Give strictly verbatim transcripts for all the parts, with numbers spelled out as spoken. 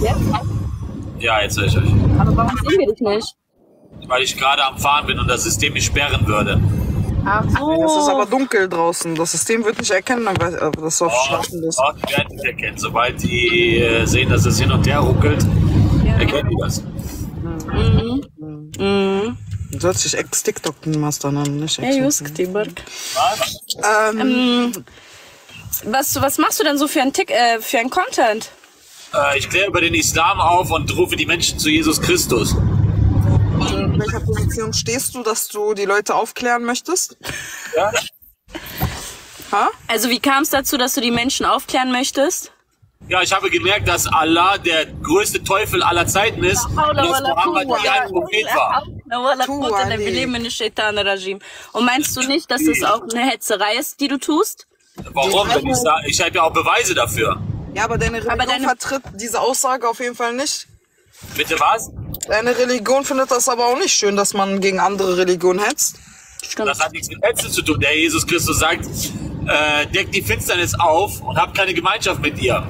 Jetzt? Ja, jetzt höre ich euch. Aber warum sehen wir dich nicht? Weil ich gerade am Fahren bin und das System mich sperren würde. Ach so. Es ist aber dunkel draußen. Das System wird nicht erkennen, dass das auf Schlafen ist. Oh, die werden nicht erkennen. Sobald die äh, sehen, dass es hin und her ruckelt, ja. erkennen die das. Mhm. Mhm. Du sollst dich ex-TikTok-Master nennen, nicht Ja, just Tiberg. Was? Ähm, ähm, was, was machst du denn so für einen Tick, äh, für einen Content? Äh, ich kläre über den Islam auf und rufe die Menschen zu Jesus Christus. In welcher Position stehst du, dass du die Leute aufklären möchtest? Ja. Ha? Also wie kam es dazu, dass du die Menschen aufklären möchtest? Ja, ich habe gemerkt, dass Allah der größte Teufel aller Zeiten ist und dass Mohammed nie ein Prophet war. Wir leben in Shaitan-Regime. Und meinst du nicht, dass das auch eine Hetzerei ist, die du tust? Warum? Wenn ich sage, ich habe ja auch Beweise dafür. Ja, aber deine Religion aber deine... vertritt diese Aussage auf jeden Fall nicht. Bitte was? Deine Religion findet das aber auch nicht schön, dass man gegen andere Religionen hetzt. Stimmt. Das hat nichts mit Hetzen zu tun. Der Jesus Christus sagt, äh, deckt die Finsternis auf und habt keine Gemeinschaft mit ihr.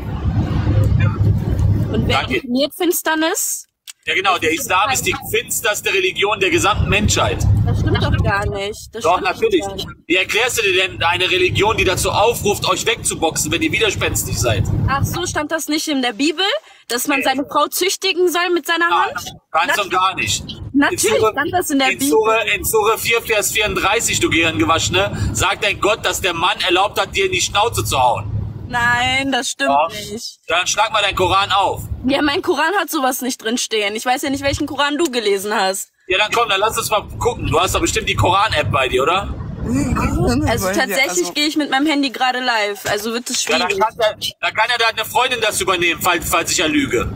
Und wer definiert Finsternis? Ja genau, der Islam ist die finsterste Religion der gesamten Menschheit. Das stimmt doch gar nicht. Das doch, natürlich. Wie erklärst du dir denn eine Religion, die dazu aufruft, euch wegzuboxen, wenn ihr widerspenstig seid? Ach so, stand das nicht in der Bibel, dass man seine Frau züchtigen soll mit seiner Hand? Nein, ganz und gar nicht. Natürlich Sure, stand das in der in Bibel. Sure, in Sure vier, Vers vierunddreißig, du Gehirngewaschene, sagt dein Gott, dass der Mann erlaubt hat, dir in die Schnauze zu hauen. Nein, das stimmt ja. nicht. Dann schlag mal deinen Koran auf. Ja, mein Koran hat sowas nicht drin stehen. Ich weiß ja nicht, welchen Koran du gelesen hast. Ja, dann komm, dann lass uns mal gucken. Du hast doch bestimmt die Koran-App bei dir, oder? Also tatsächlich also. gehe ich mit meinem Handy gerade live. Also wird es schwierig. Ja, dann, kann der, dann kann ja deine Freundin das übernehmen, falls, falls ich ja lüge.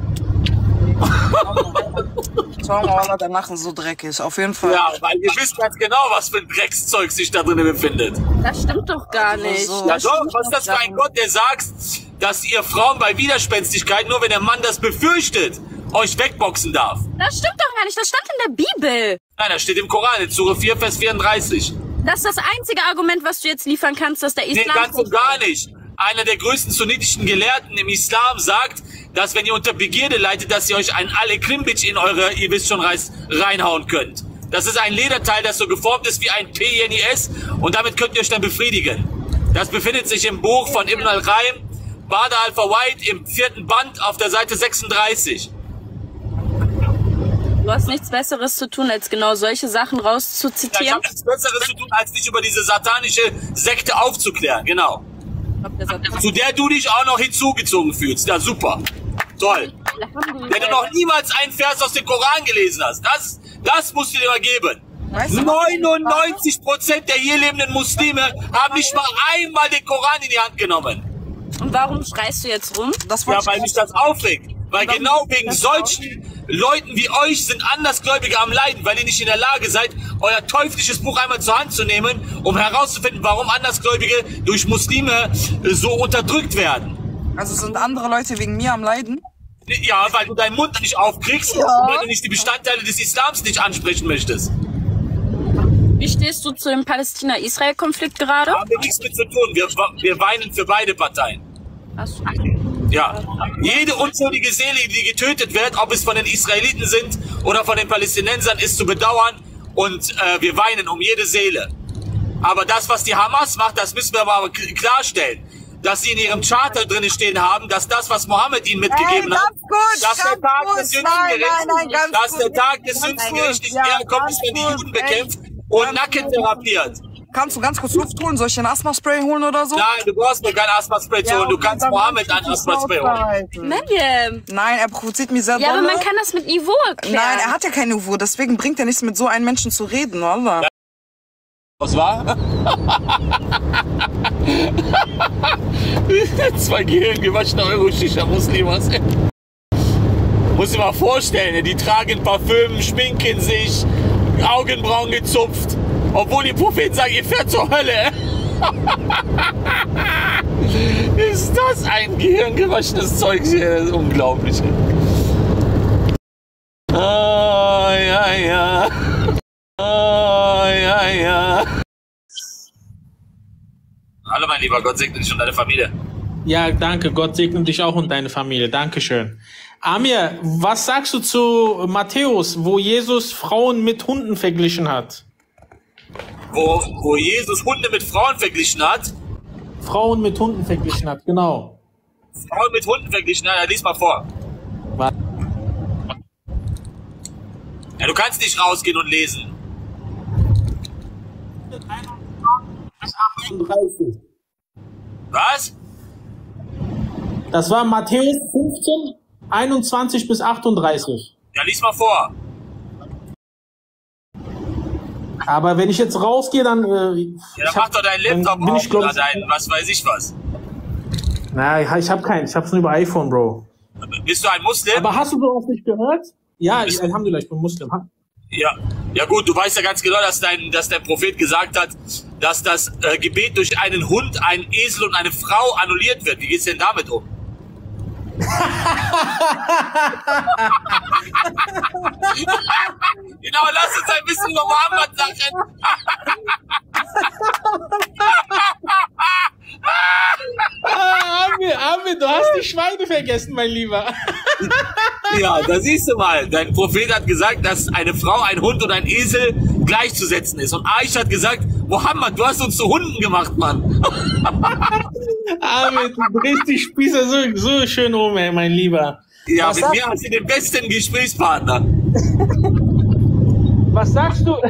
Schau mal, der Nachen so dreckig. Auf jeden Fall. Ja, weil ihr wisst ganz genau, was für ein Dreckszeug sich da drin befindet. Das stimmt doch gar nicht. So. Ja doch, was ist das für ein Gott, der sagt, dass ihr Frauen bei Widerspenstigkeit, nur wenn der Mann das befürchtet, euch wegboxen darf? Das stimmt doch gar nicht, das stand in der Bibel. Nein, das steht im Koran, in Sure vier, Vers vierunddreißig. Das ist das einzige Argument, was du jetzt liefern kannst, dass der Islam... Nee, ganz und gar nicht. Einer der größten sunnitischen Gelehrten im Islam sagt, dass wenn ihr unter Begierde leidet, dass ihr euch einen Ale-Krimbic in eure, ihr wisst schon, reinhauen könnt. Das ist ein Lederteil, das so geformt ist wie ein P N I S und damit könnt ihr euch dann befriedigen. Das befindet sich im Buch von Ibn al-Qaim, Bada al-Fawaid, im vierten Band auf der Seite sechsunddreißig. Du hast nichts Besseres zu tun, als genau solche Sachen rauszuzitieren? Ja, ich habe nichts Besseres zu tun, als dich über diese satanische Sekte aufzuklären, genau. Zu der du dich auch noch hinzugezogen fühlst. Ja, super. Toll. Wenn du noch niemals einen Vers aus dem Koran gelesen hast, das, das musst du dir mal geben. neunundneunzig Prozent der hier lebenden Muslime haben nicht mal einmal den Koran in die Hand genommen. Und warum schreist du jetzt rum? Das ja, weil mich das aufregt. Weil genau wegen solchen Leuten wie euch sind Andersgläubige am Leiden, weil ihr nicht in der Lage seid, euer teuflisches Buch einmal zur Hand zu nehmen, um herauszufinden, warum Andersgläubige durch Muslime so unterdrückt werden. Also sind andere Leute wegen mir am Leiden? Ja, weil du deinen Mund nicht aufkriegst ja. und weil du nicht die Bestandteile des Islams nicht ansprechen möchtest. Wie stehst du zu dem Palästina-Israel-Konflikt gerade? Haben wir nichts mit zu tun. Wir, wir weinen für beide Parteien. Ach so. Ja, jede unschuldige Seele, die getötet wird, ob es von den Israeliten sind oder von den Palästinensern, ist zu bedauern und äh, wir weinen um jede Seele. Aber das, was die Hamas macht, das müssen wir aber klarstellen. Dass sie in ihrem Charter drin stehen haben, dass das, was Mohammed ihnen mitgegeben hey, hat, gut, dass der Tag gut. des Sündengerichts, dass der Tag des ganz Sündengerichts nicht ja, eher kommt, bis man die Juden bekämpft und Nacken therapiert. Kannst du ganz kurz Luft holen? Soll ich ein Asthma-Spray holen oder so? Nein, du brauchst mir kein Asthma-Spray zu holen. Du kannst Mohammed ein Asthma-Spray holen. Mariam. Nein, er provoziert mich sehr doll. Ja, aber man kann das mit Niveau erklären. Nein, er hat ja kein Niveau. Deswegen bringt er nichts, mit so einem Menschen zu reden, oder? Ja. Was war? Zwei gehirngewaschene Euro-Shisha-Muslimas. Muss ich mal vorstellen, die tragen Parfüm, schminken sich, Augenbrauen gezupft. Obwohl die Propheten sagen, ihr fährt zur Hölle. Ist das ein gehirngewaschenes Zeug hier? Das ist unglaublich. Ah, ja, ja. Ah, ja, ja. Hallo mein Lieber, Gott segne dich und deine Familie. Ja, danke. Gott segne dich auch und deine Familie. Dankeschön. Amir, was sagst du zu Matthäus, wo Jesus Frauen mit Hunden verglichen hat? Wo, wo Jesus Hunde mit Frauen verglichen hat? Frauen mit Hunden verglichen hat, genau. Frauen mit Hunden verglichen hat? Ja, lies mal vor. Was? Ja, du kannst nicht rausgehen und lesen. Was? Das war Matthäus fünfzehn, einundzwanzig bis achtunddreißig. Ja, lies mal vor. Aber wenn ich jetzt rausgehe, dann... Äh, ja, dann mach doch deinen Laptop bin auf ich, glaub, oder dein, was weiß ich was. Na, ich hab keinen. Ich hab's nur über iPhone, Bro. Bist du ein Muslim? Aber hast du sowas nicht gehört? Ja, ich, Alhamdulillah, ich bin Muslim. Ja, ja gut, du weißt ja ganz genau, dass dein, dass der Prophet gesagt hat, dass das äh, Gebet durch einen Hund, einen Esel und eine Frau annulliert wird. Wie geht's denn damit um? Genau, lass uns ein bisschen über Mohammed sagen. ah, Amir, Amir, du hast die Schweine vergessen, mein Lieber. Ja, da siehst du mal, dein Prophet hat gesagt, dass eine Frau, ein Hund und ein Esel gleichzusetzen ist. Und Aisha hat gesagt, Mohammed, du hast uns zu Hunden gemacht, Mann. Amir, du drehst die Spieße so, so schön um, ey, mein Lieber. Ja, was mit mir hast du den besten Gesprächspartner. Was sagst du?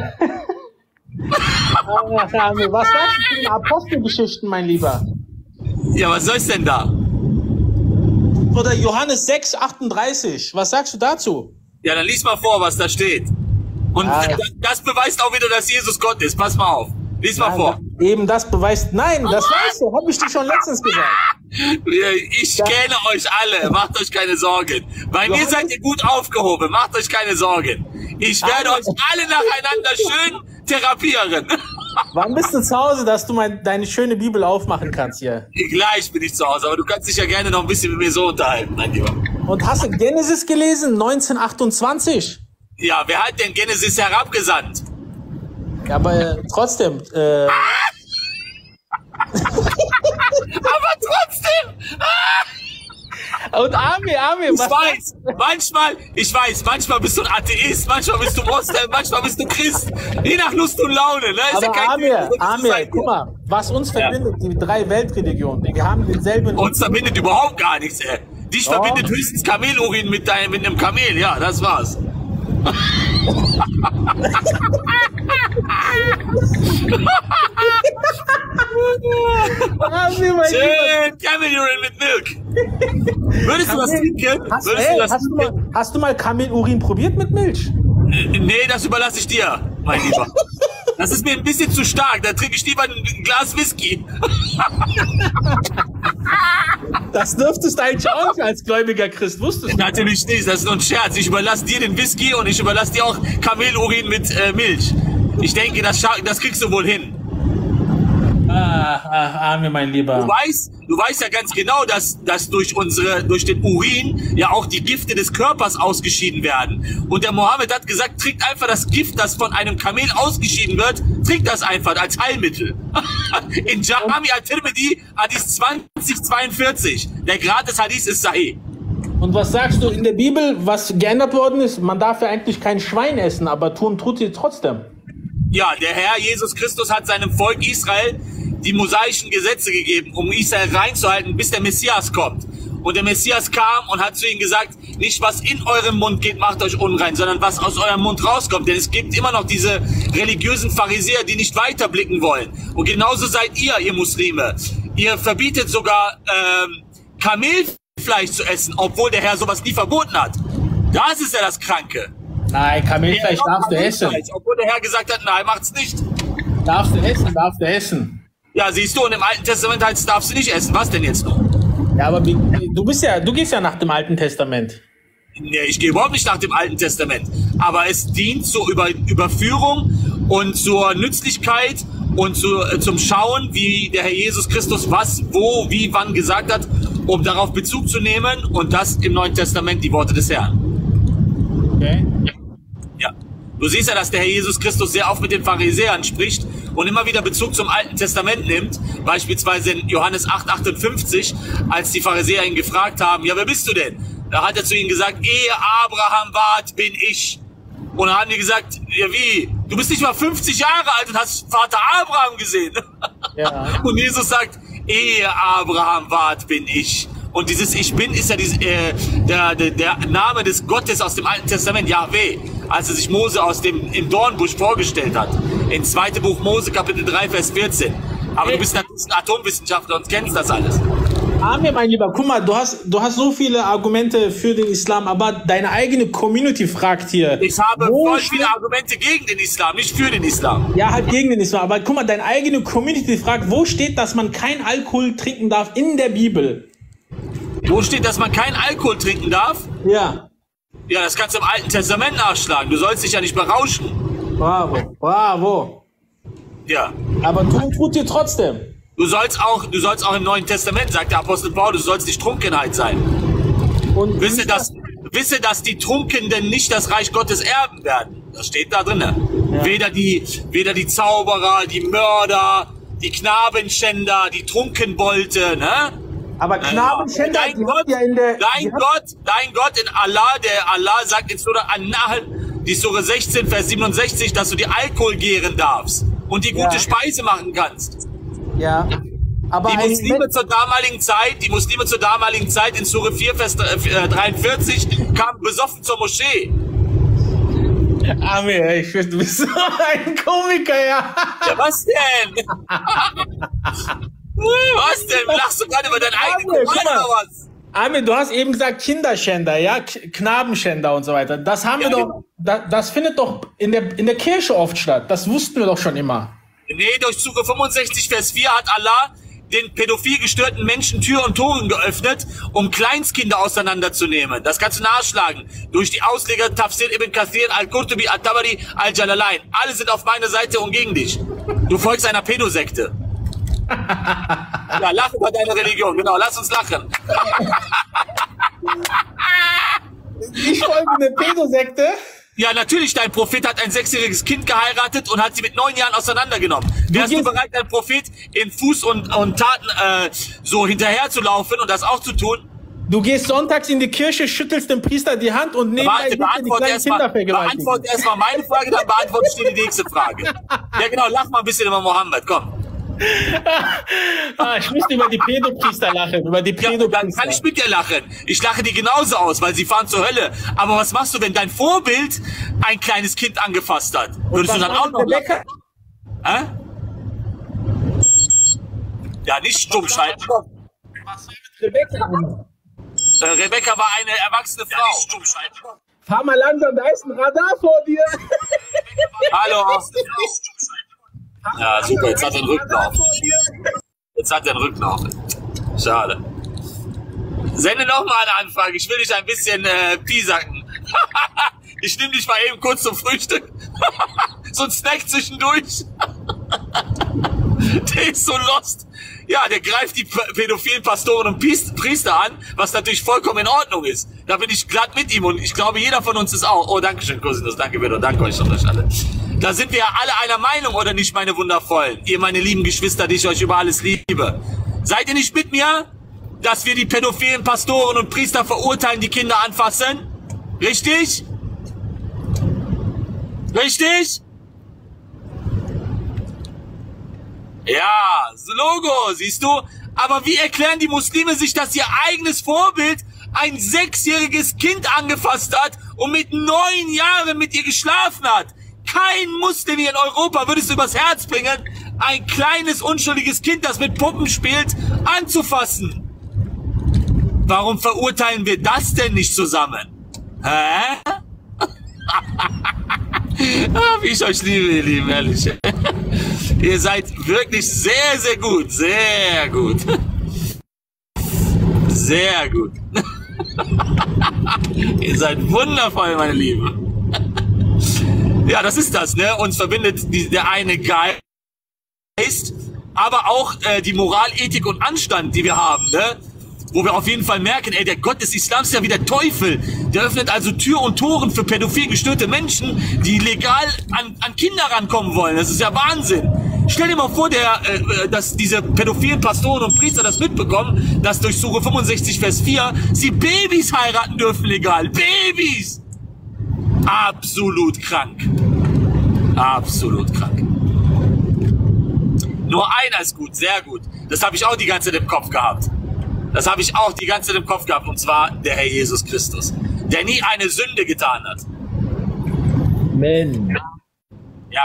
Amir, was sagst du zu den Apostelgeschichten, mein Lieber? Ja, was soll's denn da? Oder Johannes sechs, achtunddreißig. Was sagst du dazu? Ja, dann lies mal vor, was da steht. Und ah, ja. das beweist auch wieder, dass Jesus Gott ist. Pass mal auf. Lies mal nein, vor. Das, eben das beweist... Nein, das weißt du. Hab ich dir schon letztens gesagt. Ich ja. kenne euch alle. Macht euch keine Sorgen. Bei Johannes, mir seid ihr gut aufgehoben. Macht euch keine Sorgen. Ich werde ah, euch alle nacheinander schön therapieren. Wann bist du zu Hause, dass du mein, deine schöne Bibel aufmachen kannst hier? Gleich bin ich zu Hause, aber du kannst dich ja gerne noch ein bisschen mit mir so unterhalten, mein Lieber. Und hast du Genesis gelesen, neunzehnhundertachtundzwanzig? Ja, wer hat denn Genesis herabgesandt? Ja, aber äh, trotzdem. Äh... aber trotzdem! Und Amir, Amir, ich was weiß, manchmal, ich weiß, manchmal bist du ein Atheist, manchmal bist du Moslem, manchmal bist du Christ, je nach Lust und Laune, ne? Aber ja kein Amir, Ding, Amir, guck mal, was uns verbindet, ja. die drei Weltreligionen, wir haben denselben... Uns verbindet überhaupt gar nichts, ey. Dich oh. verbindet höchstens Kamelurin mit deinem, mit einem Kamel, ja, das war's. Schön, Kamelurin mit Milch. Würdest du das trinken? Hast, Würdest ey, du das hast, du mal, hast du mal Kamelurin probiert mit Milch? Nee, das überlasse ich dir, mein Lieber. Das ist mir ein bisschen zu stark, da trinke ich lieber ein Glas Whisky. Das dürftest du eigentlich auch nicht als gläubiger Christ, wusstest du? Natürlich nicht, das ist nur ein Scherz. Ich überlasse dir den Whisky und ich überlasse dir auch Kamelurin mit äh, Milch. Ich denke, das, das kriegst du wohl hin. Ah, ah, Amir, mein Lieber. Du weißt, du weißt ja ganz genau, dass, dass durch unsere, durch den Urin ja auch die Gifte des Körpers ausgeschieden werden. Und der Mohammed hat gesagt, trinkt einfach das Gift, das von einem Kamel ausgeschieden wird, trinkt das einfach als Heilmittel. In Jami al-Tirmidhi, Hadith zwanzig zweiundvierzig. Der Grad des Hadiths ist Sahih. Und was sagst du in der Bibel, was geändert worden ist? Man darf ja eigentlich kein Schwein essen, aber tun tut sie trotzdem. Ja, der Herr Jesus Christus hat seinem Volk Israel die mosaischen Gesetze gegeben, um Israel reinzuhalten, bis der Messias kommt. Und der Messias kam und hat zu ihnen gesagt, nicht was in eurem Mund geht, macht euch unrein, sondern was aus eurem Mund rauskommt. Denn es gibt immer noch diese religiösen Pharisäer, die nicht weiterblicken wollen. Und genauso seid ihr, ihr Muslime. Ihr verbietet sogar ähm, Kamelfleisch zu essen, obwohl der Herr sowas nie verboten hat. Das ist ja das Kranke. Nein, Kamelfleisch darfst du essen. Obwohl der Herr gesagt hat, nein, macht's nicht. Darfst du essen, darfst du essen. Ja, siehst du, und im Alten Testament heißt, darfst du nicht essen. Was denn jetzt noch? Ja, aber wie, du bist ja, du gehst ja nach dem Alten Testament. Nee, ich gehe überhaupt nicht nach dem Alten Testament. Aber es dient zur Über Überführung und zur Nützlichkeit und zu, äh, zum Schauen, wie der Herr Jesus Christus was, wo, wie, wann gesagt hat, um darauf Bezug zu nehmen. Und das im Neuen Testament die Worte des Herrn. Okay. Ja. Du siehst ja, dass der Herr Jesus Christus sehr oft mit den Pharisäern spricht und immer wieder Bezug zum Alten Testament nimmt, beispielsweise in Johannes acht achtundfünfzig, als die Pharisäer ihn gefragt haben, ja, wer bist du denn? Da hat er zu ihnen gesagt, ehe Abraham wart, bin ich. Und dann haben die gesagt, ja wie, du bist nicht mal fünfzig Jahre alt und hast Vater Abraham gesehen. Ja. Und Jesus sagt, ehe Abraham wart, bin ich. Und dieses Ich Bin ist ja dieses, äh, der, der, der Name des Gottes aus dem Alten Testament, Yahweh, als er sich Mose aus dem im Dornbusch vorgestellt hat. In zweite Buch Mose, Kapitel drei, Vers vierzehn. Aber hey, du bist natürlich ein Atomwissenschaftler und kennst das alles. Amir, mein Lieber, guck mal, du hast, du hast so viele Argumente für den Islam, aber deine eigene Community fragt hier. Ich habe voll viele Argumente gegen den Islam, nicht für den Islam. Ja, halt gegen den Islam. Aber guck mal, deine eigene Community fragt, wo steht, dass man kein Alkohol trinken darf in der Bibel? Wo steht, dass man keinen Alkohol trinken darf? Ja. Ja, das kannst du im Alten Testament nachschlagen. Du sollst dich ja nicht berauschen. Bravo, bravo. Ja. Aber tun tut dir trotzdem. Du sollst auch, du sollst auch im Neuen Testament, sagt der Apostel Paulus, du sollst nicht Trunkenheit sein. Und wisse, dass, wisse, dass die Trunkenden nicht das Reich Gottes erben werden. Das steht da drin. Ja. Weder die, weder die Zauberer, die Mörder, die Knabenschänder, die Trunkenbolte, ne? Aber Knabenschänder, dein Gott, ja in der, dein Gott, dein Gott in Allah, der Allah sagt in Surah An-Nahl, die Surah sechzehn, Vers siebenundsechzig, dass du dir Alkohol gären darfst und die gute ja. Speise machen kannst. Ja. Aber die Muslime zur damaligen Zeit, die Muslime zur damaligen Zeit in Surah vier, Vers dreiundvierzig kamen besoffen zur Moschee. Amir, ich finde, du bist so ein Komiker, ja. Ja, was denn? Was denn? Lachst du gerade über deinen eigenen Koran oder was? Amir, du hast eben gesagt Kinderschänder, ja, Knabenschänder und so weiter. Das haben ja, wir doch, das, das findet doch in der, in der Kirche oft statt. Das wussten wir doch schon immer. Nee, durch Surah fünfundsechzig, Vers vier hat Allah den pädophil gestörten Menschen Tür und Toren geöffnet, um Kleinstkinder auseinanderzunehmen. Das kannst du nachschlagen. Durch die Ausleger Tafsir Ibn Kathir, Al-Qurtubi, Al-Tabari, Al-Jalalain. Alle sind auf meiner Seite und gegen dich. Du folgst einer Pädosekte. Ja, lach über deine Religion. Genau, lass uns lachen. Ich folge eine Pädosekte? Ja, natürlich, dein Prophet hat ein sechsjähriges Kind geheiratet und hat sie mit neun Jahren auseinandergenommen. Wärst du bereit, dein Prophet in Fuß und, und Taten äh, so hinterher zu laufen und das auch zu tun? Du gehst sonntags in die Kirche, schüttelst dem Priester die Hand und nebenbei die kleinen Kinder vergewaltigen. Beantworte erstmal meine Frage, dann beantworte ich dir die nächste Frage. Ja genau, lach mal ein bisschen über Mohammed, komm. Ah, ich müsste über die Pädopriester lachen, über die Pädopriester. Ja, dann kann ich mit dir lachen. Ich lache die genauso aus, weil sie fahren zur Hölle. Aber was machst du, wenn dein Vorbild ein kleines Kind angefasst hat? Würdest du dann auch noch lachen? Hä? Ja, nicht stumm schalten. Was war mit Rebecca? Äh, Rebecca war eine erwachsene Frau. Ja, nicht stumm schalten. Fahr mal langsam, da ist ein Radar vor dir. Hallo. Ja, super, jetzt hat er den Rücklauf. Jetzt hat er den Rücklauf. Schade. Sende noch mal eine Anfrage. Ich will dich ein bisschen äh, piesacken. Ich nehme dich mal eben kurz zum Frühstück. So ein Snack zwischendurch. Der ist so lost. Ja, der greift die pädophilen Pastoren und Priester an, was natürlich vollkommen in Ordnung ist. Da bin ich glatt mit ihm und ich glaube, jeder von uns ist auch. Oh, danke schön, Cosinus, danke Pedro, danke euch und euch alle. Da sind wir ja alle einer Meinung, oder nicht, meine Wundervollen? Ihr, meine lieben Geschwister, die ich euch über alles liebe. Seid ihr nicht mit mir, dass wir die pädophilen Pastoren und Priester verurteilen, die Kinder anfassen? Richtig? Richtig? Ja, Logo, siehst du? Aber wie erklären die Muslime sich, dass ihr eigenes Vorbild ein sechsjähriges Kind angefasst hat und mit neun Jahren mit ihr geschlafen hat? Kein Muslim hier in Europa würde es übers Herz bringen, ein kleines, unschuldiges Kind, das mit Puppen spielt, anzufassen. Warum verurteilen wir das denn nicht zusammen? Hä? Wie ich euch liebe, ihr Lieben, ehrlich. Ihr seid wirklich sehr, sehr gut. Sehr gut. Sehr gut. Ihr seid wundervoll, meine Lieben. Ja, das ist das, ne? Uns verbindet die, der eine Geist, aber auch äh, die Moral, Ethik und Anstand, die wir haben, ne? Wo wir auf jeden Fall merken, ey, der Gott des Islams ist ja wie der Teufel. Der öffnet also Tür und Toren für pädophil gestörte Menschen, die legal an, an Kinder rankommen wollen. Das ist ja Wahnsinn. Stell dir mal vor, der, äh, dass diese pädophilen Pastoren und Priester das mitbekommen, dass durch Sure fünfundsechzig Vers vier sie Babys heiraten dürfen legal. Babys! Absolut krank. Absolut krank. Nur einer ist gut, sehr gut. Das habe ich auch die ganze Zeit im Kopf gehabt. Das habe ich auch die ganze Zeit im Kopf gehabt. Und zwar der Herr Jesus Christus, der nie eine Sünde getan hat. Amen. Ja.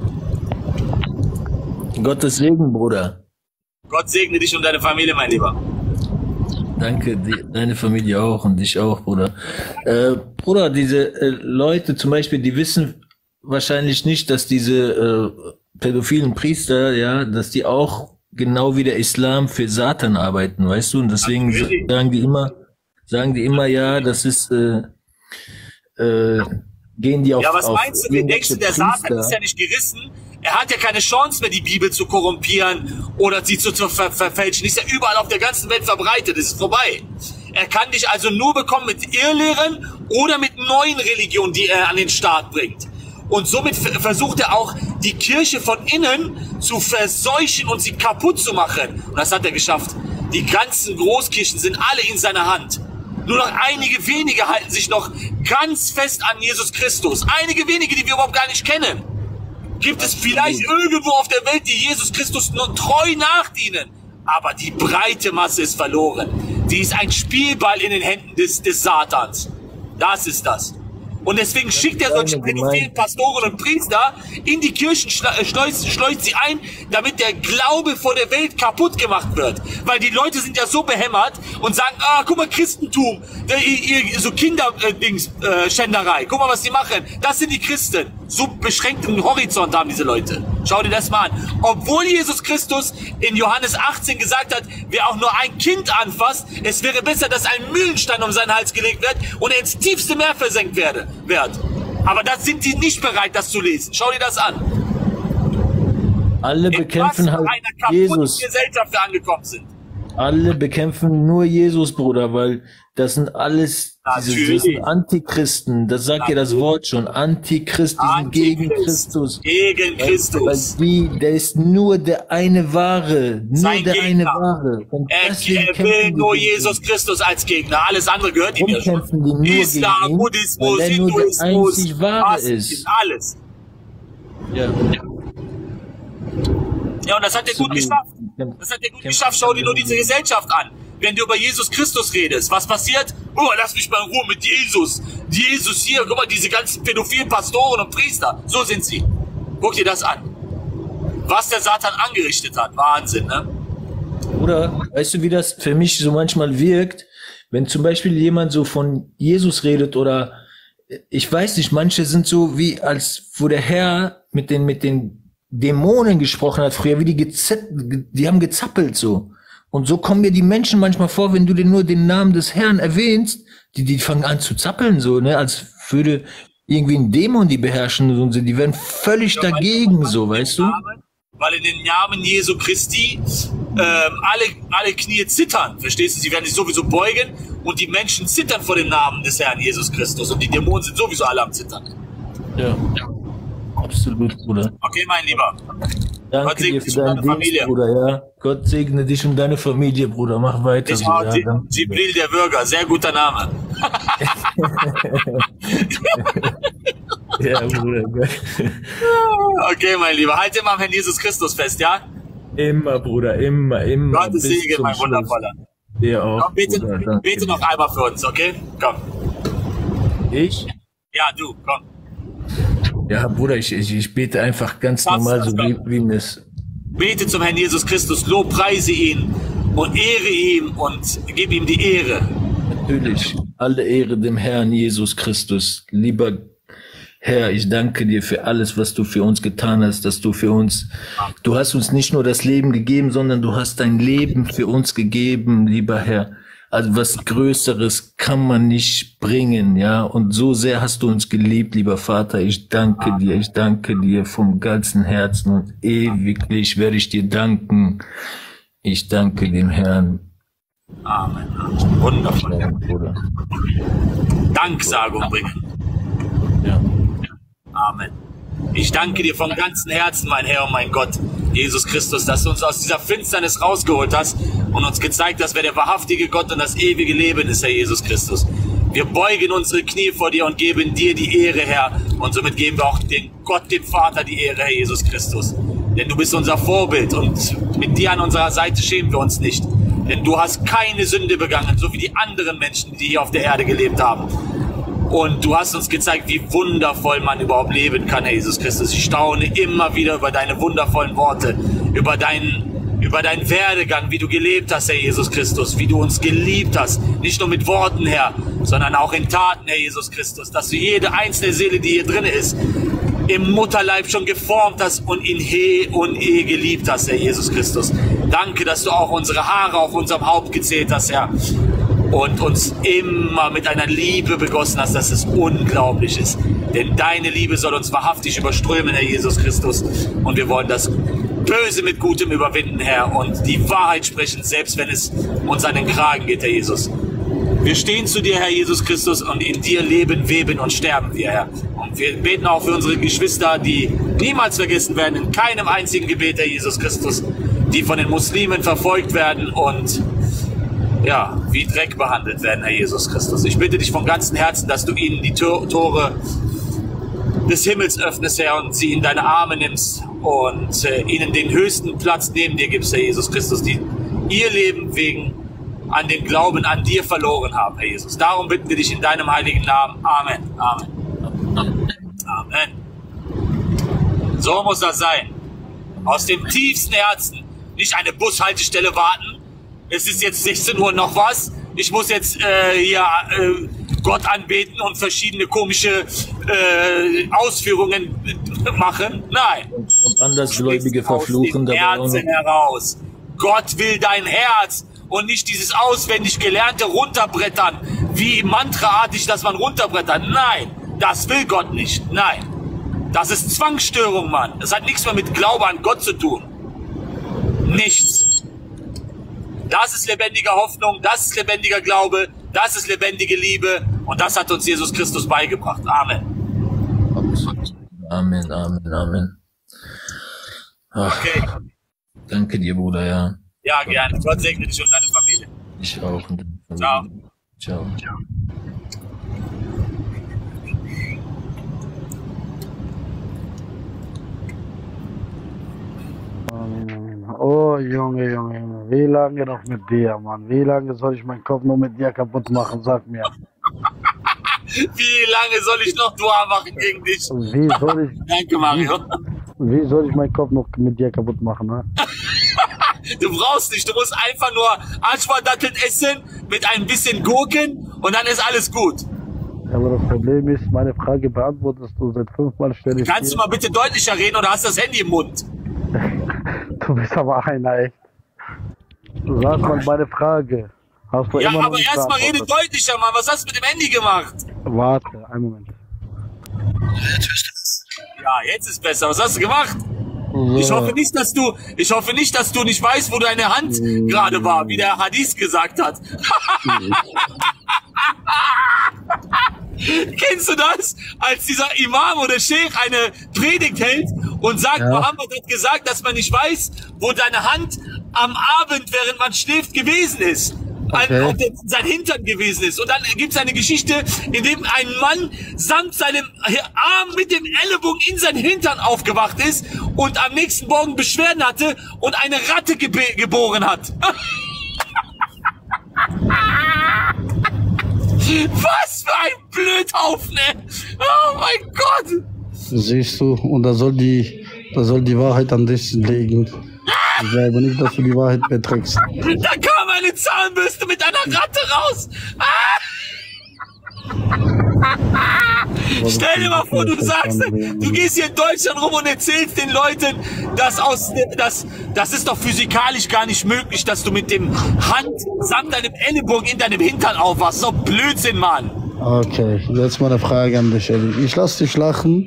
Gottes Segen, Bruder. Gott segne dich und deine Familie, mein Lieber. Danke, die, deine Familie auch und dich auch, Bruder. Äh, Bruder, diese äh, Leute zum Beispiel, die wissen wahrscheinlich nicht, dass diese äh, pädophilen Priester, ja, dass die auch genau wie der Islam für Satan arbeiten, weißt du? Und deswegen Natürlich. sagen die immer, sagen die immer, ja, das ist, äh, äh, gehen die auf, Ja, was auf meinst du, wie denkst du, der irgendwelche Satan ist ja nicht gerissen? Er hat ja keine Chance mehr, die Bibel zu korrumpieren oder sie zu, zu ver verfälschen. Ist ja überall auf der ganzen Welt verbreitet. Das ist vorbei. Er kann dich also nur bekommen mit Irrlehren oder mit neuen Religionen, die er an den Start bringt. Und somit versucht er auch, die Kirche von innen zu verseuchen und sie kaputt zu machen. Und das hat er geschafft. Die ganzen Großkirchen sind alle in seiner Hand. Nur noch einige wenige halten sich noch ganz fest an Jesus Christus. Einige wenige, die wir überhaupt gar nicht kennen. Gibt es vielleicht irgendwo auf der Welt, die Jesus Christus nur treu nachdienen? Aber die breite Masse ist verloren. Die ist ein Spielball in den Händen des, des Satans. Das ist das. Und deswegen schickt er solche pädophilen Pastoren und Priester in die Kirchen, schleust, schleust sie ein, damit der Glaube vor der Welt kaputt gemacht wird. Weil die Leute sind ja so behämmert und sagen, ah, guck mal, Christentum, ihr, ihr, so Kinderdings, äh, Schänderei, guck mal, was die machen. Das sind die Christen. So beschränkten Horizont haben diese Leute. Schau dir das mal an. Obwohl Jesus Christus in Johannes achtzehn gesagt hat, wer auch nur ein Kind anfasst, es wäre besser, dass ein Mühlenstein um seinen Hals gelegt wird und er ins tiefste Meer versenkt werde. Wird. Aber das sind die nicht bereit, das zu lesen. Schau dir das an. Alle bekämpfen halt Jesus. Gesellschaft wir angekommen sind. Alle bekämpfen nur Jesus, Bruder, weil das sind alles diese, das sind Antichristen. Das sagt ja das Wort schon. Antichrist, die sind gegen Christus. Gegen Christus. Weil die, der ist nur der eine Wahre. Nur Sein der Gegner. eine Wahre. Und Er, deswegen er will kämpfen nur die Jesus Christus als Gegner. Alles andere gehört ihm Warum ja schon. kämpfen die nur Islam, gegen ihn? Buddhismus, Weil er nur der Hinduismus, einzig Wahre Atheismus, ist. alles. Ja. Ja, und das hat er gut geschafft. Das hat er gut geschafft. Schau dir nur diese Gesellschaft an. Wenn du über Jesus Christus redest, was passiert? Oh, lass mich mal in Ruhe mit Jesus. Jesus hier, guck mal, diese ganzen pädophilen Pastoren und Priester. So sind sie. Guck dir das an. Was der Satan angerichtet hat. Wahnsinn, ne? Oder, weißt du, wie das für mich so manchmal wirkt? Wenn zum Beispiel jemand so von Jesus redet oder, ich weiß nicht, manche sind so wie, als wo der Herr mit den, mit den Dämonen gesprochen hat früher, wie die gezett, die haben gezappelt so. Und so kommen mir die Menschen manchmal vor, wenn du dir nur den Namen des Herrn erwähnst, die, die fangen an zu zappeln so, ne, als würde irgendwie ein Dämon die beherrschen und so. Die werden völlig ja, dagegen so, weißt du? Namen, weil in den Namen Jesu Christi ähm, alle, alle Knie zittern, verstehst du? Sie werden sich sowieso beugen und die Menschen zittern vor dem Namen des Herrn Jesus Christus und die Dämonen sind sowieso alle am Zittern. Ja, ja. Absolut, Bruder. Okay, mein Lieber. Danke Gott segne dir für deinen Familie. Dienst, Bruder, ja. Gott segne dich und deine Familie, Bruder. Mach weiter. Ich so, auch, ja, Jibril der Bürger, sehr guter Name. Ja, Bruder. Okay, mein Lieber, halt immer am Herrn Jesus Christus fest, ja? Immer, Bruder, immer, immer. Gottes Segen, mein Wundervoller. Dir auch. Komm, bete, Bruder, bete noch einmal für uns, okay? Komm. Ich? Ja, du, komm. Ja, Bruder, ich, ich, ich bete einfach ganz das, normal, das, so wie, wie mir es. Bete zum Herrn Jesus Christus, lobpreise ihn und ehre ihm und gib ihm die Ehre. Natürlich, alle Ehre dem Herrn Jesus Christus. Lieber Herr, ich danke dir für alles, was du für uns getan hast, dass du für uns, du hast uns nicht nur das Leben gegeben, sondern du hast dein Leben für uns gegeben, lieber Herr. Also was Größeres kann man nicht bringen, ja. Und so sehr hast du uns geliebt, lieber Vater. Ich danke dir, ich danke dir vom ganzen Herzen und ewiglich werde ich dir danken. Ich danke dem Herrn. Amen. Wundervoll. Ja, Bruder. Danksagung bringen. Ja. Amen. Ich danke dir vom ganzen Herzen, mein Herr und mein Gott, Jesus Christus, dass du uns aus dieser Finsternis rausgeholt hast und uns gezeigt hast, wer der wahrhaftige Gott und das ewige Leben ist, Herr Jesus Christus. Wir beugen unsere Knie vor dir und geben dir die Ehre, Herr. Und somit geben wir auch dem Gott, dem Vater, die Ehre, Herr Jesus Christus. Denn du bist unser Vorbild und mit dir an unserer Seite schämen wir uns nicht. Denn du hast keine Sünde begangen, so wie die anderen Menschen, die hier auf der Erde gelebt haben. Und du hast uns gezeigt, wie wundervoll man überhaupt leben kann, Herr Jesus Christus. Ich staune immer wieder über deine wundervollen Worte, über deinen, über deinen Werdegang, wie du gelebt hast, Herr Jesus Christus, wie du uns geliebt hast. Nicht nur mit Worten, Herr, sondern auch in Taten, Herr Jesus Christus. Dass du jede einzelne Seele, die hier drin ist, im Mutterleib schon geformt hast und in He und Eh geliebt hast, Herr Jesus Christus. Danke, dass du auch unsere Haare auf unserem Haupt gezählt hast, Herr. Und uns immer mit einer Liebe begossen hast, dass es unglaublich ist. Denn deine Liebe soll uns wahrhaftig überströmen, Herr Jesus Christus. Und wir wollen das Böse mit Gutem überwinden, Herr. Und die Wahrheit sprechen, selbst wenn es uns an den Kragen geht, Herr Jesus. Wir stehen zu dir, Herr Jesus Christus, und in dir leben, weben und sterben wir, Herr. Und wir beten auch für unsere Geschwister, die niemals vergessen werden, in keinem einzigen Gebet, Herr Jesus Christus, die von den Muslimen verfolgt werden und ja, wie Dreck behandelt werden, Herr Jesus Christus. Ich bitte dich von ganzem Herzen, dass du ihnen die Tore des Himmels öffnest, Herr, und sie in deine Arme nimmst und äh, ihnen den höchsten Platz neben dir gibst, Herr Jesus Christus, die ihr Leben wegen an dem Glauben an dir verloren haben, Herr Jesus. Darum bitten wir dich in deinem heiligen Namen. Amen. Amen. Amen. So muss das sein. Aus dem tiefsten Herzen. Nicht eine Bushaltestelle warten. Es ist jetzt sechzehn Uhr noch was. Ich muss jetzt äh, hier äh, Gott anbeten und verschiedene komische äh, Ausführungen machen. Nein. Und, und Andersgläubige verfluchen dabei. Aus dem Herzen heraus. Gott will dein Herz und nicht dieses auswendig gelernte Runterbrettern, wie mantraartig, dass man runterbrettert. Nein, das will Gott nicht. Nein. Das ist Zwangsstörung, Mann. Das hat nichts mehr mit Glaube an Gott zu tun. Nichts. Das ist lebendige Hoffnung, das ist lebendiger Glaube, das ist lebendige Liebe und das hat uns Jesus Christus beigebracht. Amen. Amen, Amen, Amen. Ach, okay. Danke dir, Bruder, ja. Ja, gerne. Gott segne dich und deine Familie. Ich auch. Und deine Familie. Ciao. Ciao. Ciao. Oh, Junge, Junge, Junge. Wie lange noch mit dir, Mann? Wie lange soll ich meinen Kopf nur mit dir kaputt machen? Sag mir. Wie lange soll ich noch Dua machen gegen dich? Wie soll ich... Danke, Mario. Wie, wie soll ich meinen Kopf noch mit dir kaputt machen, ne? Du brauchst nicht. Du musst einfach nur Anschwadatteln essen mit ein bisschen Gurken und dann ist alles gut. Ja, aber das Problem ist, meine Frage beantwortest du seit fünfmal stelle ich Kannst dir. du mal bitte deutlicher reden oder hast das Handy im Mund? Du bist aber einer, echt. Sag mal meine Frage. Hast du ja, immer aber erstmal rede deutlicher, Mann. Was hast du mit dem Handy gemacht? Warte, einen Moment. Ja, jetzt ist besser. Was hast du gemacht? So. Ich hoffe nicht, dass du, ich hoffe nicht, dass du nicht weißt, wo deine Hand mhm. gerade war, wie der Hadith gesagt hat. Kennst du das? Als dieser Imam oder Sheikh eine Predigt hält und sagt, ja. Mohammed hat gesagt, dass man nicht weiß, wo deine Hand am Abend, während man schläft, gewesen ist. Okay. Ein, sein Hintern gewesen ist. Und dann gibt es eine Geschichte, in dem ein Mann samt seinem Arm mit dem Ellenbogen in sein Hintern aufgewacht ist und am nächsten Morgen Beschwerden hatte und eine Ratte geb geboren hat. Was für ein Blödhaufen, ey. Oh mein Gott. Siehst du, und da soll die, da soll die Wahrheit an dich liegen. Ich glaube nicht, dass du die Wahrheit beträgst. Da kam eine Zahnbürste mit einer Ratte raus. Stell dir mal vor, du sagst, du gehst hier in Deutschland rum und erzählst den Leuten, dass aus, dass, das ist doch physikalisch gar nicht möglich, dass du mit dem Hand samt deinem Ellenbogen in deinem Hintern aufwachst. So Blödsinn, Mann. Okay, jetzt mal eine Frage an dich, Eddie. Ich lass dich lachen,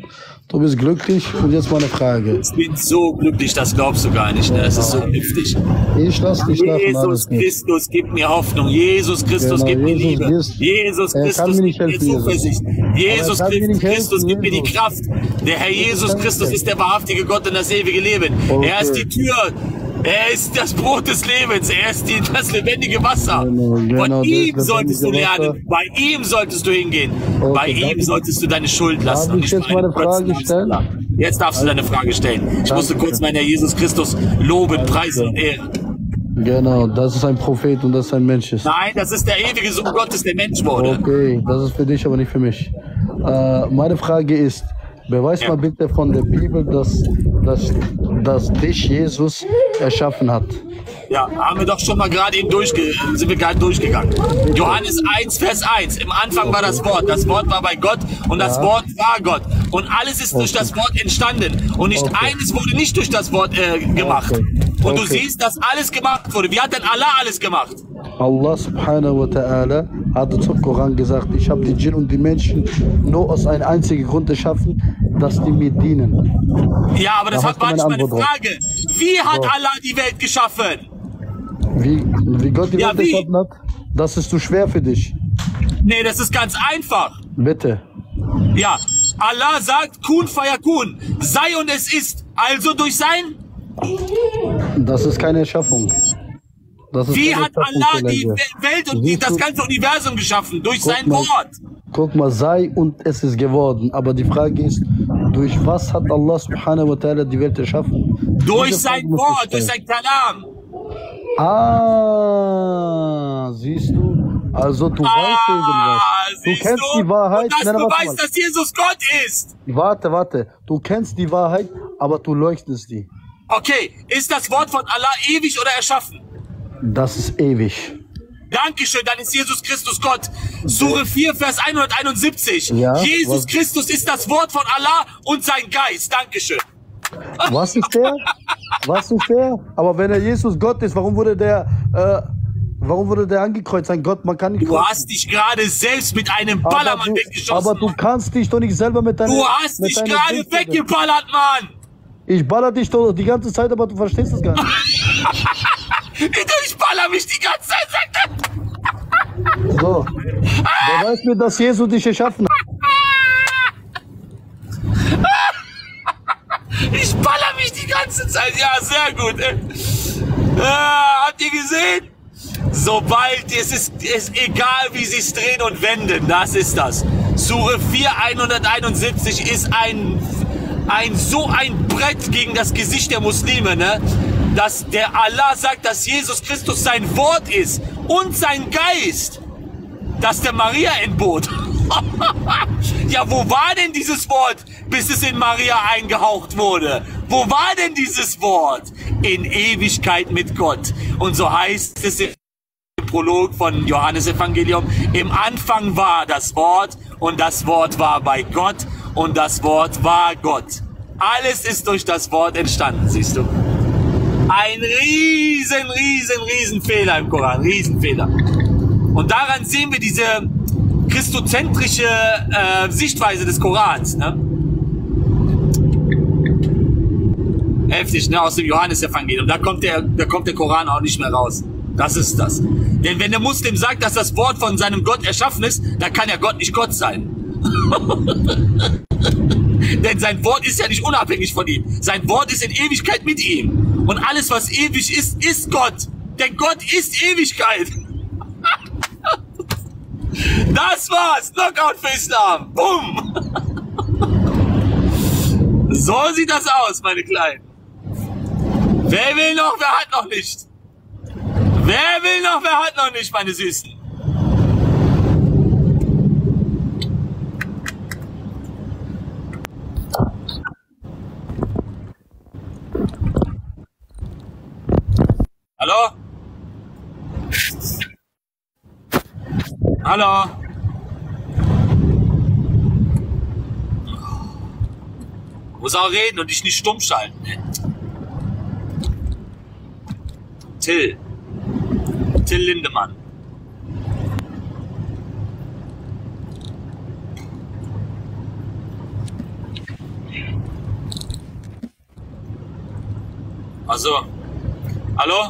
Du bist glücklich und jetzt mal eine Frage. Ich bin so glücklich, das glaubst du gar nicht. Ne? Es ist so heftig. Ich lass dich lachen, Jesus alles gut. Christus gibt mir Hoffnung. Jesus Christus Genau, gibt mir Jesus Liebe. ist- Jesus er kann Christus mir nicht gibt mir helfen, Jesus. Zuversicht. Jesus Aber er kann mir nicht Christus helfen, gibt mir die Jesus. Kraft. Der Herr Jesus kann Christus nicht ist der wahrhaftige Gott und das ewige Leben. Okay. Er ist die Tür. Er ist das Brot des Lebens. Er ist die, das lebendige Wasser. Genau, genau, Von das ihm lebendige solltest du Wasser. lernen. Bei ihm solltest du hingehen. Okay, Bei darf ihm ich- solltest du deine Schuld lassen. Darf und ich nicht jetzt bei mal einem eine Frage Götzen stellen? namens Allah. Jetzt darfst du deine Frage stellen. Ich musste Danke. kurz meinen Herr Jesus Christus loben, preisen und ehren. Genau, das ist ein Prophet und das ist ein Mensch. Ist. Nein, das ist der ewige Sohn Gottes, der Mensch wurde. Okay, das ist für dich, aber nicht für mich. Äh, meine Frage ist, beweis Ja. mal bitte von der Bibel, dass, dass, dass dich Jesus erschaffen hat. Ja, haben wir doch schon mal gerade eben durchge sind wir gerade durchgegangen. Johannes eins, Vers eins. Im Anfang war das Wort. Das Wort war bei Gott und das Ja. Wort war Gott. Und alles ist durch Okay. das Wort entstanden. Und nicht Okay. eines wurde nicht durch das Wort äh, gemacht. Okay. Und du Okay. siehst, dass alles gemacht wurde. Wie hat denn Allah alles gemacht? Allah subhanahu wa ta'ala hat zum Koran gesagt, ich habe die Djinn und die Menschen nur aus einem einzigen Grund erschaffen, dass die mir dienen. Ja, aber das Da hat hast du war meine nicht meine Antwort drauf. Frage. Wie hat So. Allah die Welt geschaffen? Wie, wie Gott die Ja, Welt wie? erschaffen hat, das ist zu schwer für dich. Nee, das ist ganz einfach. Bitte. Ja, Allah sagt, Kun fayakun, sei und es ist. Also durch sein. Das ist keine Erschaffung. Das ist Wie keine hat Allah die Erschaffung, We- Welt und die, Siehst das du? ganze Universum geschaffen? Durch sein mal. Wort. Guck mal, sei und es ist geworden. Aber die Frage ist, durch was hat Allah subhanahu wa ta'ala die Welt erschaffen? Durch Diese Frage sein musst du Wort, durch stellen. sein Kalam. Ah, siehst du? Also du weißt irgendwas. Du siehst kennst du? die Wahrheit. Und dass Nein, du warte weißt, mal. dass Jesus Gott ist. Warte, warte. Du kennst die Wahrheit, aber du leuchtest die. Okay, ist das Wort von Allah ewig oder erschaffen? Das ist ewig. Dankeschön, dann ist Jesus Christus Gott. Sure vier, Vers hunderteinundsiebzig. Ja, Jesus was- Christus ist das Wort von Allah und sein Geist. Dankeschön. Was ist der? Was ist der? Aber wenn er Jesus Gott ist, warum wurde der, äh, warum wurde der angekreuzt? Ein Gott, man kann nicht Du kreuzen. hast dich gerade selbst mit einem aber Ballermann du, weggeschossen. aber du kannst dich doch nicht selber mit deinem. Du hast mit dich deiner gerade Dings- weggeballert, Mann. Ich baller dich doch die ganze Zeit, aber du verstehst es gar nicht. Ich baller mich die ganze Zeit. sagt er. So. Beweis mir, dass Jesus dich erschaffen hat. Ich baller mich die ganze Zeit. Ja, sehr gut. Ey. Ah, habt ihr gesehen? Sobald, es ist, es ist egal, wie sie es drehen und wenden, das ist das. Sure vier, hunderteinundsiebzig ist ein, ein, so ein Brett gegen das Gesicht der Muslime, ne? Dass der Allah sagt, dass Jesus Christus sein Wort ist und sein Geist, dass der Maria entbot. Ja, wo war denn dieses Wort, bis es in Maria eingehaucht wurde? Wo war denn dieses Wort? In Ewigkeit mit Gott. Und so heißt es im Prolog von Johannes Evangelium, im Anfang war das Wort und das Wort war bei Gott und das Wort war Gott. Alles ist durch das Wort entstanden, siehst du? Ein riesen, riesen, riesen Fehler im Koran, Riesenfehler. Und daran sehen wir diese christozentrische äh, Sichtweise des Korans. Ne? Heftig, ne? Aus dem Johannesevangelium. Da kommt der, da kommt der Koran auch nicht mehr raus. Das ist das. Denn wenn der Muslim sagt, dass das Wort von seinem Gott erschaffen ist, dann kann ja Gott nicht Gott sein. Denn sein Wort ist ja nicht unabhängig von ihm. Sein Wort ist in Ewigkeit mit ihm. Und alles, was ewig ist, ist Gott. Denn Gott ist Ewigkeit. Das war's. Knockout für Islam. Bumm. So sieht das aus, meine Kleinen. Wer will noch, wer hat noch nicht? Wer will noch, wer hat noch nicht, meine Süßen? Hallo? Hallo? Muss auch reden und dich nicht stumm schalten. Ne? Till. Till Lindemann. Also, hallo?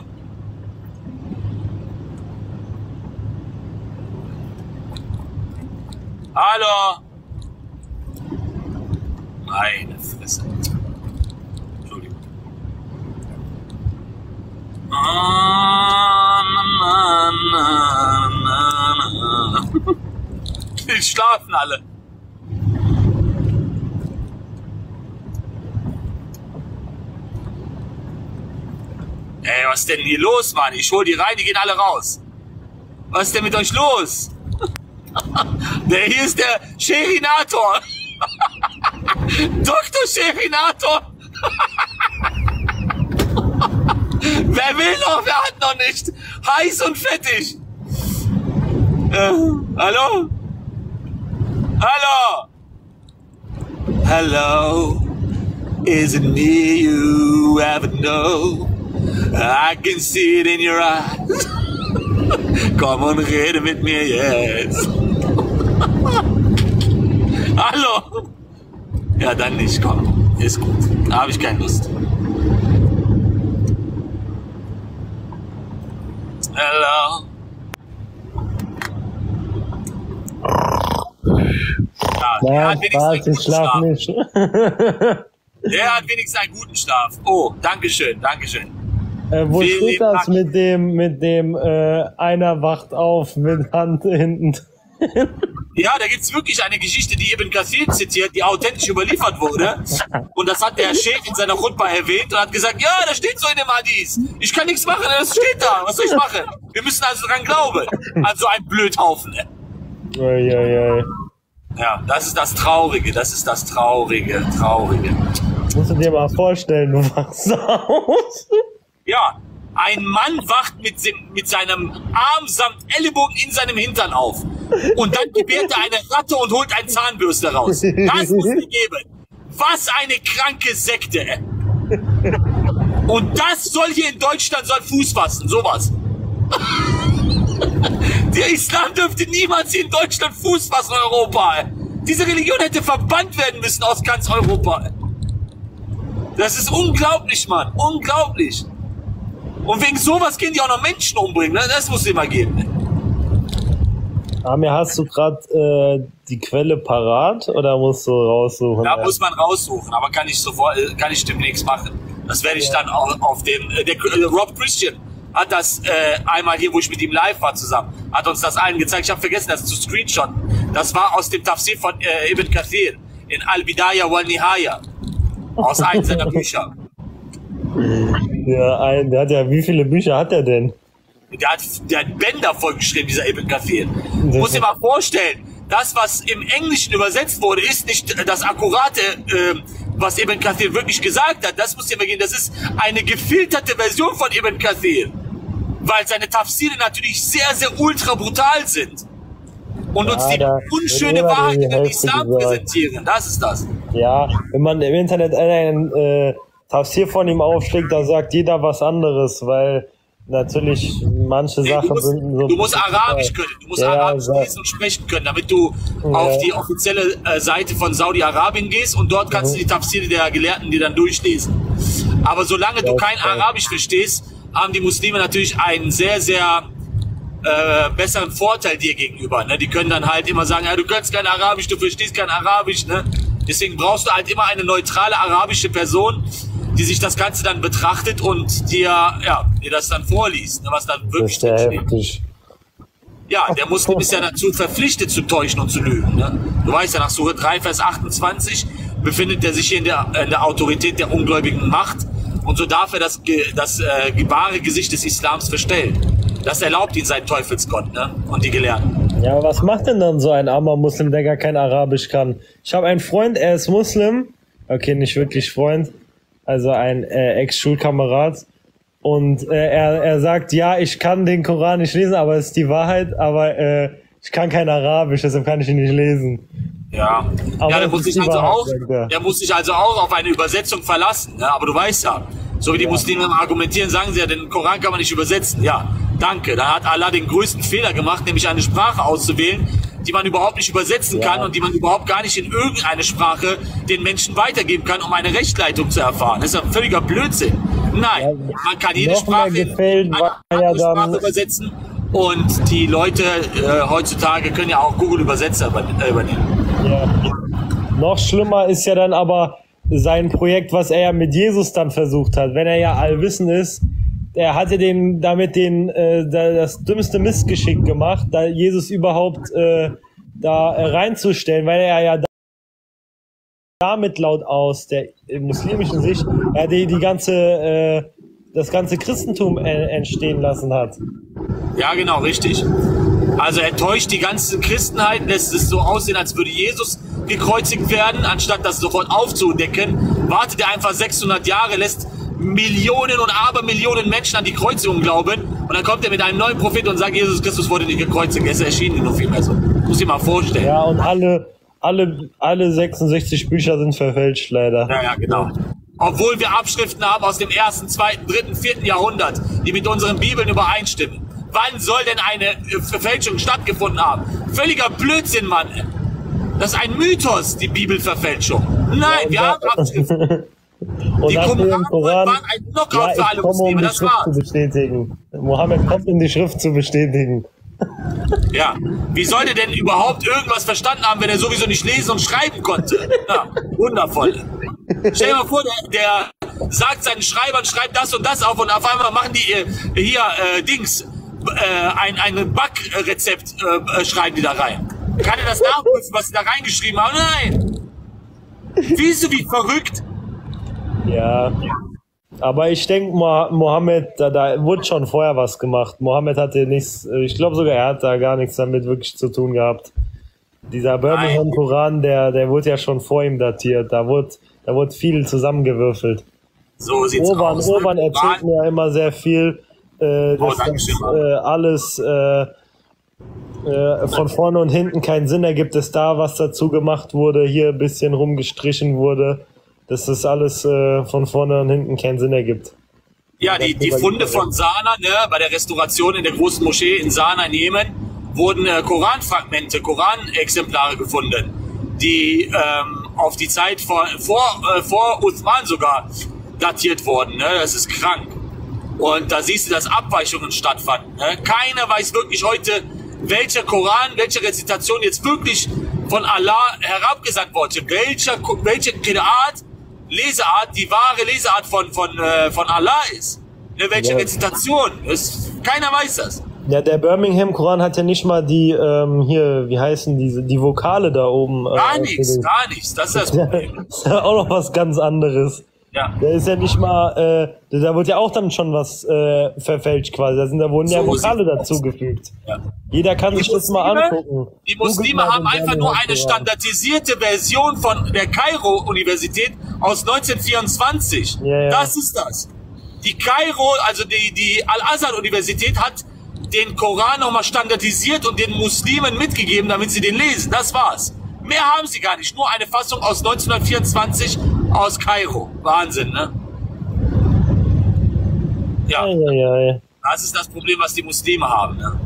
Hallo? Meine Fresse. Entschuldigung. Ah, na, na, na, na. Die schlafen alle. Ey, was ist denn hier los, Mann? Ich hol die rein, die gehen alle raus. Was ist denn mit euch los? Der hier ist der Scherinator. Doktor Scherinator. Wer will noch? Wer hat noch nicht? Heiß und fettig. Äh, hallo? Hallo? Hello? Is it me you ever know? I can see it in your eyes. Komm und rede mit mir jetzt. Hallo? Ja, dann nicht, komm. Ist gut. Da habe ich keine Lust. Hello? Ja, der hat wenigstens einen guten Schlaf. Nicht. Der hat wenigstens einen guten Schlaf. Oh, dankeschön, dankeschön. Äh, wo Vielen steht das Dank. mit dem, mit dem, äh, einer wacht auf mit Hand hinten? Ja, da gibt's wirklich eine Geschichte, die Ibn Kathir zitiert, die authentisch überliefert wurde. Und das hat der Sheikh in seiner Khutbah erwähnt und hat gesagt, ja, das steht so in dem Hadith. Ich kann nichts machen, das steht da. Was soll ich machen? Wir müssen also dran glauben. Also ein Blödhaufen. Oi, oi, oi. Ja, das ist das Traurige, das ist das Traurige, Traurige. Musst du dir mal vorstellen, du wachst aus. Ja, ein Mann wacht mit, mit seinem Arm samt Ellenbogen in seinem Hintern auf. Und dann gebärt er eine Ratte und holt eine Zahnbürste raus. Das muss es geben. Was eine kranke Sekte. Und das soll hier in Deutschland soll Fuß fassen, sowas. Der Islam dürfte niemals hier in Deutschland Fuß fassen in Europa. Diese Religion hätte verbannt werden müssen aus ganz Europa. Das ist unglaublich, Mann. Unglaublich. Und wegen sowas gehen die auch noch Menschen umbringen. Ne? Das muss immer geben. Ne? Amir, hast du gerade äh, die Quelle parat oder musst du raussuchen? Da ja. muss man raussuchen, aber kann ich sofort, kann ich demnächst machen. Das werde ich ja. dann auf, auf dem, äh, der äh, Rob Christian hat das äh, einmal hier, wo ich mit ihm live war zusammen, hat uns das allen gezeigt. Ich habe vergessen, das zu screenshotten. Das war aus dem Tafsir von äh, Ibn Kathir in Al-Bidaya wal Nihaya. Aus einem seiner Bücher. Ja, ein, der hat ja, wie viele Bücher hat er denn? Der hat, der hat Bänder vollgeschrieben, dieser Ibn Kathir. Du musst dir mal vorstellen, das, was im Englischen übersetzt wurde, ist nicht das Akkurate, äh, was Ibn Kathir wirklich gesagt hat. Das muss dir mal gehen. Das ist eine gefilterte Version von Ibn Kathir. Weil seine Tafsire natürlich sehr, sehr ultra brutal sind. Und ja, uns die unschöne Wahrheit in den Islam gesagt. präsentieren. Das ist das. Ja, wenn man im Internet einen äh, Tafsir von ihm aufschlägt, da sagt jeder was anderes, weil natürlich manche nee, Sachen du musst, sind so. Du musst Arabisch können, du musst ja, Arabisch lesen und sprechen können, damit du ja. auf die offizielle äh, Seite von Saudi-Arabien gehst und dort kannst mhm. du die Tafsire der Gelehrten dir dann durchlesen. Aber solange du kein Arabisch verstehst, haben die Muslime natürlich einen sehr, sehr äh, besseren Vorteil dir gegenüber. Ne? Die können dann halt immer sagen, ja, du kannst kein Arabisch, du verstehst kein Arabisch. Ne? Deswegen brauchst du halt immer eine neutrale arabische Person, die sich das Ganze dann betrachtet und dir, ja, dir das dann vorliest, ne, was dann wirklich das ist ja heftig. Ja, der Muslim ist ja dazu verpflichtet zu täuschen und zu lügen. Ne? Du weißt ja, nach Sure drei, Vers achtundzwanzig befindet er sich hier in der, in der Autorität der ungläubigen Macht und so darf er das, das äh, wahre Gesicht des Islams verstellen. Das erlaubt ihn sein Teufelsgott, ne? Und die Gelehrten. Ja, aber was macht denn dann so ein armer Muslim, der gar kein Arabisch kann? Ich habe einen Freund, er ist Muslim, okay, nicht wirklich Freund, also ein äh, Ex-Schulkamerad. Und äh, er, er sagt, ja, ich kann den Koran nicht lesen, aber es ist die Wahrheit, aber äh, ich kann kein Arabisch, deshalb kann ich ihn nicht lesen. Ja, aber ja der, muss sich also auch, der muss sich also auch auf eine Übersetzung verlassen. Ne? Aber du weißt ja, so wie die ja. Muslime argumentieren, sagen sie ja, den Koran kann man nicht übersetzen. Ja, danke. Da hat Allah den größten Fehler gemacht, nämlich eine Sprache auszuwählen, die man überhaupt nicht übersetzen ja. kann und die man überhaupt gar nicht in irgendeine Sprache den Menschen weitergeben kann, um eine Rechtleitung zu erfahren. Das ist ein völliger Blödsinn. Nein, man kann jede noch mehr Sprache in gefällt, eine war ja andere Sprache dann, übersetzen. Und die Leute äh, heutzutage können ja auch Google Übersetzer übernehmen. ja. Noch schlimmer ist ja dann aber sein Projekt, was er ja mit Jesus dann versucht hat. Wenn er ja allwissend ist, er hatte den, damit den, äh, das dümmste Missgeschick gemacht, da Jesus überhaupt äh, da äh, reinzustellen, weil er ja damit laut aus der muslimischen Sicht ja, die, die ganze, äh, das ganze Christentum äh, entstehen lassen hat. Ja, genau, richtig. Also er täuscht die ganze Christenheit, lässt es so aussehen, als würde Jesus gekreuzigt werden, anstatt das sofort aufzudecken, wartet er einfach sechshundert Jahre, lässt Millionen und Abermillionen Menschen an die Kreuzigung glauben und dann kommt er mit einem neuen Prophet und sagt, Jesus Christus wurde nicht gekreuzigt, er ist erschienen, nur viel mehr so. Muss ich mal vorstellen. Ja, und alle, alle, alle sechsundsechzig Bücher sind verfälscht, leider. Ja, ja, genau. Obwohl wir Abschriften haben aus dem ersten, zweiten, dritten, vierten Jahrhundert, die mit unseren Bibeln übereinstimmen. Wann soll denn eine Verfälschung stattgefunden haben? Völliger Blödsinn, Mann. Das ist ein Mythos, die Bibelverfälschung. Nein, wir haben Abschriften. Und Die dann Koran im Koran, waren ein Knockout ja, für alle ich komme, um Muslime, die das Schrift war's. zu bestätigen. Mohammed kommt, um die Schrift zu bestätigen. Ja, wie soll der denn überhaupt irgendwas verstanden haben, wenn er sowieso nicht lesen und schreiben konnte? Ja, wundervoll. Stell dir mal vor, der, der sagt seinen Schreibern, schreibt das und das auf und auf einmal machen die äh, hier äh, Dings, äh, ein, ein Backrezept äh, schreiben die da rein. Kann er das nachprüfen, was sie da reingeschrieben haben? Nein! Siehst du, wie verrückt? Ja. Aber ich denke, Mohammed, da, da wurde schon vorher was gemacht. Mohammed hatte nichts, ich glaube sogar, er hat da gar nichts damit wirklich zu tun gehabt. Dieser Birmingham Koran, der, der wurde ja schon vor ihm datiert. Da wurde, da wurde viel zusammengewürfelt. So sieht's Urban, aus. Urban erzählt mir ja immer sehr viel, äh, dass Oh, danke das schön, äh, alles äh, äh, von vorne und hinten keinen Sinn ergibt, dass da was dazu gemacht wurde, hier ein bisschen rumgestrichen wurde, dass das alles äh, von vorne und hinten keinen Sinn ergibt. Ja, die, die Funde von Sana, ne, bei der Restauration in der großen Moschee in Sana in Jemen, wurden äh, Koranfragmente, Koranexemplare gefunden, die ähm, auf die Zeit vor, vor, äh, vor Uthman sogar datiert wurden. Ne? Das ist krank. Und da siehst du, dass Abweichungen stattfanden. Ne? Keiner weiß wirklich heute, welcher Koran, welche Rezitation jetzt wirklich von Allah herabgesandt wurde. Welcher, welche Qira'at, Leseart, die wahre Leseart von, von, äh, von Allah ist. Ne? Welche Ja. Rezitation. Das, keiner weiß das. Ja, der Birmingham Koran hat ja nicht mal die, ähm, hier, wie heißen diese, die Vokale da oben. Äh, Gar nichts, ausgelegt. gar nichts. Das ist das Problem. Das ist ja auch noch was ganz anderes. Ja. Der ist ja nicht mal, äh, da wird ja auch dann schon was äh, verfälscht quasi. Da, sind, da wurden ja So Vokale sieht's aus. dazugefügt. Ja. Jeder kann Die sich das mal Muslime- angucken. Die Googelt Muslime mal haben den einfach nur Birmingham eine Koran. standardisierte Version von der Kairo-Universität aus neunzehnhundertvierundzwanzig. Ja, ja. Das ist das. Die Kairo, also die, die Al-Azhar-Universität hat den Koran nochmal standardisiert und den Muslimen mitgegeben, damit sie den lesen. Das war's. Mehr haben sie gar nicht. Nur eine Fassung aus neunzehnhundertvierundzwanzig aus Kairo. Wahnsinn, ne? Ja. Ei, ei, ei. Das ist das Problem, was die Muslime haben. Ne?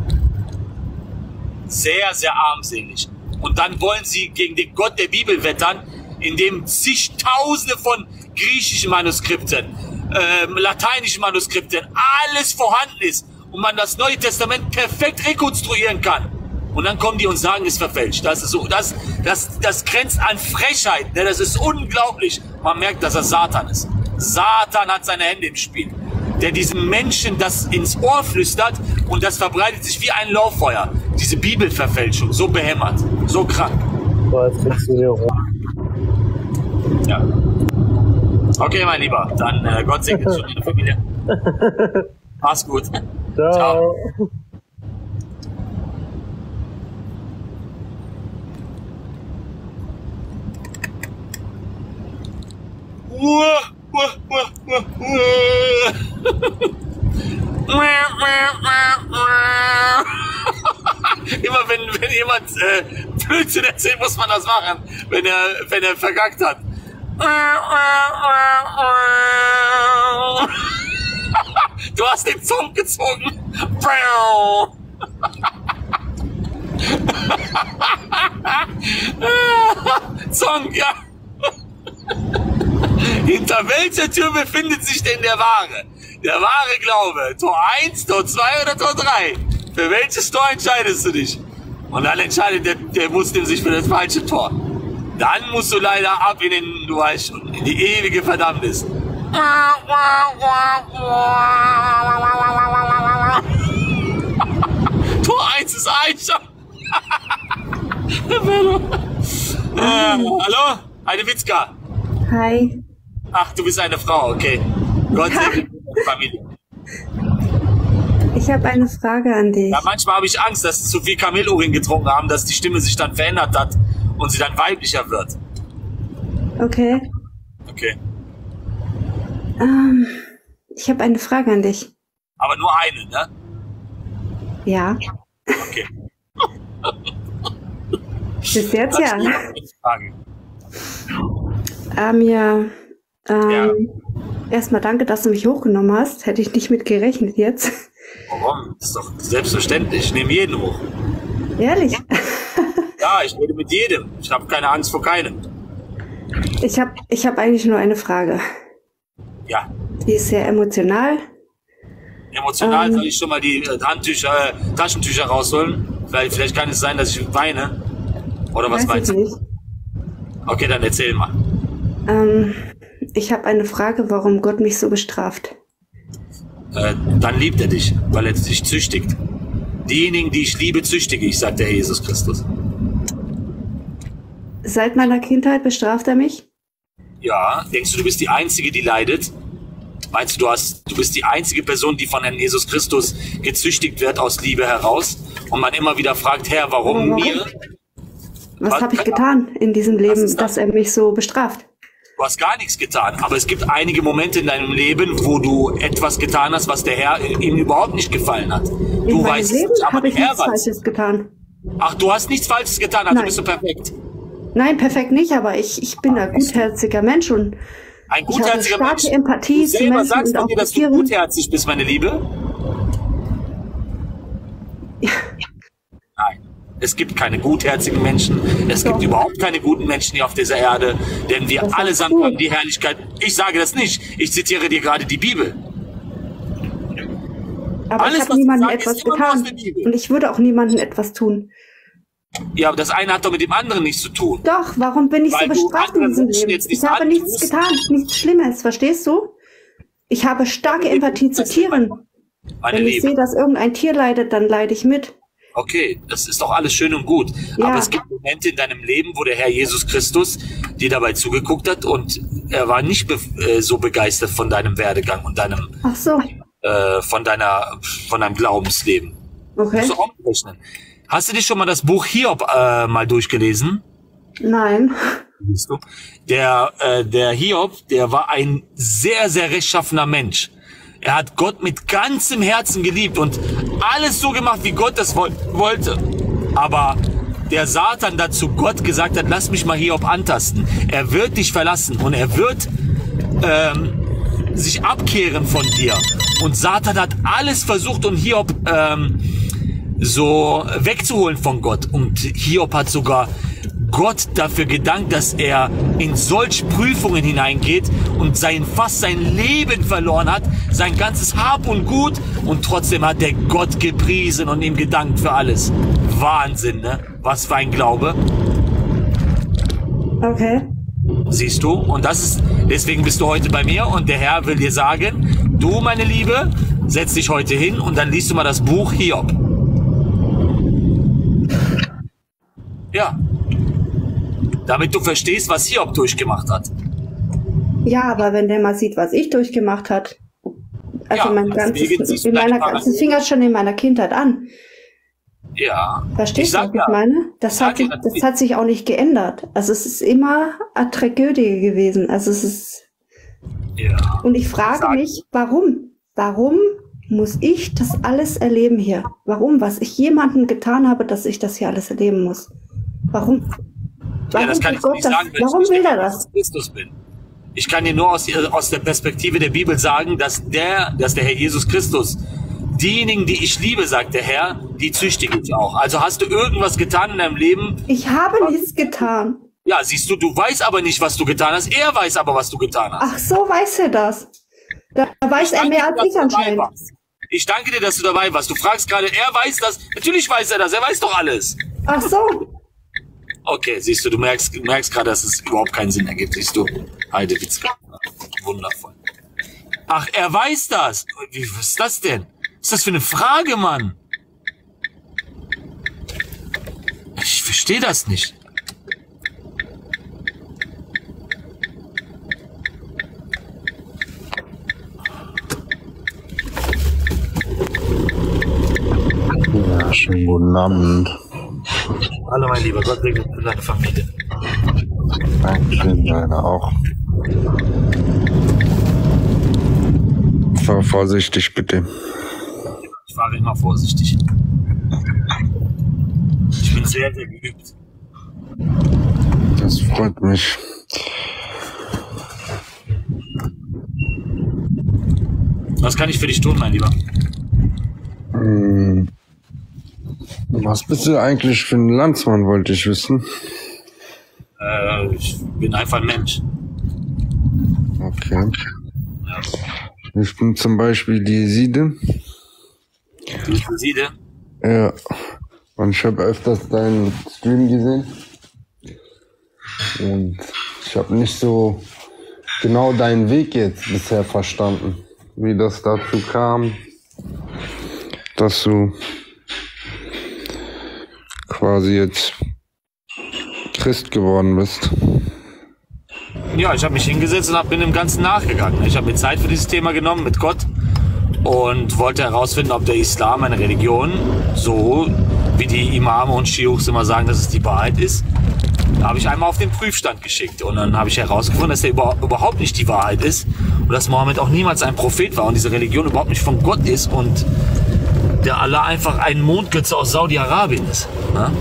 Sehr, sehr armselig. Und dann wollen sie gegen den Gott der Bibel wettern, indem zigtausende von griechischen Manuskripten, ähm, lateinischen Manuskripten, alles vorhanden ist und man das Neue Testament perfekt rekonstruieren kann. Und dann kommen die und sagen, es ist verfälscht. Das ist so, das, das, das grenzt an Frechheit. Ne? Das ist unglaublich. Man merkt, dass das Satan ist. Satan hat seine Hände im Spiel, der diesen Menschen das ins Ohr flüstert und das verbreitet sich wie ein Lauffeuer. Diese Bibelverfälschung, so behämmert, so krank. Boah, jetzt kriegst du hier rum. Ja. Okay, mein Lieber, dann äh, Gott segne schon deine Familie. Mach's gut. Ciao. Ciao. Uah, uah, uah, uah, uah. Immer wenn, wenn jemand äh, Blödsinn erzählt, muss man das machen, wenn er, wenn er verkackt hat. Du hast den Zong gezogen. Zong, ja. Hinter welcher Tür befindet sich denn der wahre? Der wahre Glaube. Tor eins, Tor zwei oder Tor drei? Für welches Tor entscheidest du dich? Und dann entscheidet der, der Muslim sich für das falsche Tor. Dann musst du leider ab in den, du weißt schon, in die ewige Verdammnis. Tor eins ist Aisha. äh, hallo? Eine Witzka. Hi. Ach, du bist eine Frau, okay. Gott segne deine Familie. Ich habe eine Frage an dich. Ja, manchmal habe ich Angst, dass sie zu viel Kamelurin getrunken haben, dass die Stimme sich dann verändert hat und sie dann weiblicher wird. Okay. Okay. Ähm, ich habe eine Frage an dich. Aber nur eine, ne? Ja. Okay. Bis jetzt ja. Frage. Amir, ähm, Ja. erstmal danke, dass du mich hochgenommen hast. Hätte ich nicht mit gerechnet jetzt. Warum? Das ist doch selbstverständlich. Ich nehme jeden hoch. Ehrlich? Ja, ich rede mit jedem. Ich habe keine Angst vor keinem. Ich habe ich hab eigentlich nur eine Frage. Ja. Die ist sehr emotional. Emotional Ähm. soll ich schon mal die äh, Handtücher, äh, Taschentücher rausholen. Vielleicht, vielleicht kann es sein, dass ich weine. Oder was Weiß meinst ich du? nicht. Okay, dann erzähl mal. Ähm, ich habe eine Frage, warum Gott mich so bestraft. Äh, dann liebt er dich, weil er dich züchtigt. Diejenigen, die ich liebe, züchtige ich, sagt der Herr Jesus Christus. Seit meiner Kindheit bestraft er mich? Ja, denkst du, du bist die Einzige, die leidet? Meinst du, du, hast, du bist die einzige Person, die von Herrn Jesus Christus gezüchtigt wird aus Liebe heraus? Und man immer wieder fragt, Herr, warum Aber warum? mir? Was Was- habe ich getan in diesem Was Leben, ist das? dass er mich so bestraft? Du hast gar nichts getan, aber es gibt einige Momente in deinem Leben, wo du etwas getan hast, was der Herr ihm überhaupt nicht gefallen hat. In Du meinem weißt es Leben nicht, aber habe ich der Herr nichts weiß. Falsches getan. Ach, du hast nichts Falsches getan, also Nein. bist du perfekt. Nein, perfekt nicht, aber ich, ich bin ein gutherziger Mensch und Ein ich habe gutherziger starke Mensch. Empathie Du zu selber Menschen sagst und von auch dir, dass zu du Tieren. gutherzig bist, meine Liebe. Nein, es gibt keine gutherzigen Menschen. Es gibt Doch. überhaupt keine guten Menschen hier auf dieser Erde, denn wir Das allesamt sagst du. haben die Herrlichkeit. Ich sage das nicht. Ich zitiere dir gerade die Bibel. Aber Alles, ich was habe du niemandem sagst, etwas ist immer nur aus getan. der Bibel. Und ich würde auch niemandem etwas tun. Ja, aber das eine hat doch mit dem anderen nichts zu tun. Doch, warum bin ich Weil so du bestraft in anderen diesem Menschen Leben? jetzt Ich nichts habe nichts antust. getan, nichts Schlimmes, verstehst du? Ich habe starke Empathie zu Tieren. Meine Wenn ich Liebe. sehe, dass irgendein Tier leidet, dann leide ich mit. Okay, das ist doch alles schön und gut. Ja. Aber es gibt Momente in deinem Leben, wo der Herr Jesus Christus dir dabei zugeguckt hat und er war nicht be äh, so begeistert von deinem Werdegang und deinem, Ach so, äh, von deiner, von deinem Glaubensleben. okay. Musst du auch rechnen. Hast du dir schon mal das Buch Hiob äh, mal durchgelesen? Nein. Siehst du? Der, äh, der Hiob, der war ein sehr, sehr rechtschaffener Mensch. Er hat Gott mit ganzem Herzen geliebt und alles so gemacht, wie Gott das woll wollte. Aber der Satan dazu Gott gesagt hat, lass mich mal Hiob antasten. Er wird dich verlassen und er wird ähm, sich abkehren von dir. Und Satan hat alles versucht, um Hiob ähm, so wegzuholen von Gott. Und Hiob hat sogar Gott dafür gedankt, dass er in solch Prüfungen hineingeht und sein, fast sein Leben verloren hat, sein ganzes Hab und Gut, und trotzdem hat er Gott gepriesen und ihm gedankt für alles. Wahnsinn, ne? Was für ein Glaube. Okay. Siehst du? Und das ist, deswegen bist du heute bei mir und der Herr will dir sagen, du, meine Liebe, setz dich heute hin und dann liest du mal das Buch Hiob. Ja. Damit du verstehst, was Hiob durchgemacht hat. Ja, aber wenn der mal sieht, was ich durchgemacht hat, also Ja, mein deswegen ganzes, siehst du in deine meiner, Parallelen. das fing ja schon in meiner Kindheit an. Ja. Verstehst Ich du, sag was ich ja. meine? Das Sag hat, sich, ja, das hat sich auch nicht geändert. Also es ist immer eine Tragödie gewesen. Also es ist, Ja. und ich frage Sag. mich, warum? Warum muss ich das alles erleben hier? Warum? Was ich jemandem getan habe, dass ich das hier alles erleben muss? Warum? Ja, das kann will ich Gott nicht das? sagen, weil Warum ich nicht will der er Jesus das? Christus bin. Ich kann dir nur aus, aus der Perspektive der Bibel sagen, dass der, dass der Herr Jesus Christus, diejenigen, die ich liebe, sagt der Herr, die züchtige ich auch. Also hast du irgendwas getan in deinem Leben? Ich habe nichts getan. Ja, siehst du, du weißt aber nicht, was du getan hast. Er weiß aber, was du getan hast. Ach so, weiß er das. Da weiß er mehr als ich anscheinend. Ich danke dir, dass du dabei warst. Du fragst gerade, er weiß das. Natürlich weiß er das. Er weiß doch alles. Ach so. Okay, siehst du, du merkst, du merkst gerade, dass es überhaupt keinen Sinn ergibt. Siehst du? Heidewitzka. Wundervoll. Ach, er weiß das. Wie, was ist das denn? Was ist das für eine Frage, Mann? Ich verstehe das nicht. Ja, schönen guten Abend. Hallo, mein Lieber. Gott segne für deine Familie. Dankeschön, deine auch. Fahr vorsichtig, bitte. Ich fahre immer vorsichtig. Ich bin sehr, sehr geübt. Das freut mich. Was kann ich für dich tun, mein Lieber? Hm. Was bist du eigentlich für ein Landsmann, wollte ich wissen. Äh, ich bin einfach ein Mensch. Okay. Ja. Ich bin zum Beispiel die Jeside. Die Jeside? Ja. Und ich habe öfters deinen Stream gesehen. Und ich habe nicht so genau deinen Weg jetzt bisher verstanden. Wie das dazu kam, dass du quasi jetzt Christ geworden bist. Ja, ich habe mich hingesetzt und hab, bin dem Ganzen nachgegangen. Ich habe mir Zeit für dieses Thema genommen mit Gott und wollte herausfinden, ob der Islam eine Religion, so wie die Imame und Schiuchs immer sagen, dass es die Wahrheit ist, da habe ich einmal auf den Prüfstand geschickt und dann habe ich herausgefunden, dass der über, überhaupt nicht die Wahrheit ist und dass Mohammed auch niemals ein Prophet war und diese Religion überhaupt nicht von Gott ist und der Allah einfach ein Mondgötze aus Saudi-Arabien ist. Ne?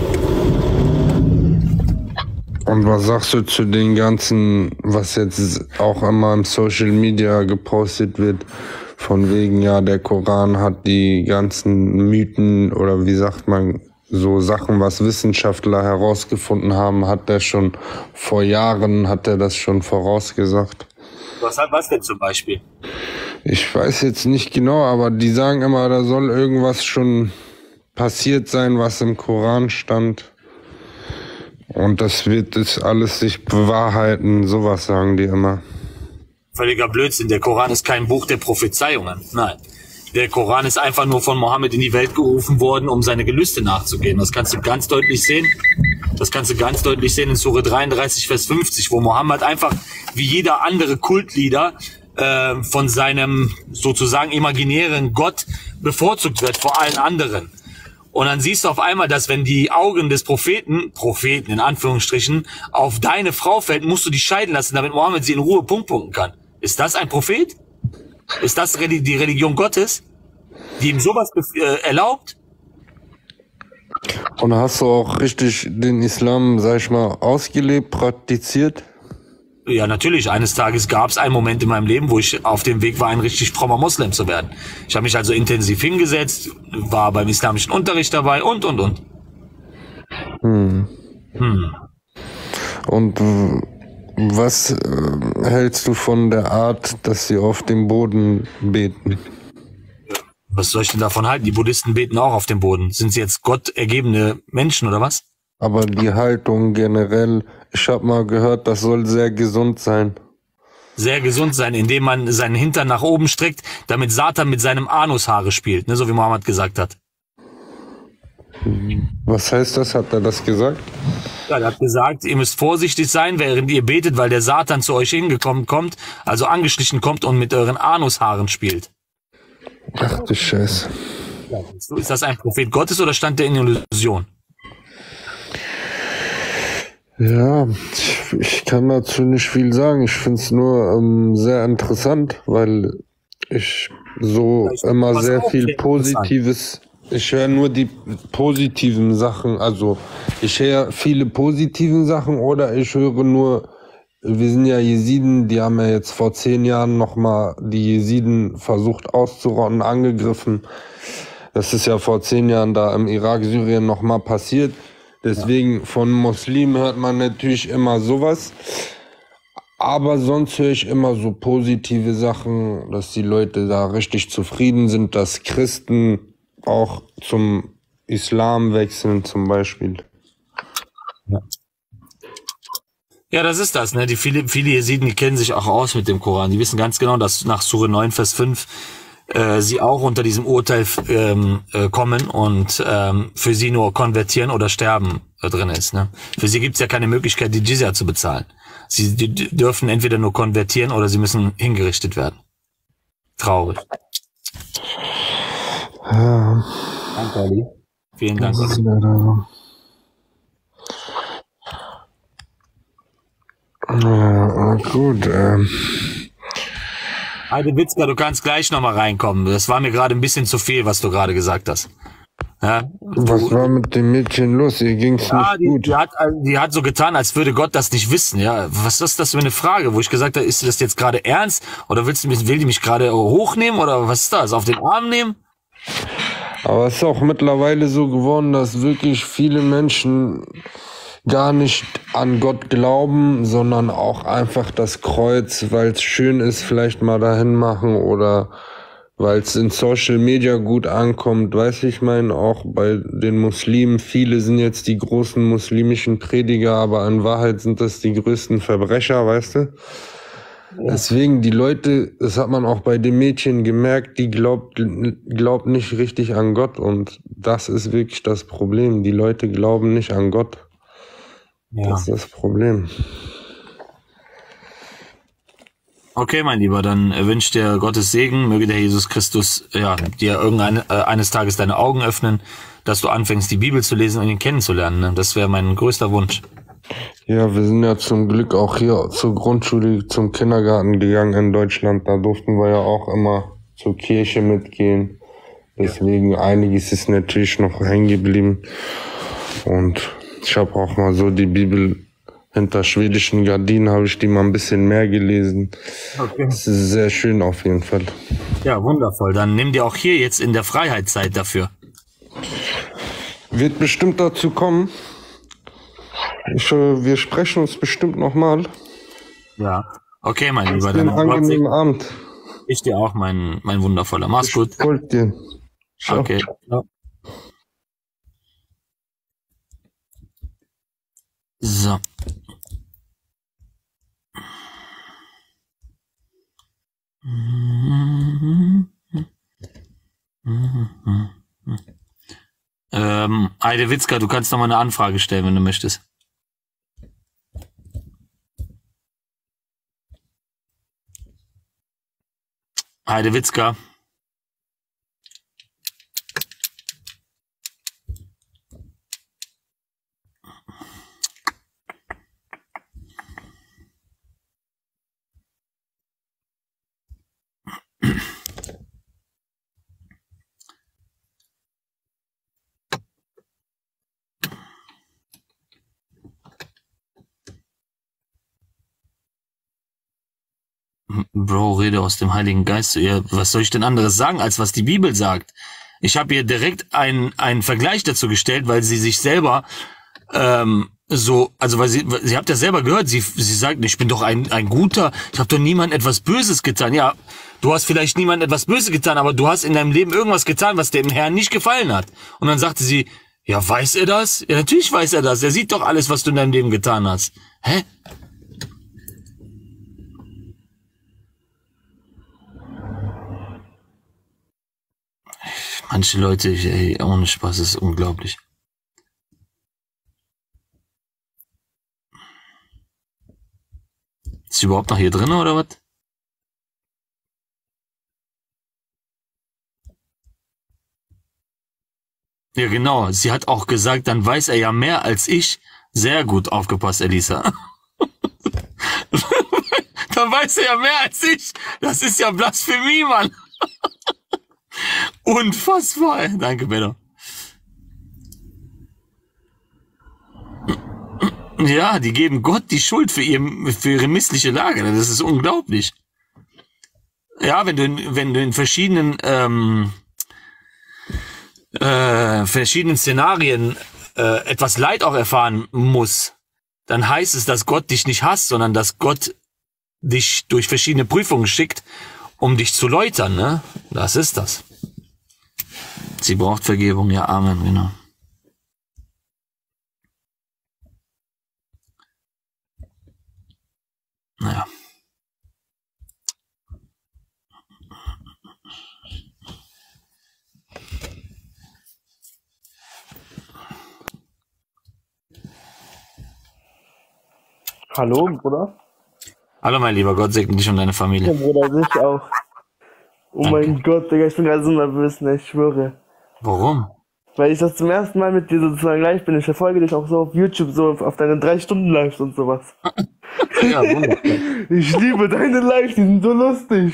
Und was sagst du zu den ganzen, was jetzt auch immer im Social Media gepostet wird, von wegen, ja, der Koran hat die ganzen Mythen oder wie sagt man, so Sachen, was Wissenschaftler herausgefunden haben, hat der schon vor Jahren, hat er das schon vorausgesagt. Was hat was denn zum Beispiel? Ich weiß jetzt nicht genau, aber die sagen immer, da soll irgendwas schon passiert sein, was im Koran stand. Und das wird das alles sich bewahrheiten, sowas sagen die immer. Völliger Blödsinn, der Koran ist kein Buch der Prophezeiungen, nein. Der Koran ist einfach nur von Mohammed in die Welt gerufen worden, um seine Gelüste nachzugehen. Das kannst du ganz deutlich sehen. Das kannst du ganz deutlich sehen in Sure dreiunddreißig, Vers fünfzig, wo Mohammed einfach wie jeder andere Kultleader äh, von seinem sozusagen imaginären Gott bevorzugt wird vor allen anderen. Und dann siehst du auf einmal, dass wenn die Augen des Propheten, Propheten in Anführungsstrichen, auf deine Frau fällt, musst du die scheiden lassen, damit Mohammed sie in Ruhe punktpunkten kann. Ist das ein Prophet? Ist das die Religion Gottes, die ihm sowas äh, erlaubt? Und hast du auch richtig den Islam, sag ich mal, ausgelebt, praktiziert? Ja, natürlich. Eines Tages gab es einen Moment in meinem Leben, wo ich auf dem Weg war, ein richtig frommer Muslim zu werden. Ich habe mich also intensiv hingesetzt, war beim islamischen Unterricht dabei und, und, und. Hm. Hm. Und was äh, hältst du von der Art, dass sie auf dem Boden beten? Was soll ich denn davon halten? Die Buddhisten beten auch auf dem Boden. Sind sie jetzt gottergebene Menschen oder was? Aber die Haltung generell, ich habe mal gehört, das soll sehr gesund sein. Sehr gesund sein, indem man seinen Hintern nach oben streckt, damit Satan mit seinem Anushaare spielt, ne, so wie Mohammed gesagt hat. Was heißt das? Hat er das gesagt? Ja, er hat gesagt, ihr müsst vorsichtig sein, während ihr betet, weil der Satan zu euch hingekommen kommt, also angeschlichen kommt und mit euren Anushaaren spielt. Ach du Scheiße. Ja, ist das ein Prophet Gottes oder stand der in Illusion? Ja, ich, ich kann dazu nicht viel sagen. Ich finde es nur ähm, sehr interessant, weil ich so ich immer sehr viel Positives, ich höre nur die positiven Sachen, also ich höre viele positiven Sachen oder ich höre nur, wir sind ja Jesiden, die haben ja jetzt vor zehn Jahren nochmal die Jesiden versucht auszurotten, angegriffen. Das ist ja vor zehn Jahren da im Irak, Syrien nochmal passiert. Deswegen von Muslimen hört man natürlich immer sowas. Aber sonst höre ich immer so positive Sachen, dass die Leute da richtig zufrieden sind, dass Christen auch zum Islam wechseln zum Beispiel. Ja. Ja, das ist das, ne? Die viele, viele Jesiden, die kennen sich auch aus mit dem Koran. Die wissen ganz genau, dass nach Sure neun, Vers fünf äh, sie auch unter diesem Urteil ähm, äh, kommen und ähm, für sie nur konvertieren oder sterben äh, drin ist, ne? Für sie gibt's ja keine Möglichkeit, die Jizya zu bezahlen. Sie die, die dürfen entweder nur konvertieren oder sie müssen hingerichtet werden. Traurig. Ja. Danke, Ali. Vielen Dank. Das ist leider so. Ja, gut. Ähm. Heidewitzka, du kannst gleich nochmal reinkommen. Das war mir gerade ein bisschen zu viel, was du gerade gesagt hast. Ja, was du, war mit dem Mädchen los? Ihr ging's ja, nicht die, gut. Die hat, die hat so getan, als würde Gott das nicht wissen. Ja, was ist das für eine Frage, wo ich gesagt habe, ist das jetzt gerade ernst? Oder willst du mich, will die mich gerade hochnehmen? Oder was ist das? Auf den Arm nehmen? Aber es ist auch mittlerweile so geworden, dass wirklich viele Menschen gar nicht an Gott glauben, sondern auch einfach das Kreuz, weil es schön ist, vielleicht mal dahin machen oder weil es in Social Media gut ankommt. Weiß ich meine, auch bei den Muslimen, viele sind jetzt die großen muslimischen Prediger, aber in Wahrheit sind das die größten Verbrecher, weißt du? Ja. Deswegen, die Leute, das hat man auch bei dem Mädchen gemerkt, die glaubt, glaubt nicht richtig an Gott und das ist wirklich das Problem. Die Leute glauben nicht an Gott. Ja. Das ist das Problem. Okay, mein Lieber, dann wünsche dir Gottes Segen, möge der Jesus Christus ja, dir irgendeines äh, eines Tages deine Augen öffnen, dass du anfängst, die Bibel zu lesen und ihn kennenzulernen. Ne? Das wäre mein größter Wunsch. Ja, wir sind ja zum Glück auch hier zur Grundschule, zum Kindergarten gegangen in Deutschland. Da durften wir ja auch immer zur Kirche mitgehen. Deswegen ja. Einiges ist natürlich noch hängen geblieben. Und ich habe auch mal so die Bibel hinter schwedischen Gardinen, habe ich die mal ein bisschen mehr gelesen. Okay. Das ist sehr schön auf jeden Fall. Ja, wundervoll. Dann nimm dir auch hier jetzt in der Freizeit dafür. Wird bestimmt dazu kommen. Ich, äh, wir sprechen uns bestimmt nochmal. Ja. Okay, mein Lieber. Dann einen angenehmen Abend. Ich dir auch, mein, mein wundervoller. Mach's gut. Folgt dir. Ciao. Okay. Ja. So. Ähm, Heidewitzka, du kannst noch mal eine Anfrage stellen, wenn du möchtest. Heidewitzka. Bro, rede aus dem Heiligen Geist zu ihr. Was soll ich denn anderes sagen, als was die Bibel sagt? Ich habe ihr direkt einen, einen Vergleich dazu gestellt, weil sie sich selber ähm, so, also weil sie, sie habt ja selber gehört, sie, sie sagt, ich bin doch ein, ein Guter, ich habe doch niemandem etwas Böses getan. Ja, du hast vielleicht niemandem etwas Böses getan, aber du hast in deinem Leben irgendwas getan, was dem Herrn nicht gefallen hat. Und dann sagte sie, ja, weiß er das? Ja, natürlich weiß er das. Er sieht doch alles, was du in deinem Leben getan hast. Hä? Manche Leute, ey, ohne Spaß, ist unglaublich. Ist sie überhaupt noch hier drin, oder was? Ja, genau. Sie hat auch gesagt, dann weiß er ja mehr als ich. Sehr gut aufgepasst, Elisa. Dann weiß er ja mehr als ich. Das ist ja Blasphemie, Mann. Unfassbar. Danke, Benno. Ja, die geben Gott die Schuld für, ihr, für ihre missliche Lage. Das ist unglaublich. Ja, wenn du in, wenn du in verschiedenen, ähm, äh, verschiedenen Szenarien äh, etwas Leid auch erfahren muss, dann heißt es, dass Gott dich nicht hasst, sondern dass Gott dich durch verschiedene Prüfungen schickt, um dich zu läutern, ne? Das ist das. Sie braucht Vergebung, ja, Amen, genau. Naja. Hallo, Bruder. Hallo, mein Lieber, Gott segne dich und deine Familie. Ja, Bruder, dich auch. Oh Danke. mein Gott, Digga, ich bin gerade so nervös, ne, ich schwöre. Warum? Weil ich das zum ersten Mal mit dir sozusagen live bin. Ich verfolge dich auch so auf YouTube, so auf, auf deine drei Stunden Lives und sowas. Ja, wunderbar. Ich liebe deine Lives, die sind so lustig.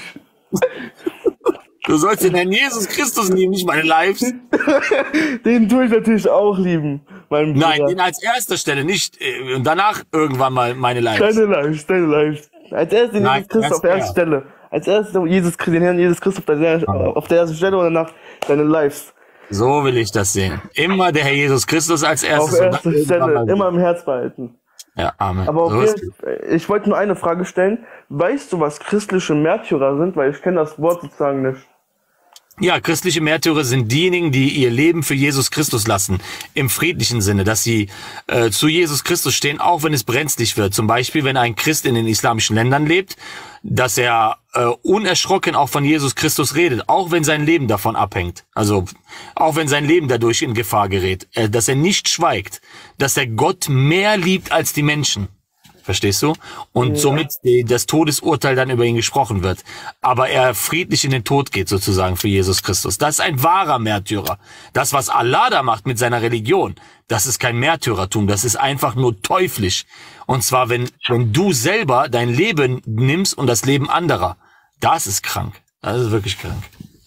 Du sollst den Herrn Jesus Christus lieben, nicht meine Lives. Den tue ich natürlich auch lieben, mein Bruder. Nein, den als erster Stelle, nicht äh, und danach irgendwann mal meine Lives. Deine Lives, deine Lives. Als erstes den Nein, Jesus Christus ganz auf der ersten klar. Stelle. Als erstes Jesus, den Herrn Jesus Christus auf der, auf der ersten Stelle und danach deine Lives. So will ich das sehen. Immer der Herr Jesus Christus als erstes. Auf und dann erster irgendwann Stelle, mal- immer im Herz behalten. Ja, Amen. Aber so okay, ist es. ich wollte nur eine Frage stellen. Weißt du, was christliche Märtyrer sind? Weil ich kenne das Wort sozusagen nicht. Ja, christliche Märtyrer sind diejenigen, die ihr Leben für Jesus Christus lassen, im friedlichen Sinne, dass sie äh, zu Jesus Christus stehen, auch wenn es brenzlig wird. Zum Beispiel, wenn ein Christ in den islamischen Ländern lebt, dass er äh, unerschrocken auch von Jesus Christus redet, auch wenn sein Leben davon abhängt. Also auch wenn sein Leben dadurch in Gefahr gerät, äh, dass er nicht schweigt, dass er Gott mehr liebt als die Menschen. Verstehst du? Und Ja. somit die, das Todesurteil dann über ihn gesprochen wird. Aber er friedlich in den Tod geht sozusagen für Jesus Christus. Das ist ein wahrer Märtyrer. Das, was Allah da macht mit seiner Religion, das ist kein Märtyrertum. Das ist einfach nur teuflisch. Und zwar, wenn, wenn du selber dein Leben nimmst und das Leben anderer. Das ist krank. Das ist wirklich krank.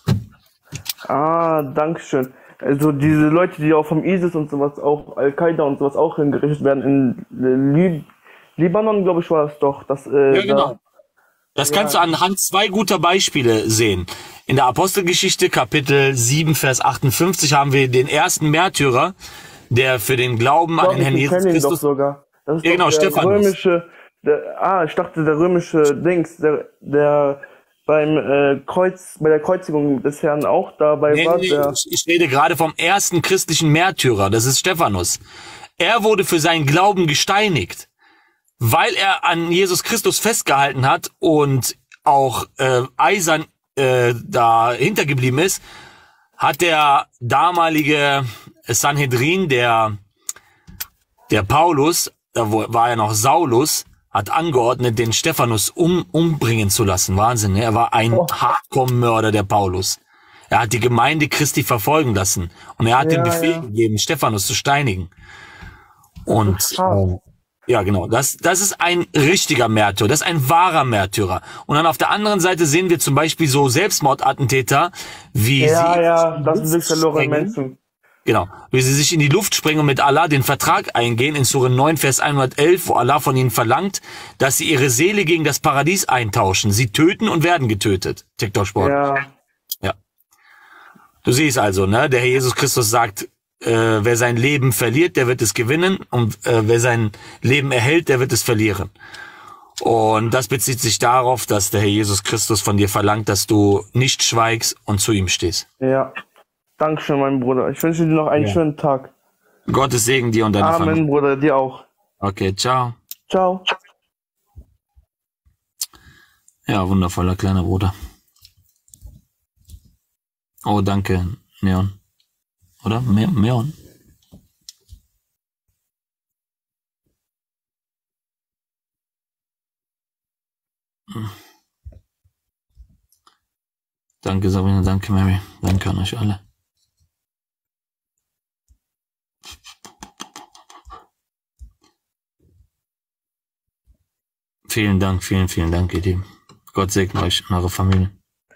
Ah, dankeschön. Also diese Leute, die auch vom ISIS und sowas, auch Al-Qaida und sowas auch hingerichtet werden, in Lib Libanon, glaube ich, war es doch. Das, äh, Ja, genau. da, Das Ja. kannst du anhand zwei guter Beispiele sehen. In der Apostelgeschichte, Kapitel sieben, Vers achtundfünfzig, haben wir den ersten Märtyrer, der für den Glauben an Doch, den Herrn ich Jesus kenne ihn doch Christus... sogar. Das ist Ja, doch genau, der Stephanus. römische, der, ah, ich dachte, der römische Dings, der, der beim äh, Kreuz, bei der Kreuzigung des Herrn auch dabei Nee, war, nee, der, ich, ich rede gerade vom ersten christlichen Märtyrer, das ist Stephanus. Er wurde für seinen Glauben gesteinigt, weil er an Jesus Christus festgehalten hat und auch äh, eisern äh, dahinter geblieben ist, hat der damalige Sanhedrin, der, der Paulus, da wo- war er noch Saulus, hat angeordnet, den Stephanus um, umbringen zu lassen. Wahnsinn, ne? Er war ein Oh. Hardcore-Mörder der Paulus. Er hat die Gemeinde Christi verfolgen lassen. Und er hat Ja, den Befehl ja. gegeben, Stephanus zu steinigen. Und hart. ja, genau. Das, das ist ein richtiger Märtyrer. Das ist ein wahrer Märtyrer. Und dann auf der anderen Seite sehen wir zum Beispiel so Selbstmordattentäter, wie Ja, sie ja, das sind Luft wirklich verlorene sprengen. Menschen. Genau. Wie sie sich in die Luft sprengen und mit Allah den Vertrag eingehen, in Sure neun, Vers hundertelf, wo Allah von ihnen verlangt, dass sie ihre Seele gegen das Paradies eintauschen. Sie töten und werden getötet. TikTok-Sport. Ja, Ja. Du siehst also, ne, der Herr Jesus Christus sagt, äh, wer sein Leben verliert, der wird es gewinnen, und äh, wer sein Leben erhält, der wird es verlieren. Und das bezieht sich darauf, dass der Herr Jesus Christus von dir verlangt, dass du nicht schweigst und zu ihm stehst. ja. Dankeschön, mein Bruder. Ich wünsche dir noch einen Ja. schönen Tag. Gottes Segen dir und deiner Amen, Familie. Bruder, dir auch. Okay, ciao. Ciao. Ja, wundervoller kleiner Bruder. Oh, danke, Neon. Oder? Me Meon? Hm. Danke, Sabrina, danke, Mary. Danke an euch alle. Vielen Dank, vielen, vielen Dank, ihr Lieben. Gott segne euch und eure Familie.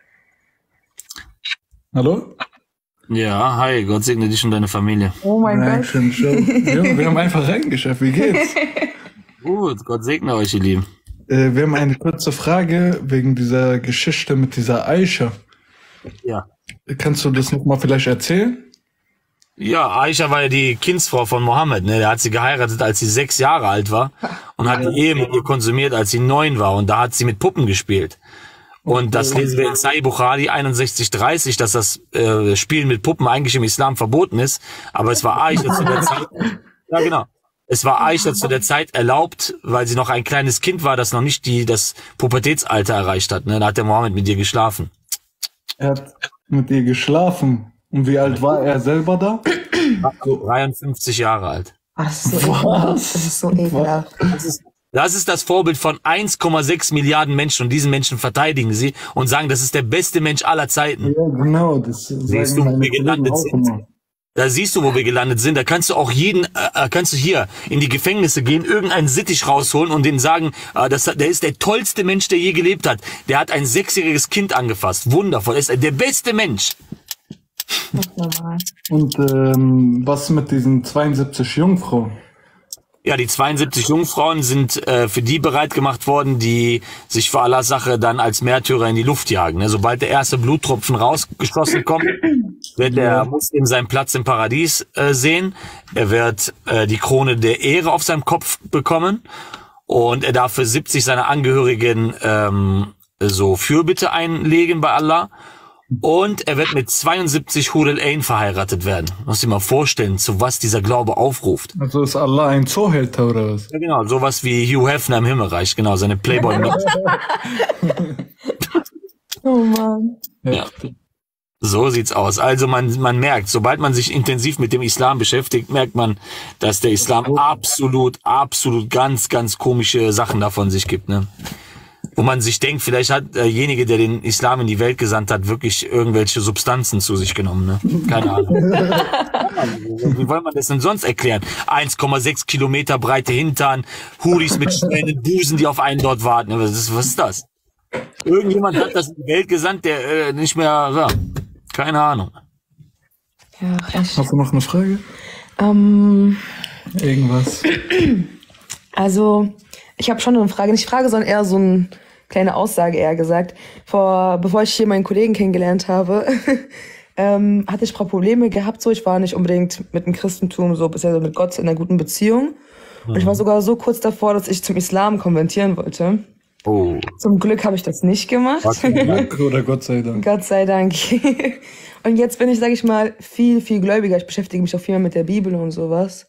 Hallo? Ja, hi, Gott segne dich und deine Familie. Oh mein Gott. Dankeschön, schön. Ja, wir haben einfach reingeschafft. Wie geht's? Gut, Gott segne euch, ihr Lieben. Äh, wir haben eine kurze Frage wegen dieser Geschichte mit dieser Eiche. Ja. Kannst du das nochmal vielleicht erzählen? Ja, Aisha war ja die Kindsfrau von Mohammed, ne? Der hat sie geheiratet, als sie sechs Jahre alt war und hat die Ehe mit ihr konsumiert, als sie neun war, und da hat sie mit Puppen gespielt. Und das lesen wir in Sahih Bukhari einundsechzig dreißig, dass das äh, Spielen mit Puppen eigentlich im Islam verboten ist, aber es war Aisha zu der Zeit, ja genau, es war Aisha zu der Zeit erlaubt, weil sie noch ein kleines Kind war, das noch nicht die das Pubertätsalter erreicht hat, ne? Da hat der Mohammed mit ihr geschlafen. Er hat mit ihr geschlafen. Und wie alt war er selber da? dreiundfünfzig Jahre alt. Ach, das ist so ekelhaft. Das ist so ekelhaft. Das ist, das ist das Vorbild von eins Komma sechs Milliarden Menschen, und diesen Menschen verteidigen sie und sagen, das ist der beste Mensch aller Zeiten. Ja, genau. Das siehst du, wo wir gelandet sind. Da siehst du, wo wir gelandet sind. Da kannst du auch jeden, äh, kannst du hier in die Gefängnisse gehen, irgendeinen Sittich rausholen und denen sagen, äh, das, der ist der tollste Mensch, der je gelebt hat. Der hat ein sechsjähriges Kind angefasst. Wundervoll. Er ist der beste Mensch. Und ähm, was mit diesen zweiundsiebzig Jungfrauen? Ja, die zweiundsiebzig Jungfrauen sind äh, für die bereit gemacht worden, die sich für Allahs Sache dann als Märtyrer in die Luft jagen. Ne? Sobald der erste Bluttropfen rausgeschossen kommt, wird der Muslim seinen Platz im Paradies äh, sehen. Er wird äh, die Krone der Ehre auf seinem Kopf bekommen und er darf für siebzig seiner Angehörigen ähm, so Fürbitte einlegen bei Allah. Und er wird mit zweiundsiebzig Hur al-Ain verheiratet werden. Muss dir mal vorstellen, zu was dieser Glaube aufruft. Also ist Allah ein Zuhälter oder was? Ja, genau, sowas wie Hugh Hefner im Himmelreich, genau, seine Playboy. Oh Mann. Ja. So sieht's aus. Also man, man merkt, sobald man sich intensiv mit dem Islam beschäftigt, merkt man, dass der Islam absolut, absolut ganz, ganz komische Sachen davon sich gibt, ne? Wo man sich denkt, vielleicht hat derjenige, der den Islam in die Welt gesandt hat, wirklich irgendwelche Substanzen zu sich genommen, ne? Keine Ahnung. Wie soll man das denn sonst erklären? eins Komma sechs Kilometer breite Hintern, Huris mit schwellenden Busen, die auf einen dort warten. Was ist, was ist das? Irgendjemand hat das in die Welt gesandt, der äh, nicht mehr, ja, keine Ahnung. Ja, echt. Hast du noch eine Frage? Ähm, Irgendwas. Also, ich habe schon eine Frage, nicht Frage, sondern eher so eine kleine Aussage, eher gesagt. Vor, bevor ich hier meinen Kollegen kennengelernt habe, ähm, hatte ich ein paar Probleme gehabt. So, ich war nicht unbedingt mit dem Christentum, so bisher so mit Gott in einer guten Beziehung. Und ich war sogar so kurz davor, dass ich zum Islam konvertieren wollte. Oh. Zum Glück habe ich das nicht gemacht. Glück oder Gott sei Dank? Gott sei Dank. Und jetzt bin ich, sage ich mal, viel, viel gläubiger. Ich beschäftige mich auch viel mehr mit der Bibel und sowas.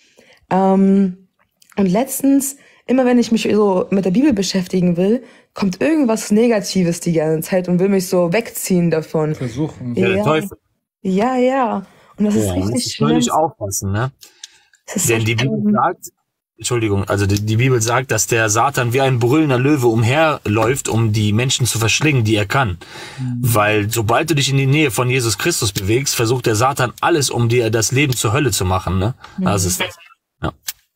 Ähm, und letztens, immer wenn ich mich so mit der Bibel beschäftigen will, kommt irgendwas Negatives die ganze Zeit und will mich so wegziehen davon. Versuchen. Ja, Ja, der Teufel. ja, ja. Und das ist Ja, richtig muss schlimm. völlig aufpassen, ne? Das ist Denn echt die Bibel schlimm. sagt, Entschuldigung, also die, die Bibel sagt, dass der Satan wie ein brüllender Löwe umherläuft, um die Menschen zu verschlingen, die er kann. Mhm. Weil sobald du dich in die Nähe von Jesus Christus bewegst, versucht der Satan alles, um dir das Leben zur Hölle zu machen, ne? Das ist das. Ja.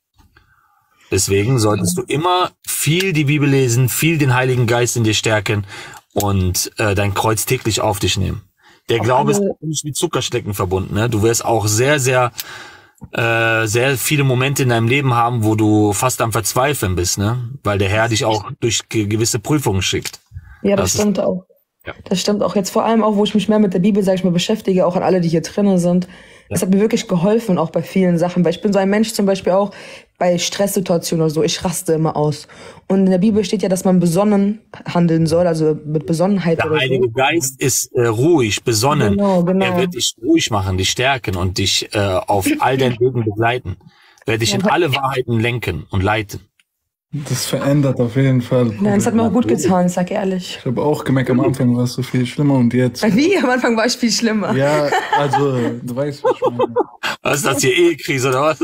Deswegen solltest du immer viel die Bibel lesen, viel den Heiligen Geist in dir stärken und äh, dein Kreuz täglich auf dich nehmen. Der Auch Glaube ist alle- nicht mit Zuckerschlecken verbunden, ne? Du wirst auch sehr, sehr äh, sehr viele Momente in deinem Leben haben, wo du fast am Verzweifeln bist, ne? Weil der Herr dich auch durch ge gewisse Prüfungen schickt. Ja, das, Das ist- stimmt auch. Ja. Das stimmt auch. Jetzt vor allem auch, wo ich mich mehr mit der Bibel, sag ich mal, beschäftige, auch an alle, die hier drinnen sind. Es hat mir wirklich geholfen, auch bei vielen Sachen. Weil ich bin so ein Mensch zum Beispiel auch bei Stresssituationen oder so. Ich raste immer aus. Und in der Bibel steht ja, dass man besonnen handeln soll, also mit Besonnenheit Der oder Heilige so. Geist ist äh, ruhig, besonnen. Genau, genau. Er wird dich ruhig machen, dich stärken und dich äh, auf all deinen Wegen begleiten. Er wird dich in alle Wahrheiten lenken und leiten. Das verändert auf jeden Fall. Nein, es hat mir auch gut getan, ich sag ehrlich. Ich habe auch gemerkt, am Anfang war es so viel schlimmer und jetzt. Wie? Am Anfang war ich viel schlimmer. Ja, also, du weißt, was ich meine. Was ist das hier, Ehekrise oder was?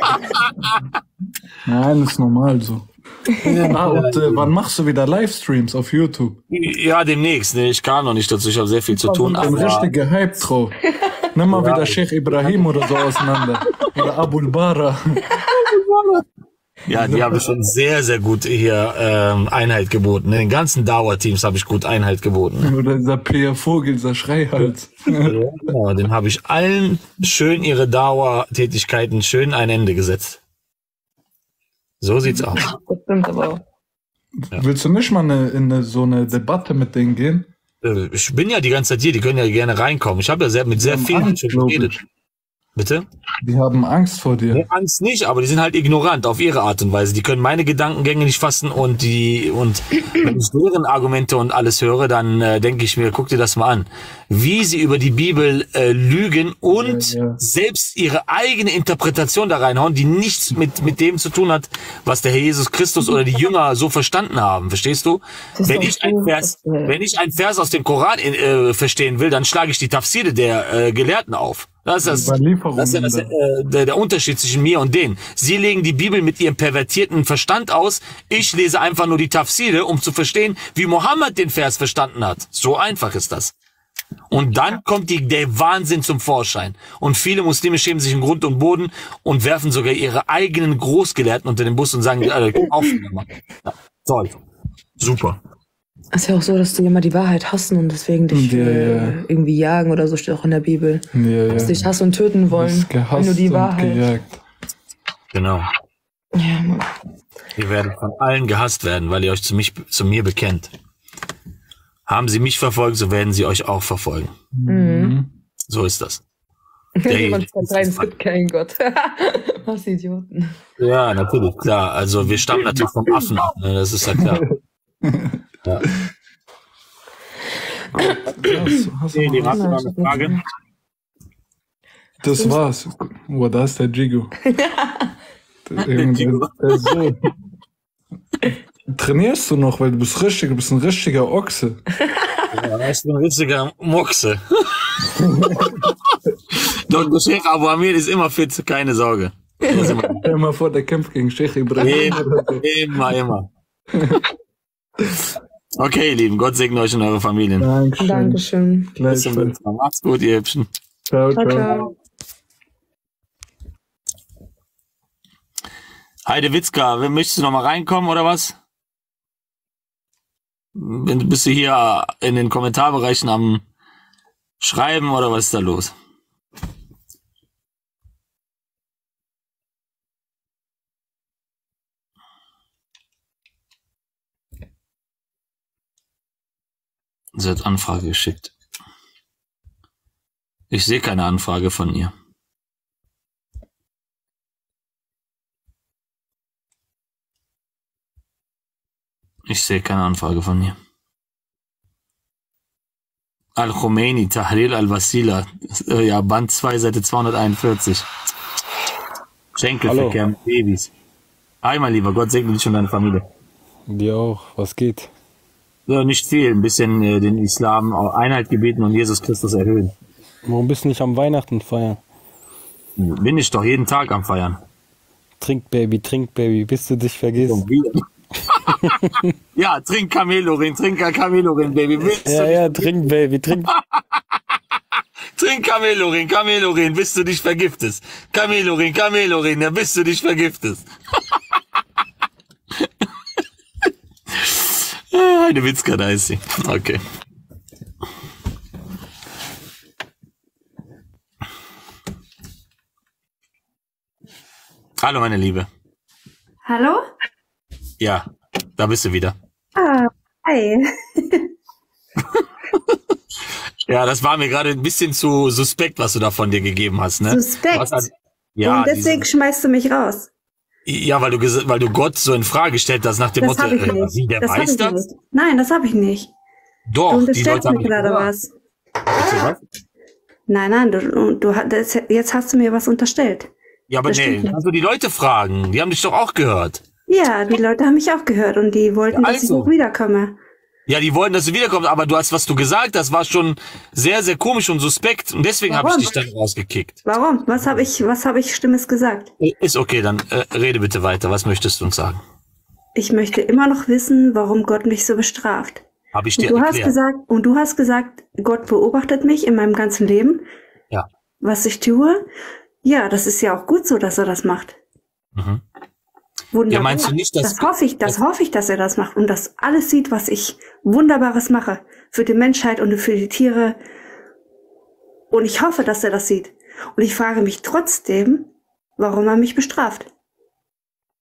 Nein, ist normal so. Ah, und äh, wann machst du wieder Livestreams auf YouTube? Ja, demnächst. Ne? Ich kann noch nicht dazu, ich habe sehr viel zu tun. Ich bin Aber richtig gehypt drauf. Nimm mal wieder Sheikh Ibrahim oder so auseinander. Oder Abul Bara. ja, die haben schon sehr, sehr gut hier ähm, Einhalt geboten. In den ganzen Dauerteams habe ich gut Einhalt geboten. Oder dieser Peer Vogel, dieser Schreihals. Ja, genau, dem habe ich allen schön ihre Dauertätigkeiten schön ein Ende gesetzt. So sieht's aus. Das stimmt aber auch. Ja. Willst du nicht mal eine, in eine, so eine Debatte mit denen gehen? Äh, Ich bin ja die ganze Zeit hier, die können ja gerne reinkommen. Ich habe ja sehr, mit sehr Am vielen Abend, schon glaub geredet. ich. Bitte? Die haben Angst vor dir. Nee, Angst nicht, aber die sind halt ignorant auf ihre Art und Weise. Die können meine Gedankengänge nicht fassen und die und wenn ich deren Argumente und alles höre, dann äh, denke ich mir, guck dir das mal an, wie sie über die Bibel äh, lügen und ja, ja. selbst ihre eigene Interpretation da reinhauen, die nichts mit mit dem zu tun hat, was der Herr Jesus Christus oder die Jünger so verstanden haben. Verstehst du? Wenn ich ein Vers, wenn ich ein Vers aus dem Koran äh, verstehen will, dann schlage ich die Tafsire der äh, Gelehrten auf. Das ist, das, das ist ja das, äh, der, der Unterschied zwischen mir und denen. Sie legen die Bibel mit ihrem pervertierten Verstand aus. Ich lese einfach nur die Tafsire, um zu verstehen, wie Mohammed den Vers verstanden hat. So einfach ist das. Und dann kommt die, der Wahnsinn zum Vorschein. Und viele Muslime schämen sich im Grund und Boden und werfen sogar ihre eigenen Großgelehrten unter den Bus und sagen, äh, auf, ja, toll. Super. Es ist ja auch so, dass die immer die Wahrheit hassen und deswegen dich ja, äh, ja. irgendwie jagen oder so, steht auch in der Bibel. Ja, ja. Dass dich hassen und töten wollen, wenn du die Wahrheit... Gejagt. Genau. Ja, Mann. Ihr werdet von allen gehasst werden, weil ihr euch zu, mich, zu mir bekennt. Haben sie mich verfolgt, so werden sie euch auch verfolgen. Mhm. So ist das. Man kommt rein, es gibt keinen Gott. Was Idioten. Ja, natürlich, klar. Also wir stammen natürlich vom Affen ab, ne? Das ist ja klar. Ja. Das, hast du nee, hast du noch eine Frage? Das war's. Oh, da ist der Jigo. Der, der, der, der so. Trainierst du noch, weil du bist richtig, du bist ein richtiger Ochse. Ja, ich bin ein richtiger Moxe. Doktor Sheikh Abu Amir ist immer fit, keine Sorge. Immer, immer vor, der kämpft gegen Sheikh Ibrahim. Immer, immer. Okay, ihr Lieben, Gott segne euch und eure Familien. Dankeschön. Dankeschön. Bis zum nächsten Mal. Macht's gut, ihr Hübschen. Ciao, ciao. Ciao. Heide Witzka, möchtest du noch mal reinkommen oder was? Bist du hier in den Kommentarbereichen am Schreiben oder was ist da los? Sie hat Anfrage geschickt. Ich sehe keine Anfrage von ihr. Ich sehe keine Anfrage von ihr. Al-Khomeini, Tahrir al-Wasila, ja, Band zwei, Seite zweihunderteinundvierzig. Schenkelverkehr mit Babys. Hi, mein Lieber, Gott segne dich und deine Familie. Dir auch, was geht? Ja, nicht viel, ein bisschen äh, den Islam Einheit gebeten und Jesus Christus erhöhen. Warum bist du nicht am Weihnachten feiern? Bin ich doch jeden Tag am Feiern. Trink, Baby, trink, Baby, bis du dich vergisst. Ja, trink Camelorin, trink Camelorin, Baby. Bis ja, ja, trink, Baby, trink. Trink Camelorin, Camelorin, bis du dich vergiftest. Camelorin, Camelorin, ja, bis du dich vergiftest. Eine Witzka, da ist sie. Okay. Hallo, meine Liebe. Hallo? Ja, da bist du wieder. Ah, hi. Ja, das war mir gerade ein bisschen zu suspekt, was du da von dir gegeben hast, ne? Suspekt? Halt, ja, und deswegen diese, schmeißt du mich raus. Ja, weil du, weil du Gott so in Frage gestellt hast nach dem das Motto, hab ich äh, nicht. wie, der das weiß das? Nicht. Nein, das habe ich nicht. Doch, du die unterstellst Leute mir gerade was. Bitte, was? Nein, nein, du, du, das, jetzt hast du mir was unterstellt. Ja, aber das nee, also die Leute fragen, die haben dich doch auch gehört. Ja, die Leute haben mich auch gehört und die wollten, ja, also. dass ich auch wiederkomme. Ja, die wollten, dass du wiederkommst, aber du hast, was du gesagt hast, war schon sehr, sehr komisch und suspekt und deswegen habe ich dich dann rausgekickt. Warum? Was habe ich, was habe ich Stimmes gesagt? Ist okay, dann äh, rede bitte weiter. Was möchtest du uns sagen? Ich möchte immer noch wissen, warum Gott mich so bestraft. Habe ich dir und du erklärt. hast gesagt, und du hast gesagt, Gott beobachtet mich in meinem ganzen Leben. Ja. Was ich tue. Ja, das ist ja auch gut so, dass er das macht. Mhm. Wunderbar. Ja, meinst du nicht, dass das hoffe ich, das, das hoffe ich, dass er das macht und das alles sieht, was ich Wunderbares mache für die Menschheit und für die Tiere. Und ich hoffe, dass er das sieht. Und ich frage mich trotzdem, warum er mich bestraft.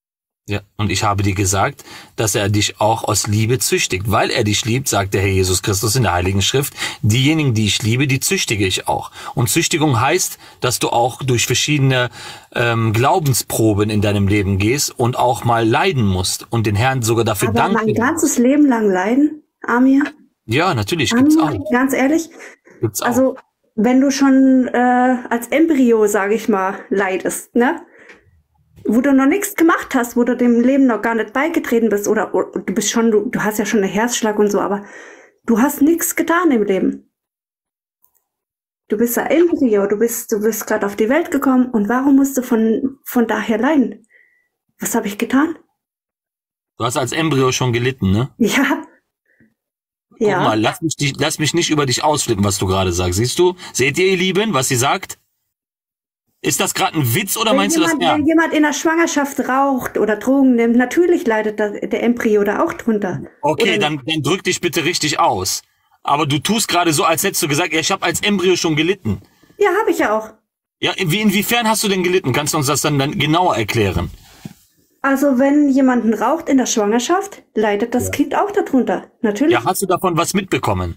Ja, und ich habe dir gesagt, dass er dich auch aus Liebe züchtigt. Weil er dich liebt, sagt der Herr Jesus Christus in der Heiligen Schrift, diejenigen, die ich liebe, die züchtige ich auch. Und Züchtigung heißt, dass du auch durch verschiedene ähm, Glaubensproben in deinem Leben gehst und auch mal leiden musst und den Herrn sogar dafür Aber danken. mein ganzes Leben lang leiden, Amir? Ja, natürlich, gibt's auch. Amir, ganz ehrlich, Gibt's auch. also wenn du schon äh, als Embryo, sage ich mal, leidest, ne? Wo du noch nichts gemacht hast, wo du dem Leben noch gar nicht beigetreten bist, oder, oder du bist schon, du, du hast ja schon einen Herzschlag und so, aber du hast nichts getan im Leben. Du bist ein Embryo, du bist, du bist gerade auf die Welt gekommen, und warum musst du von, von daher leiden? Was habe ich getan? Du hast als Embryo schon gelitten, ne? Ja. Guck Ja. mal, lass mich, dich, lass mich nicht über dich ausflippen, was du gerade sagst. Siehst du? Seht ihr, ihr Lieben, was sie sagt? Ist das gerade ein Witz oder Wenn meinst du das jemand, ernst? wenn jemand in der Schwangerschaft raucht oder Drogen nimmt, natürlich leidet da, der Embryo da auch drunter. Okay, Oder- dann, dann drück dich bitte richtig aus. Aber du tust gerade so, als hättest du gesagt, ja, ich habe als Embryo schon gelitten. Ja, habe ich ja auch. Ja, wie, inwiefern hast du denn gelitten? Kannst du uns das dann, dann genauer erklären? Also wenn jemanden raucht in der Schwangerschaft, leidet das Kind auch darunter. Natürlich. Ja, hast du davon was mitbekommen?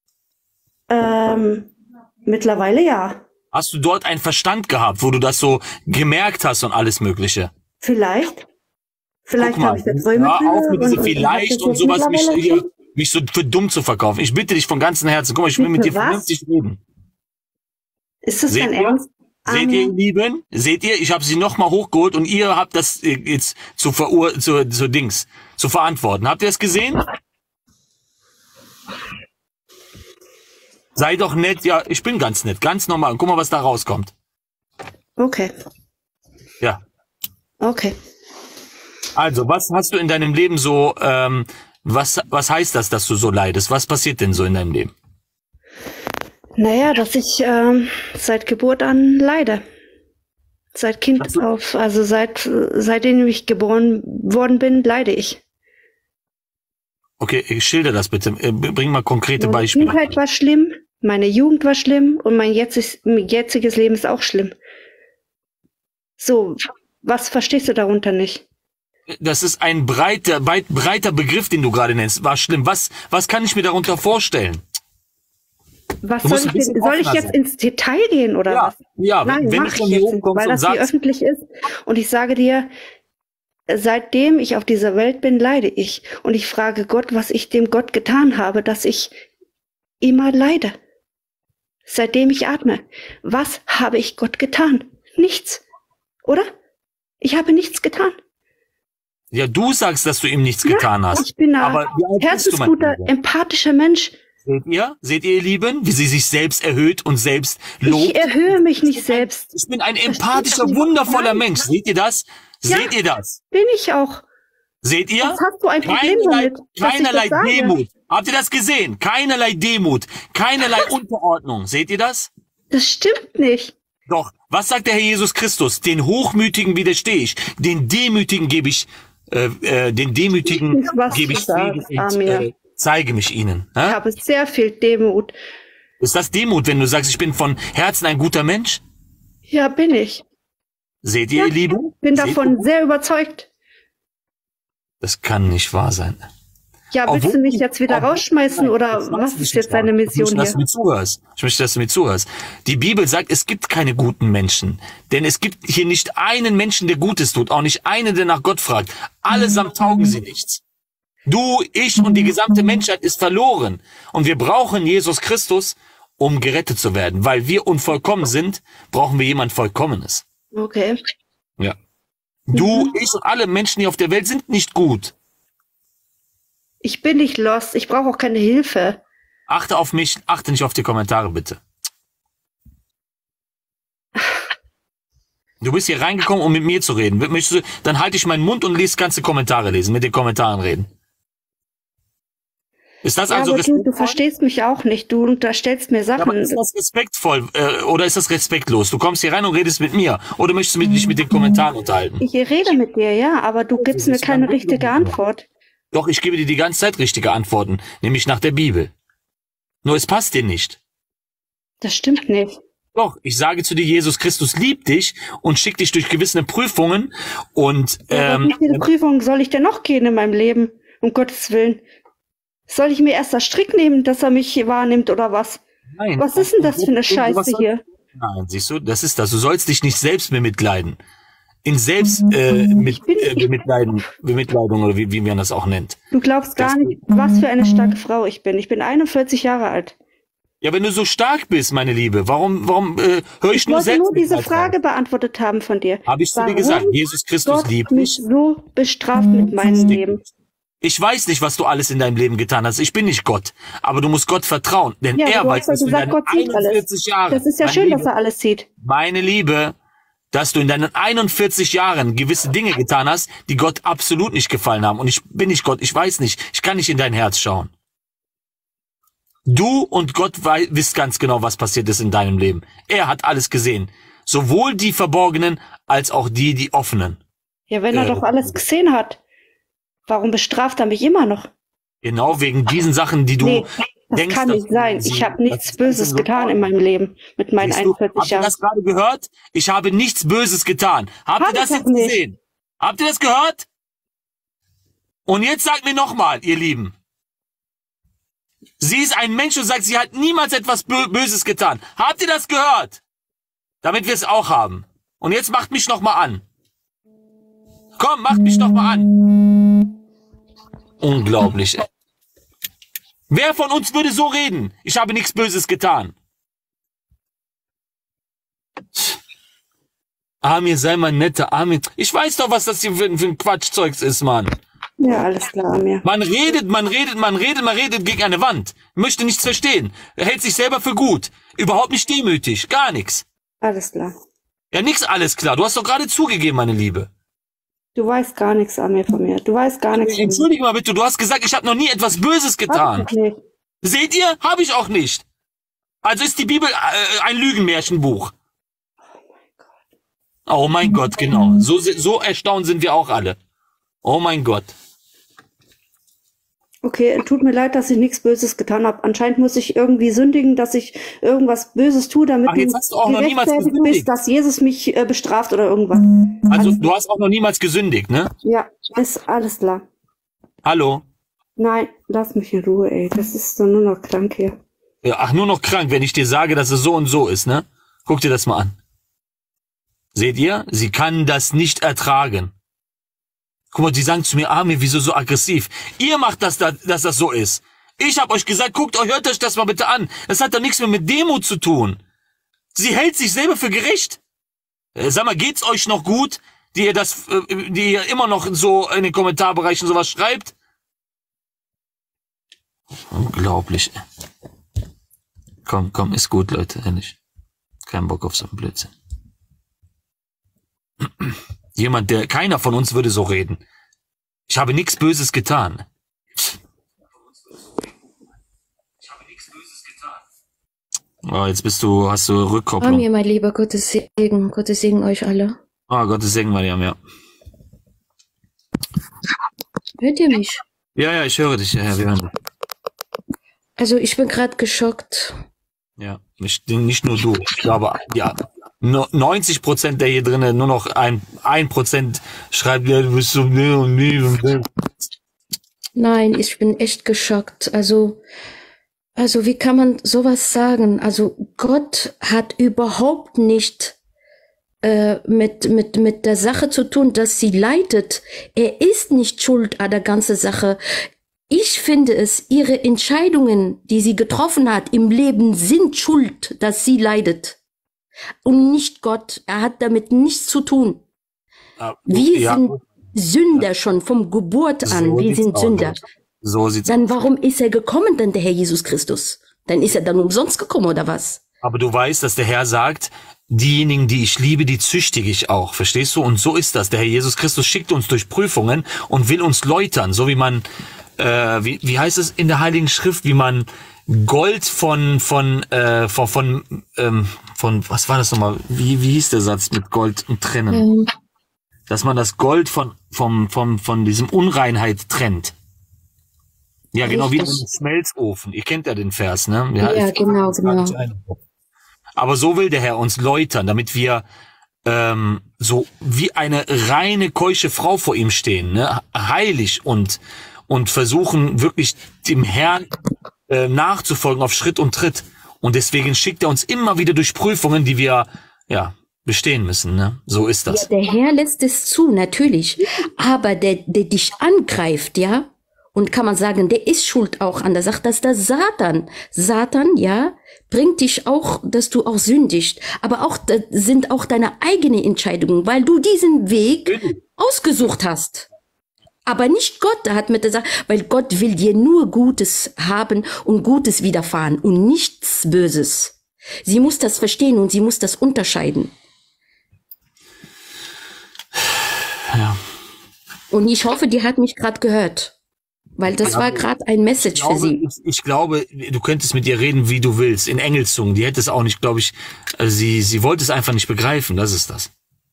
Ähm, mittlerweile ja. Hast du dort einen Verstand gehabt, wo du das so gemerkt hast und alles Mögliche? Vielleicht. Vielleicht Guck mal, habe ich da Träume. hör auf mit und- diese und- vielleicht und und sowas, mich, mittlerweile hier, schon. mich so für dumm zu verkaufen. Ich bitte dich von ganzem Herzen. Guck mal, ich will mit dir Bitte was? vernünftig reden. Ist das Seht dein ihr? Ernst? Seht ihr, ihr Lieben? Seht ihr? Ich habe sie nochmal hochgeholt und ihr habt das äh, jetzt zu verur zu, zu Dings zu verantworten. Habt ihr es gesehen? Sei doch nett. Ja, ich bin ganz nett, ganz normal. Und guck mal, was da rauskommt. Okay, Ja. okay. Also, was hast du in deinem Leben so? Ähm, was was heißt das, dass du so leidest? Was passiert denn so in deinem Leben? Naja, dass ich ähm, seit Geburt an leide. Seit Kind auf, also seit seitdem ich geboren worden bin, leide ich. Okay, ich schilder das bitte. Äh, Bring mal konkrete Meine Beispiele. Kindheit war schlimm, meine Jugend war schlimm und mein jetziges, jetziges Leben ist auch schlimm. So, was verstehst du darunter nicht? Das ist ein breiter, breit, breiter Begriff, den du gerade nennst. War schlimm. Was, was kann ich mir darunter vorstellen? Was Du soll musst ein ich, bisschen denn, soll ich offener jetzt sein. ins Detail gehen oder Ja, was? ja, Nein, wenn mach du ich von hier jetzt oben nicht, kommst weil und das hier sagst- öffentlich ist. Und ich sage dir, seitdem ich auf dieser Welt bin, leide ich. Und ich frage Gott, was ich dem Gott getan habe, dass ich immer leide. Seitdem ich atme. Was habe ich Gott getan? Nichts. Oder? Ich habe nichts getan. Ja, du sagst, dass du ihm nichts getan hast. Ich bin ein Aber wie alt bist du, mein herzensguter, Lieber? empathischer Mensch. Seht ihr? Seht ihr, ihr Lieben, wie sie sich selbst erhöht und selbst lobt? Ich erhöhe mich nicht selbst. Ich bin ein empathischer, wundervoller Mensch. Seht ihr das? Seht ihr das? Bin ich auch. Seht ihr? Was hast du ein Problem Keinerlei, damit, dass ich das keinerlei sage? Demut. Habt ihr das gesehen? Keinerlei Demut. Keinerlei Unterordnung. Seht ihr das? Das stimmt nicht. Doch. Was sagt der Herr Jesus Christus? Den Hochmütigen widerstehe ich. Den Demütigen gebe ich, äh, äh, den Demütigen Nicht, was gebe du ich Frieden sagst, und Amir. äh, zeige mich ihnen. Ich Hä? habe sehr viel Demut. Ist das Demut, wenn du sagst, ich bin von Herzen ein guter Mensch? Ja, bin ich. Seht ihr, ihr Lieben? Bin Seht davon ihr? sehr überzeugt. Das kann nicht wahr sein. Ja, willst Obwohl- du mich jetzt wieder obwohl- rausschmeißen Nein, oder das weiß was ich ist nicht jetzt deine wahr. Mission Ich möchte, dass hier? du mir zuhörst. Ich möchte, dass du mir zuhörst. Die Bibel sagt, es gibt keine guten Menschen. Denn es gibt hier nicht einen Menschen, der Gutes tut. Auch nicht einen, der nach Gott fragt. Allesamt taugen sie nichts. Du, ich und die gesamte Menschheit ist verloren. Und wir brauchen Jesus Christus, um gerettet zu werden. Weil wir unvollkommen sind, brauchen wir jemand Vollkommenes. Okay. Ja. Du, ich und alle Menschen hier auf der Welt sind nicht gut. Ich bin nicht lost. Ich brauche auch keine Hilfe. Achte auf mich, achte nicht auf die Kommentare, bitte. Du bist hier reingekommen, um mit mir zu reden. Möchtest du, dann halte ich meinen Mund und lese ganze Kommentare lesen, mit den Kommentaren reden. Ist das Ja, also aber du, du respektvoll? verstehst mich auch nicht. Du unterstellst mir Ja, aber Sachen. ist das respektvoll äh, oder ist das respektlos? Du kommst hier rein und redest mit mir oder möchtest du dich mit den Kommentaren unterhalten? Ich rede mit dir, ja, aber du gibst mir keine richtige Antwort. Doch, ich gebe dir die ganze Zeit richtige Antworten, nämlich nach der Bibel. Nur es passt dir nicht. Das stimmt nicht. Doch, ich sage zu dir, Jesus Christus liebt dich und schickt dich durch gewisse Prüfungen und Ja, ähm, wie viele Prüfungen soll ich denn noch gehen in meinem Leben? Um Gottes Willen. Soll ich mir erst das Strick nehmen, dass er mich wahrnimmt oder was? nein. Was ist denn das für eine So- sowas Scheiße soll- hier? Nein, siehst du, das ist das. Du sollst dich nicht selbst bemitleiden. In selbst äh, mit, äh, Bemitleiden, Bemitleidung oder wie, wie man das auch nennt. Du glaubst gar nicht, was für eine starke Frau ich bin. Ich bin einundvierzig Jahre alt. Ja, wenn du so stark bist, meine Liebe, warum, warum äh, höre ich, Ich nur wollte selbst nur diese Mitleid Frage beantwortet haben von dir. Habe ich zu dir Warum gesagt, Jesus Christus Gott liebt mich dich. so bestraft mit meinem Leben. Ich weiß nicht, was du alles in deinem Leben getan hast. Ich bin nicht Gott. Aber du musst Gott vertrauen. Denn Ja, er du weiß, hast ja dass du in gesagt, deinen Gott sieht alles. einundvierzig Jahren, Das ist ja meine schön, Liebe, dass er alles sieht. meine Liebe, dass du in deinen einundvierzig Jahren gewisse Dinge getan hast, die Gott absolut nicht gefallen haben. Und ich bin nicht Gott, ich weiß nicht. Ich kann nicht in dein Herz schauen. Du und Gott wei- wisst ganz genau, was passiert ist in deinem Leben. Er hat alles gesehen. Sowohl die Verborgenen als auch die, die Offenen. Ja, wenn er Äh, doch alles gesehen hat, warum bestraft er mich immer noch? Genau wegen diesen Sachen, die du Nee, das denkst. kann dass nicht sein. sie- Ich habe das nichts ist Böses so getan in meinem Leben mit meinen Siehst du, einundvierzig habt ihr Jahren. das gerade gehört? Ich habe nichts Böses getan. Habt Hab ihr das ich jetzt doch nicht. gesehen? Habt ihr das gehört? Und jetzt sagt mir nochmal, ihr Lieben. Sie ist ein Mensch und sagt, sie hat niemals etwas Bö- Böses getan. Habt ihr das gehört? Damit wir es auch haben. Und jetzt macht mich nochmal an. Komm, macht mich nochmal an. Unglaublich. Ey. Wer von uns würde so reden? Ich habe nichts Böses getan. Amir, sei mal netter, Amir. Ich weiß doch, was das hier für, für ein Quatschzeugs ist, Mann. Ja, alles klar, Amir. Man redet, man redet, man redet, man redet gegen eine Wand. Möchte nichts verstehen. Er hält sich selber für gut. Überhaupt nicht demütig. Gar nichts. Alles klar. Ja, nix alles klar. Du hast doch gerade zugegeben, meine Liebe. Du weißt gar nichts, Amir, von mir. Du weißt gar nichts von mir. Entschuldige mal bitte, du hast gesagt, ich habe noch nie etwas Böses getan. Hab ich nicht. Seht ihr? Habe ich auch nicht. Also ist die Bibel äh, ein Lügenmärchenbuch. Oh mein Gott, genau. So, so erstaunt sind wir auch alle. Oh mein Gott. Okay, tut mir leid, dass ich nichts Böses getan habe. Anscheinend muss ich irgendwie sündigen, dass ich irgendwas Böses tue, damit Ach, jetzt hast du auch noch niemals gerechtfertigt gesündigt. bist, dass Jesus mich äh, bestraft oder irgendwas. Also du hast auch noch niemals gesündigt, ne? Ja, ist alles klar. Hallo? Nein, lass mich in Ruhe, ey. Das ist doch nur noch krank hier. Ja, ach, nur noch krank, wenn ich dir sage, dass es so und so ist, ne? Guck dir das mal an. Seht ihr? Sie kann das nicht ertragen. Guck mal, die sagen zu mir, Amir, wieso so aggressiv? Ihr macht das, da, dass das so ist. Ich hab euch gesagt, guckt euch, hört euch das mal bitte an. Das hat doch nichts mehr mit Demut zu tun. Sie hält sich selber für gerecht. Äh, sag mal, geht's euch noch gut, die ihr das, äh, die ihr immer noch so in den Kommentarbereichen sowas schreibt? Unglaublich. Komm, komm, ist gut, Leute, ehrlich. Kein Bock auf so einen Blödsinn. Jemand, der, keiner von uns würde so reden. Ich habe nichts Böses getan. Oh, jetzt bist du, hast du Rückkopplung. Amir, mein Lieber, Gottes Segen, Gottes Segen euch alle. Oh, Gottes Segen, Mariam, ja. Hört ihr mich? Ja, ja, ich höre dich, ja, ja, wir hören dich. Also ich bin gerade geschockt. Ja, nicht, nicht nur du. Ich glaube, ja, neunzig Prozent der hier drinnen, nur noch ein, ein Prozent schreibt, ja, du bist so nee und nee und nee. Nein, ich bin echt geschockt. Also, also wie kann man sowas sagen? Also Gott hat überhaupt nicht äh, mit, mit, mit der Sache zu tun, dass sie leidet. Er ist nicht schuld an der ganzen Sache. Ich finde es, ihre Entscheidungen, die sie getroffen hat im Leben, sind schuld, dass sie leidet. Und nicht Gott. Er hat damit nichts zu tun. Ah, Wir ja, sind Sünder schon vom Geburt an. so Wir sieht's sind aus, Sünder. Leute. So sieht's Dann aus. warum ist er gekommen, dann der Herr Jesus Christus? Dann ist er dann umsonst gekommen, oder was? Aber du weißt, dass der Herr sagt, diejenigen, die ich liebe, die züchtige ich auch. Verstehst du? Und so ist das. Der Herr Jesus Christus schickt uns durch Prüfungen und will uns läutern. So wie man, äh, wie, wie heißt es in der Heiligen Schrift, wie man Gold von, von, äh, von, von, ähm, von, was war das nochmal? Wie, wie hieß der Satz mit Gold und Trennen? Ähm, Dass man das Gold von, vom, vom, von diesem Unreinheit trennt. Ja, genau wie in Richtig. einem Schmelzofen. Ihr kennt ja den Vers, ne? Ja, ich- genau, das gar nicht genau. ein. Aber so will der Herr uns läutern, damit wir ähm, so wie eine reine, keusche Frau vor ihm stehen, ne? Heilig und, und versuchen wirklich dem Herrn äh, nachzufolgen auf Schritt und Tritt. Und deswegen schickt er uns immer wieder durch Prüfungen, die wir ja bestehen müssen. Ne? So ist das. Ja, der Herr lässt es zu, natürlich. Aber der, der dich angreift, ja, und kann man sagen, der ist schuld auch an der Sache, dass der Satan, Satan, ja, bringt dich auch, dass du auch sündigst. Aber auch, das sind auch deine eigenen Entscheidungen, weil du diesen Weg ausgesucht hast. Aber nicht Gott, der hat mit der Sache, weil Gott will dir nur Gutes haben und Gutes widerfahren und nichts Böses. Sie muss das verstehen und sie muss das unterscheiden. Ja. Und ich hoffe, die hat mich gerade gehört. Weil das war gerade ein Message ich glaube, für sie. Ich, ich glaube, du könntest mit ihr reden, wie du willst, in Engelszungen. Die hätte es auch nicht, glaube ich, also sie, sie wollte es einfach nicht begreifen, das ist das.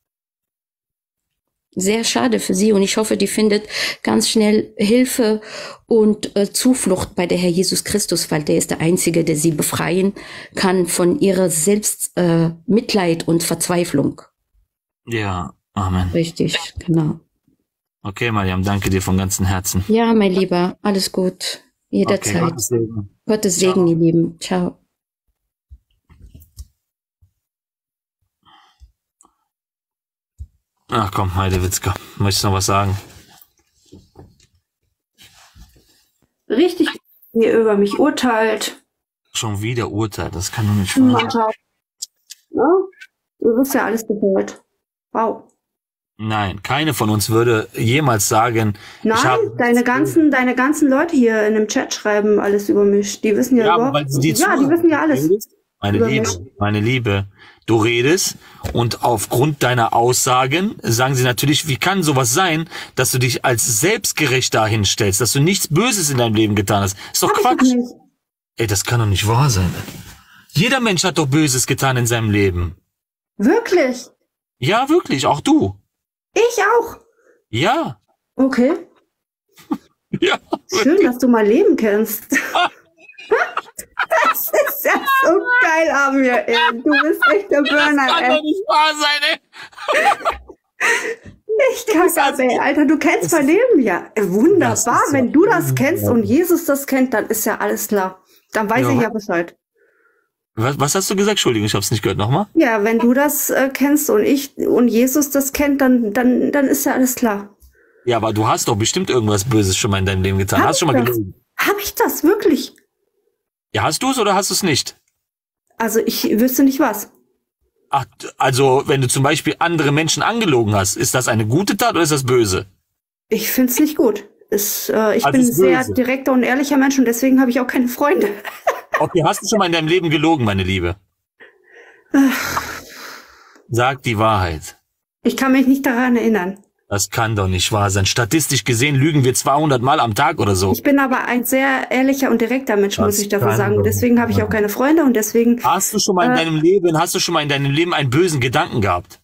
Sehr schade für sie und ich hoffe, die findet ganz schnell Hilfe und äh, Zuflucht bei der Herr Jesus Christus, weil der ist der Einzige, der sie befreien kann von ihrer Selbstmitleid äh, Mitleid und Verzweiflung. Ja, Amen. Richtig, genau. Okay, Mariam, danke dir von ganzem Herzen. Ja, mein Lieber, alles gut. Jederzeit. Okay, Gottes Segen. Gottes Segen, ihr Lieben. Ciao. Ach komm, Heidewitzka, möchtest du noch was sagen? Richtig, wie ihr über mich urteilt. Schon wieder Urteil, das kann doch nicht wahr sein. Ja, du wirst ja alles gehört. Wow. Nein, keine von uns würde jemals sagen, Nein, ich hab, deine ganzen, deine ganzen Leute hier in dem Chat schreiben alles über mich. Die wissen ja, Ja, überhaupt. weil sie dir Ja, die zuhören. wissen ja alles. meine über Liebe, mich. meine Liebe, du redest und aufgrund deiner Aussagen sagen sie natürlich, wie kann sowas sein, dass du dich als selbstgerecht dahin stellst, dass du nichts Böses in deinem Leben getan hast. Ist doch Hab ich Quatsch. doch nicht. Ey, das kann doch nicht wahr sein. Jeder Mensch hat doch Böses getan in seinem Leben. Wirklich? Ja, wirklich, auch du. Ich auch. Ja. Okay. Ja. Schön, dass du mein Leben kennst. Das ist ja so geil, Amir, ey. Du bist echt der Burner, Das kann ey. doch nicht wahr sein, ey. Ich kacke ab, ey. Alter, du kennst mein Leben ja. Ey, wunderbar. Wenn du das kennst und Jesus das kennt, dann ist ja alles klar. Dann weiß Ja. ich ja Bescheid. Was, was hast du gesagt? Entschuldigung, ich hab's nicht gehört. Nochmal? Ja, wenn du das äh, kennst und ich und Jesus das kennt, dann, dann, dann ist ja alles klar. Ja, aber du hast doch bestimmt irgendwas Böses schon mal in deinem Leben getan. Hab hast du schon ich mal das? gelogen? Hab ich das wirklich? Ja, hast du es oder hast du es nicht? Also ich wüsste nicht was. Ach, also wenn du zum Beispiel andere Menschen angelogen hast, ist das eine gute Tat oder ist das böse? Ich find's nicht gut. Ist, äh, ich Also bin ein ist sehr böse. direkter und ehrlicher Mensch und deswegen habe ich auch keine Freunde. Okay, hast du schon mal in deinem Leben gelogen, meine Liebe? Sag die Wahrheit. Ich kann mich nicht daran erinnern. Das kann doch nicht wahr sein. Statistisch gesehen lügen wir zweihundert Mal am Tag oder so. Ich bin aber ein sehr ehrlicher und direkter Mensch, Das muss ich dafür kann sagen. doch Und deswegen habe ich auch keine Freunde und deswegen. Hast du schon mal in äh, deinem Leben, hast du schon mal in deinem Leben einen bösen Gedanken gehabt?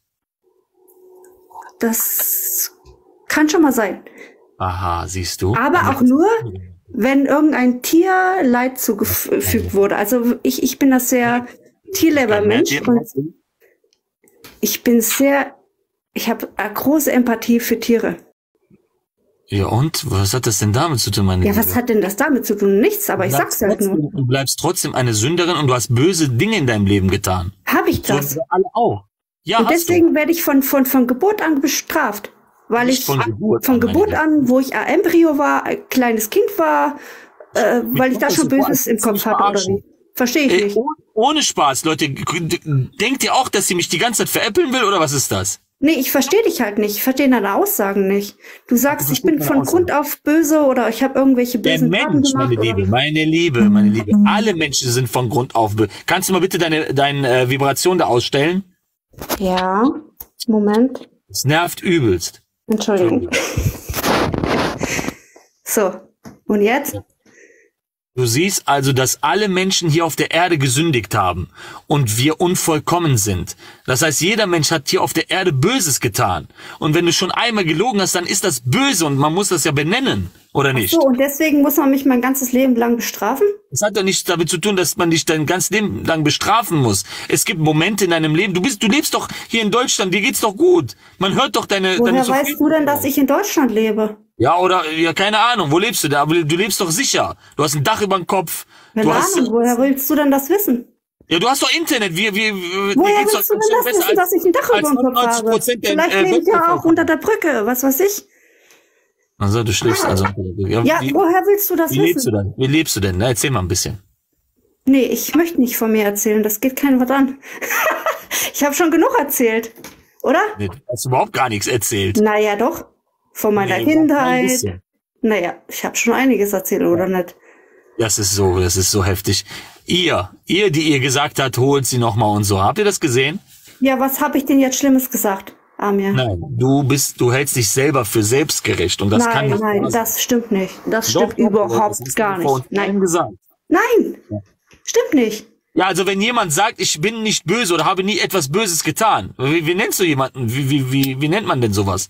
Das kann schon mal sein. Aha, siehst du. Aber auch nur, wenn irgendein Tier Leid zugefügt wurde. Also ich, ich bin das sehr Tierleber-Mensch und ich bin sehr, ich habe eine große Empathie für Tiere. Ja und? Was hat das denn damit zu tun, meine Ja, Liebe? was hat denn das damit zu tun? Nichts, aber ich Du sag's bleibst halt nur. trotzdem- Du bleibst trotzdem eine Sünderin und du hast böse Dinge in deinem Leben getan. Habe ich So das? wir alle auch. Ja, und hast deswegen werde ich von, von, von Geburt an bestraft. Weil Nicht ich von Geburt von an, meine Geburt Liebe. an, wo ich ein Embryo war, ein kleines Kind war, äh, weil ich da Gott, schon das ist Böses so, im Kopf als hatte oder verarschen. wie? Verstehe ich Ey, nicht. oh- ohne Spaß, Leute. Denkt ihr auch, dass sie mich die ganze Zeit veräppeln will oder was ist das? Nee, ich verstehe dich halt nicht. Ich verstehe deine Aussagen nicht. Du sagst, ich bin meine von Aussagen. Grund auf böse oder ich habe irgendwelche Der bösen Taten Mensch, gemacht. meine Liebe, Oder? meine Liebe, meine Liebe. Alle Menschen sind von Grund auf böse. Kannst du mal bitte deine, deine äh, Vibration da ausstellen? Ja, Moment. Es nervt übelst. Entschuldigung. So, und jetzt? Du siehst also, dass alle Menschen hier auf der Erde gesündigt haben und wir unvollkommen sind. Das heißt, jeder Mensch hat hier auf der Erde Böses getan. Und wenn du schon einmal gelogen hast, dann ist das böse und man muss das ja benennen. Oder nicht? So, und deswegen muss man mich mein ganzes Leben lang bestrafen? Das hat doch nichts damit zu tun, dass man dich dein ganzes Leben lang bestrafen muss. Es gibt Momente in deinem Leben, du bist, du lebst doch hier in Deutschland, dir geht's doch gut. Man hört doch deine, Woher deine weißt du denn, dass ich in Deutschland lebe? Ja, oder, ja, keine Ahnung, wo lebst du da? Aber du lebst doch sicher. Du hast ein Dach über dem Kopf. Keine Du hast, Ahnung, woher willst du denn das wissen? ja, du hast doch Internet. Wie, wie, wie, Woher dir geht's willst du doch denn das besser wissen, dass ich ein Dach als über dem Kopf neunundneunzig habe? Prozent der, Vielleicht äh, lebe ich ja auch Weltbevölkerung. unter der Brücke, was weiß ich. Also, du schläfst also. Ja, Ja, wie, woher willst du das wie lebst du wissen? denn? Wie lebst du denn? Na, erzähl mal ein bisschen. Nee, ich möchte nicht von mir erzählen, das geht keinem was an. Ich habe schon genug erzählt, oder? Nee, du hast überhaupt gar nichts erzählt. Naja, doch. Von meiner Nee, ein Kindheit. bisschen. Naja, ich habe schon einiges erzählt, oder nicht? Das ist so, das ist so heftig. Ihr, ihr, die ihr gesagt habt, holt sie noch mal und so. Habt ihr das gesehen? Ja, was habe ich denn jetzt Schlimmes gesagt, Amir? Nein, du bist, du hältst dich selber für selbstgerecht und das kann nein, nicht nein, wahr sein. das stimmt nicht. Das Doch, stimmt doch, überhaupt das ist gar vor nicht. uns allen Nein. gesagt. Nein, stimmt nicht. Ja, also wenn jemand sagt, ich bin nicht böse oder habe nie etwas Böses getan, wie, wie nennst du jemanden? Wie, wie, wie, wie nennt man denn sowas?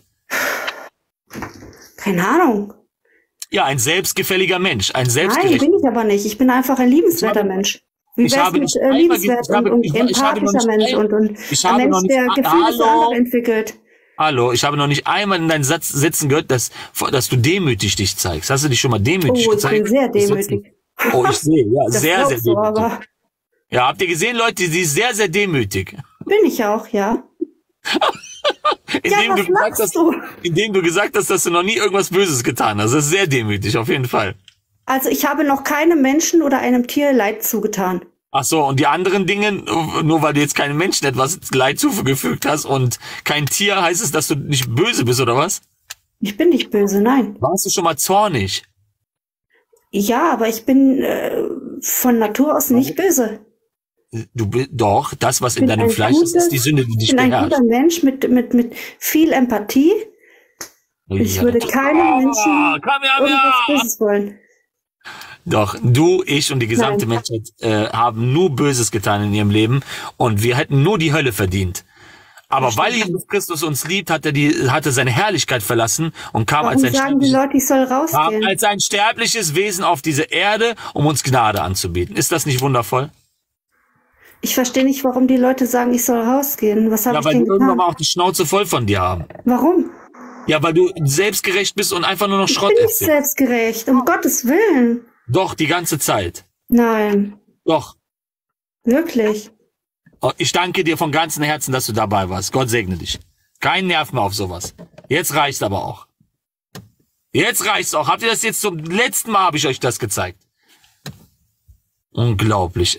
Keine Ahnung. Ja, ein selbstgefälliger Mensch, ein Nein, selbstgerechter. bin ich aber nicht. Ich bin einfach ein liebenswerter Mensch. Wie ich wär's habe mit nicht äh, einmal liebenswert ge- ich habe- und, und ich- ich habe noch empathischer nicht Mensch ein- und, und ich ein habe Mensch, noch nicht der ein- Gefühle für Hallo? andere entwickelt. Hallo, ich habe noch nicht einmal in deinen Satz, Sätzen gehört, dass, dass du demütig dich zeigst. Hast du dich schon mal demütig Oh, ich gezeigt? bin sehr demütig. Oh, ich sehe, ja, Das sehr, sehr glaubst du demütig. aber. Ja, habt ihr gesehen, Leute, die ist sehr, sehr demütig. Bin ich auch, ja. Indem, was du gesagt machst hast, du? indem du gesagt hast, dass du noch nie irgendwas Böses getan hast. Das ist sehr demütig, auf jeden Fall. Also ich habe noch keinem Menschen oder einem Tier Leid zugetan. Ach so, und die anderen Dinge, nur weil du jetzt keinem Menschen etwas Leid zugefügt hast und kein Tier, heißt es, dass du nicht böse bist, oder was? Ich bin nicht böse, nein. Warst du schon mal zornig? Ja, aber ich bin äh, von Natur aus nicht böse. Du bist doch, das, was Ich in bin deinem ein Fleisch ist, ist gutes- die Sünde, die Ich dich bin ein beherrscht. guter Mensch mit, mit, mit viel Empathie. Ich Ja, würde doch. keinem Menschen Ah, komm her, irgendwas ja. Böses wollen. Doch, du, ich und die gesamte Nein. Menschheit äh, haben nur Böses getan in ihrem Leben und wir hätten nur die Hölle verdient. Aber weil Jesus Christus uns liebt, hat er die, hat er seine Herrlichkeit verlassen und kam als Warum ein, sagen die sterbliches, Leute, ich soll kam rausgehen? als ein sterbliches Wesen auf diese Erde, um uns Gnade anzubieten. Ist das nicht wundervoll? Ich verstehe nicht, warum die Leute sagen, ich soll rausgehen. Was habe Ja, ich weil denn die irgendwann mal getan? auch die Schnauze voll von dir haben. Warum? Ja, weil du selbstgerecht bist und einfach nur noch Ich Schrott bin nicht erzählst. selbstgerecht, um Gottes Willen. Doch, die ganze Zeit. Nein, Doch. wirklich. Oh, ich danke dir von ganzem Herzen, dass du dabei warst. Gott segne dich. Kein Nerv mehr auf sowas. Jetzt reicht's aber auch. Jetzt reicht's auch. Habt ihr das jetzt zum letzten Mal, habe ich euch das gezeigt? Unglaublich.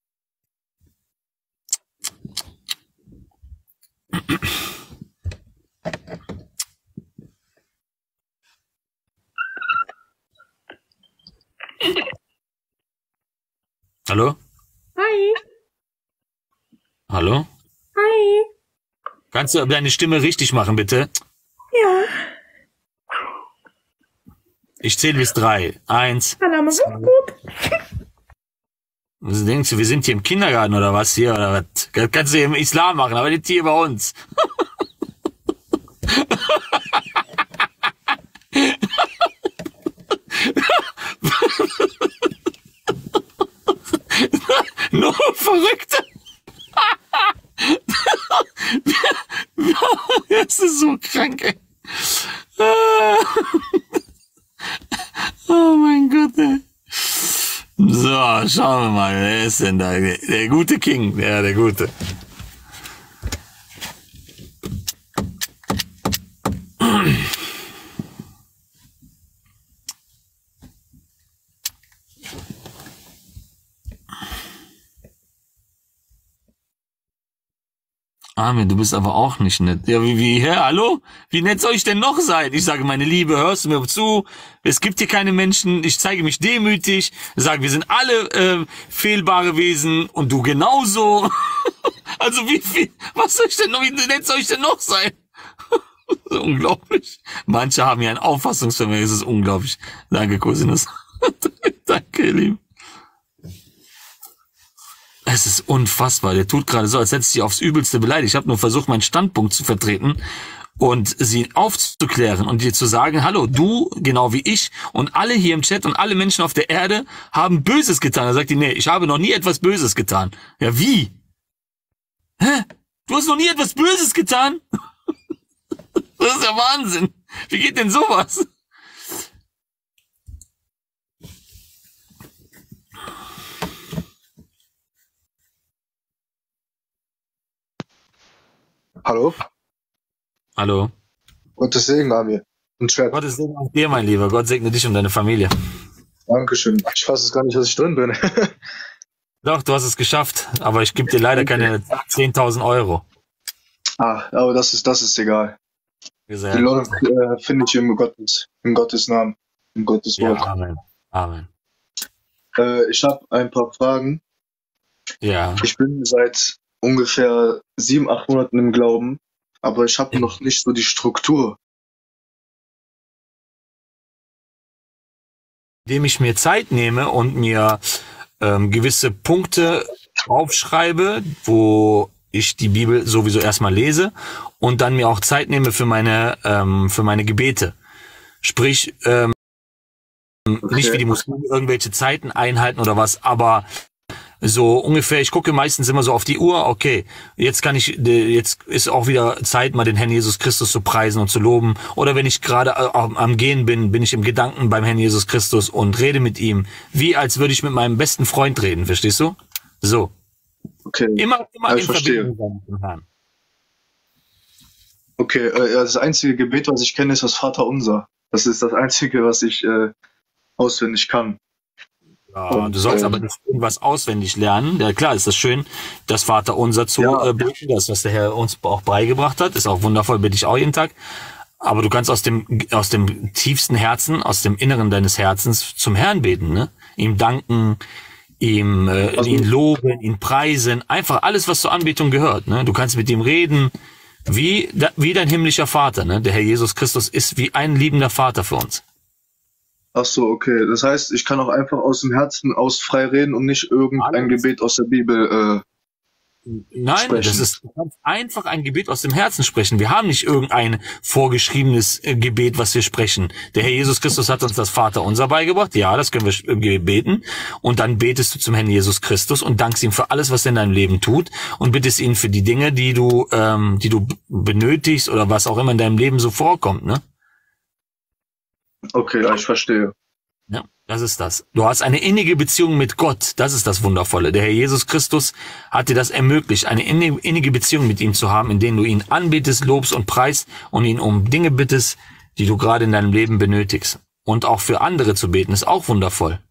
Hallo? Hi. Hallo? Hi. Kannst du deine Stimme richtig machen, bitte? Ja. Ich zähle bis drei. Eins. Hallo, so gut. Was denkst du, wir sind hier im Kindergarten oder was hier oder was? Das kannst du im Islam machen, aber nicht hier bei uns. Nur Verrückte. Das ist so krank, ey. Oh mein Gott, ey. So, schauen wir mal, wer ist denn da? Der, der gute King, ja, der gute. Armin, du bist aber auch nicht nett. Ja, wie, wie, hä, hallo? Wie nett soll ich denn noch sein? Ich sage, meine Liebe, hörst du mir zu? Es gibt hier keine Menschen. Ich zeige mich demütig. Ich sage, wir sind alle äh, fehlbare Wesen und du genauso. Also wie viel, was soll ich denn noch, wie nett soll ich denn noch sein? So unglaublich. Manche haben ja ein Auffassungsvermögen, es ist unglaublich. Danke, Cosinus. Danke, ihr Lieben. Es ist unfassbar. Der tut gerade so, als hätte ich sie aufs Übelste beleidigt. Ich habe nur versucht, meinen Standpunkt zu vertreten. und sie aufzuklären und dir zu sagen, hallo, du, genau wie ich und alle hier im Chat und alle Menschen auf der Erde haben Böses getan. Da sagt die, nee, ich habe noch nie etwas Böses getan. Ja, wie? Hä? Du hast noch nie etwas Böses getan? Das ist ja Wahnsinn. Wie geht denn sowas? Hallo? Hallo? Gottes Segen, Amir. Und Chat. Gottes Segen auf dir, mein Lieber. Gott segne dich und deine Familie. Dankeschön. Ich fasse es gar nicht, dass ich drin bin. Doch, du hast es geschafft, aber ich gebe dir leider keine zehntausend Euro. Ah, aber das ist, das ist egal. Sehr. Die Leute äh, finde ich im Gottes, im Gottes Namen, im Gottes Ja, Wort. Amen. Amen. Äh, ich habe ein paar Fragen. Ja. Ich bin seit ungefähr sieben, acht Monaten im Glauben, aber ich habe noch nicht so die Struktur. Indem ich mir Zeit nehme und mir ähm, gewisse Punkte aufschreibe, wo ich die Bibel sowieso erstmal lese und dann mir auch Zeit nehme für meine ähm, für meine Gebete. Sprich, ähm, Okay. nicht wie die Muslime irgendwelche Zeiten einhalten oder was, aber so ungefähr, ich gucke meistens immer so auf die Uhr, okay, jetzt kann ich, jetzt ist auch wieder Zeit, mal den Herrn Jesus Christus zu preisen und zu loben. Oder wenn ich gerade am Gehen bin, bin ich im Gedanken beim Herrn Jesus Christus und rede mit ihm, wie als würde ich mit meinem besten Freund reden, verstehst du? So. Okay. Immer, immer Ja, in ich verstehe. Verbindung sein mit dem Herrn. Okay, äh, ja, das einzige Gebet, was ich kenne, ist das Vaterunser. Das ist das einzige, was ich äh, auswendig kann. Ja, Und, du sollst ähm, aber nicht irgendwas auswendig lernen. Ja, klar, ist das schön, das Vaterunser zu Ja. äh, beten, das, was der Herr uns auch beigebracht hat, ist auch wundervoll, bitte ich auch jeden Tag. Aber du kannst aus dem, aus dem tiefsten Herzen, aus dem Inneren deines Herzens zum Herrn beten, ne? Ihm danken, ihm, äh, Also- ihn loben, ihn preisen, einfach alles, was zur Anbetung gehört, ne? Du kannst mit ihm reden, wie, da, wie dein himmlischer Vater, ne? Der Herr Jesus Christus ist wie ein liebender Vater für uns. Ach so, okay. Das heißt, ich kann auch einfach aus dem Herzen aus frei reden und nicht irgendein Alles. Gebet aus der Bibel. Äh, Nein, sprechen. das ist, du kannst einfach ein Gebet aus dem Herzen sprechen. Wir haben nicht irgendein vorgeschriebenes äh, Gebet, was wir sprechen. Der Herr Jesus Christus hat uns das Vaterunser beigebracht. Ja, das können wir äh, beten. Und dann betest du zum Herrn Jesus Christus und dankst ihm für alles, was er in deinem Leben tut und bittest ihn für die Dinge, die du, ähm, die du b- benötigst oder was auch immer in deinem Leben so vorkommt, ne? okay, ja, ich verstehe. Ja, das ist das. Du hast eine innige Beziehung mit Gott. Das ist das Wundervolle. Der Herr Jesus Christus hat dir das ermöglicht, eine inni- innige Beziehung mit ihm zu haben, in denen du ihn anbetest, lobst und preist und ihn um Dinge bittest, die du gerade in deinem Leben benötigst. Und auch für andere zu beten, ist auch wundervoll.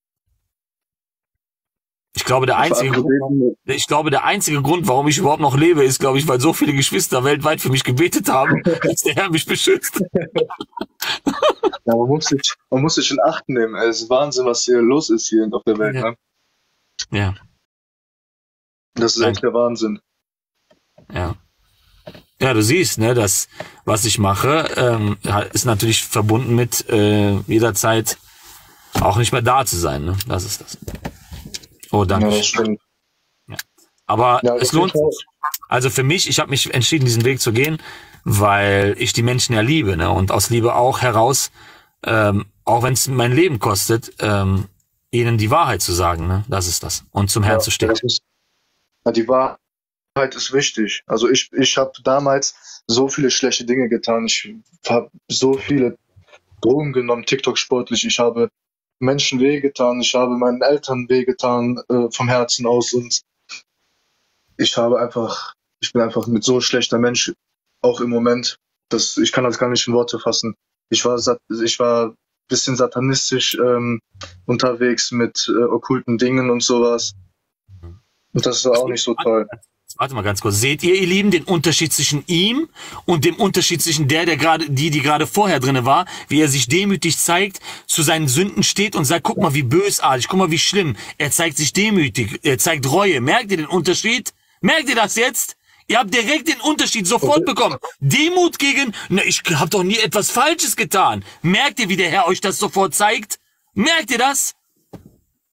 Ich glaube, der Für einzige andere Grund, beten- ich glaube, der einzige Grund, warum ich überhaupt noch lebe, ist, glaube ich, weil so viele Geschwister weltweit für mich gebetet haben, dass der Herr mich beschützt. Ja, man muss sich, man muss sich in Acht nehmen. Es ist Wahnsinn, was hier los ist hier auf der Welt. Ja. Ne? Ja, Das ist echt der Wahnsinn. ja. Ja, du siehst, ne, das, was ich mache, ähm, ist natürlich verbunden mit äh, jederzeit auch nicht mehr da zu sein. Ne? Das ist das. Oh, danke. Ja, das stimmt. Aber Ja, es auf jeden lohnt sich. Also für mich, ich habe mich entschieden, diesen Weg zu gehen, weil ich die Menschen ja liebe, ne? Und aus Liebe auch heraus, ähm, auch wenn es mein Leben kostet, ähm, ihnen die Wahrheit zu sagen, ne? Das ist das. Und zum Herrn Ja, zu stehen. das ist, ja, die Wahrheit ist wichtig. Also ich, ich habe damals so viele schlechte Dinge getan. Ich habe so viele Drogen genommen, TikTok sportlich. Ich habe Menschen wehgetan. Ich habe meinen Eltern wehgetan äh, vom Herzen aus. Und ich habe einfach, ich bin einfach mit so schlechter Mensch, auch im Moment. Das, ich kann das gar nicht in Worte fassen. Ich war, sat- ich war ein bisschen satanistisch ähm, unterwegs mit äh, okkulten Dingen und sowas. Und das war auch nicht so toll. Warte mal ganz kurz. Seht ihr, ihr Lieben, den Unterschied zwischen ihm und dem Unterschied zwischen der, der gerade, die, die gerade vorher drinne war, wie er sich demütig zeigt, zu seinen Sünden steht und sagt, guck mal, wie bösartig, guck mal, wie schlimm. Er zeigt sich demütig, er zeigt Reue. Merkt ihr den Unterschied? Merkt ihr das jetzt? Ihr habt direkt den Unterschied sofort bekommen. Demut gegen, na, ich hab doch nie etwas Falsches getan. Merkt ihr, wie der Herr euch das sofort zeigt? Merkt ihr das?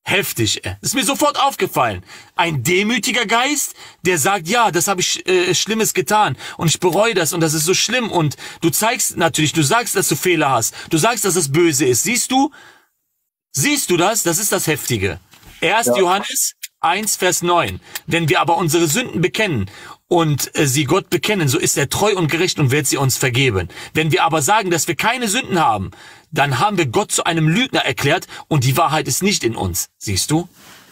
Heftig, ey. Das ist mir sofort aufgefallen. Ein demütiger Geist, der sagt, ja, das habe ich äh, Schlimmes getan und ich bereue das und das ist so schlimm und du zeigst natürlich, du sagst, dass du Fehler hast. Du sagst, dass es böse ist. Siehst du? Siehst du das? Das ist das Heftige. Erst ja. Johannes eins, Vers neun. Wenn wir aber unsere Sünden bekennen und äh, sie Gott bekennen, so ist er treu und gerecht und wird sie uns vergeben. Wenn wir aber sagen, dass wir keine Sünden haben, dann haben wir Gott zu einem Lügner erklärt und die Wahrheit ist nicht in uns. Siehst du?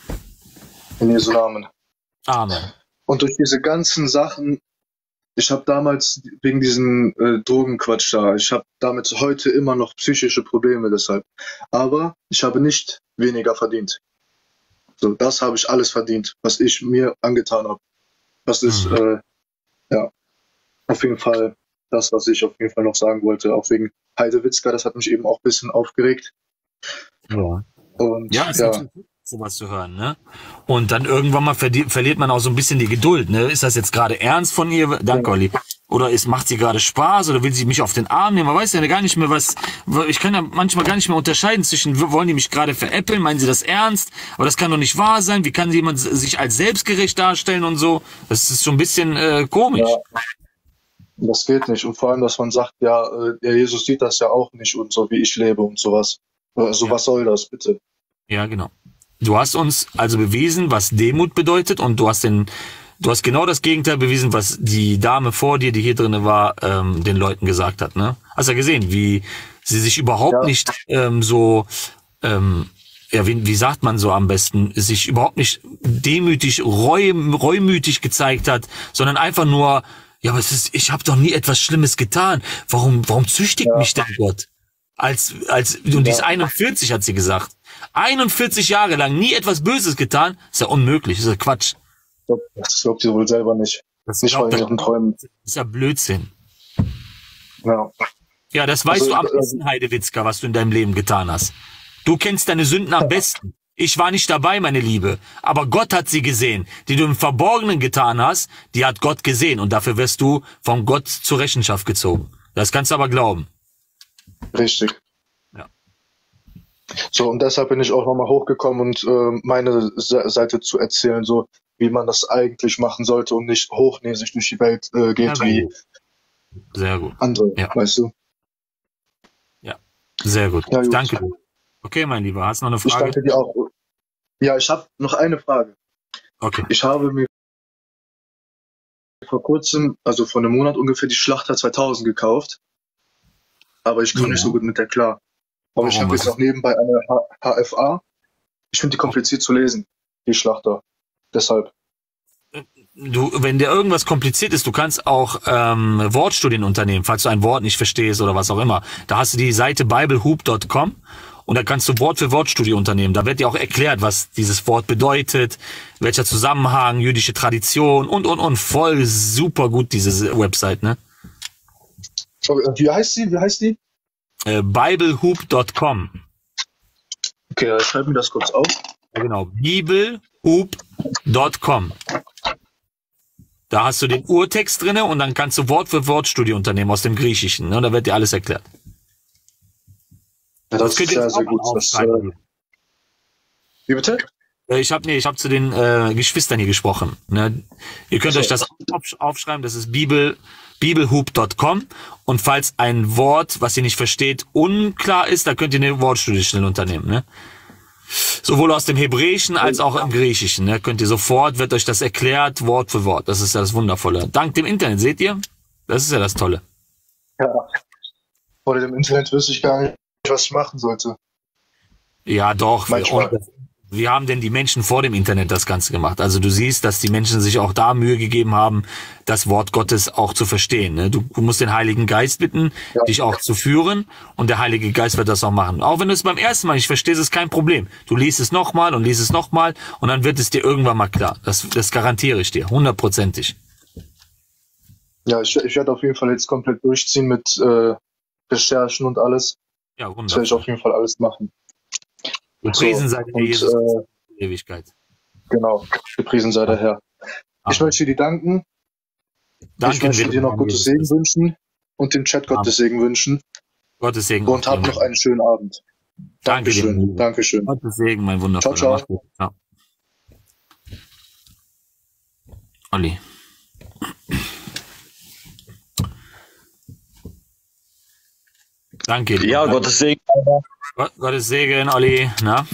In Jesu Namen. Amen. Und durch diese ganzen Sachen, ich habe damals wegen diesem äh, Drogenquatsch da, ich habe damit heute immer noch psychische Probleme deshalb. Aber ich habe nicht weniger verdient. So, das habe ich alles verdient, was ich mir angetan habe. Das ist, mhm. äh, ja, auf jeden Fall das, was ich auf jeden Fall noch sagen wollte. Auch wegen Heidewitzka, das hat mich eben auch ein bisschen aufgeregt. Ja. Und, ja, ist ja. natürlich gut, sowas zu hören, ne? Und dann irgendwann mal verli verliert man auch so ein bisschen die Geduld, ne? Ist das jetzt gerade ernst von ihr? Danke, Olli. Oder ist, macht sie gerade Spaß oder will sie mich auf den Arm nehmen? Man weiß ja gar nicht mehr, was, ich kann ja manchmal gar nicht mehr unterscheiden zwischen, wollen die mich gerade veräppeln? Meinen sie das ernst? Aber das kann doch nicht wahr sein. Wie kann jemand sich als selbstgerecht darstellen und so? Das ist schon ein bisschen äh, komisch. Ja. Das geht nicht. Und vor allem, dass man sagt, ja, der Jesus sieht das ja auch nicht und so, wie ich lebe und sowas. Also, ja. Was soll das, bitte? Ja, genau. Du hast uns also bewiesen, was Demut bedeutet und du hast den, du hast genau das Gegenteil bewiesen, was die Dame vor dir, die hier drinne war, ähm, den Leuten gesagt hat, ne? Hast ja gesehen, wie sie sich überhaupt ja. nicht ähm, so, ähm, ja, wie, wie sagt man so am besten, sich überhaupt nicht demütig, reu, reumütig gezeigt hat, sondern einfach nur, ja, aber es ist, ich habe doch nie etwas Schlimmes getan. Warum, warum züchtigt ja. mich denn Gott? Als, als, und die ist einundvierzig, hat sie gesagt. einundvierzig Jahre lang nie etwas Böses getan, ist ja unmöglich, ist ja Quatsch. Das glaubt sie wohl selber nicht. Das nicht mal in ihren Träumen. Das ist ja Blödsinn. Ja. Ja, das weißt Also, du am äh, besten, Heidewitzka, was du in deinem Leben getan hast. Du kennst deine Sünden am besten. Ich war nicht dabei, meine Liebe. Aber Gott hat sie gesehen. Die du im Verborgenen getan hast, die hat Gott gesehen. Und dafür wirst du von Gott zur Rechenschaft gezogen. Das kannst du aber glauben. Richtig. Ja. So, und deshalb bin ich auch nochmal hochgekommen und äh, meine Se Seite zu erzählen, so wie man das eigentlich machen sollte und nicht hochnäsig durch die Welt äh, geht, Ja, wie Sehr gut. andere, Ja. weißt du? Ja, sehr gut. Ja, gut. Danke dir. Okay, mein Lieber, hast du noch eine Ich Frage? danke dir auch. Ja, ich habe noch eine Frage. Okay. Ich habe mir vor kurzem, also vor einem Monat ungefähr, die Schlachter zweitausend gekauft. Aber ich komme Ja. nicht so gut mit der klar. Aber ich Warum? habe jetzt Was- auch nebenbei eine H HFA. Ich finde die kompliziert zu lesen, die Schlachter. Deshalb. Du, wenn dir irgendwas kompliziert ist, du kannst auch ähm, Wortstudien unternehmen, falls du ein Wort nicht verstehst oder was auch immer. Da hast du die Seite biblehoop punkt com und da kannst du Wort für Wortstudie unternehmen. Da wird dir auch erklärt, was dieses Wort bedeutet, welcher Zusammenhang, jüdische Tradition und, und, und. Voll super gut, diese Website, ne? Wie heißt die? Wie heißt die? Äh, biblehoop punkt com. Okay, dann schreib mir das kurz auf. Ja, genau. biblehoop punkt com. Da hast du den Urtext drinne und dann kannst du Wort für Wort Studie unternehmen aus dem Griechischen. Ne? Da wird dir alles erklärt. Ja, das könnt ist ihr sehr, jetzt sehr auch gut. mal Das, aufschreiben. äh, wie bitte? Äh, Ich habe nee, ich hab zu den äh, Geschwistern hier gesprochen. Ne? Ihr könnt Ach so. euch das auf, aufschreiben. Das ist Bibel, biblehoop punkt com. Und falls ein Wort, was ihr nicht versteht, unklar ist, da könnt ihr eine Wortstudie schnell unternehmen. Ne? Sowohl aus dem Hebräischen als auch im Griechischen. Ne? Könnt ihr sofort, wird euch das erklärt, Wort für Wort. Das ist ja das Wundervolle. Dank dem Internet, seht ihr? Das ist ja das Tolle. Ja. Vor dem Internet wüsste ich gar nicht, was ich machen sollte. Ja, doch. Manchmal. Und wie haben denn die Menschen vor dem Internet das Ganze gemacht? Also du siehst, dass die Menschen sich auch da Mühe gegeben haben, das Wort Gottes auch zu verstehen. Ne? Du, du musst den Heiligen Geist bitten, Ja. dich auch zu führen und der Heilige Geist wird das auch machen. Auch wenn du es beim ersten Mal nicht verstehst, ist kein Problem. Du liest es nochmal und liest es nochmal und dann wird es dir irgendwann mal klar. Das, das garantiere ich dir, hundertprozentig. Ja, ich, ich werde auf jeden Fall jetzt komplett durchziehen mit äh, Recherchen und alles. Ja, Das werde ich wundervoll. auf jeden Fall alles machen. Gepriesen sei der und, Jesus äh, in der Ewigkeit. Genau, gepriesen sei der Herr. Ich Amen. möchte dir danken. Danke ich möchte dir noch Gottes Segen wünschen und dem Chat Gottes Segen wünschen. Gottes Segen. Und auch hab dir. noch einen schönen Abend. Danke dir. Dankeschön, Dankeschön. Gottes Segen, mein Wundervoller. Ciao, ciao. Mach's gut. Ciao. Olli. Danke dir. Ja, Gottes Segen. Gott, Gottes Segen, Olli. Na?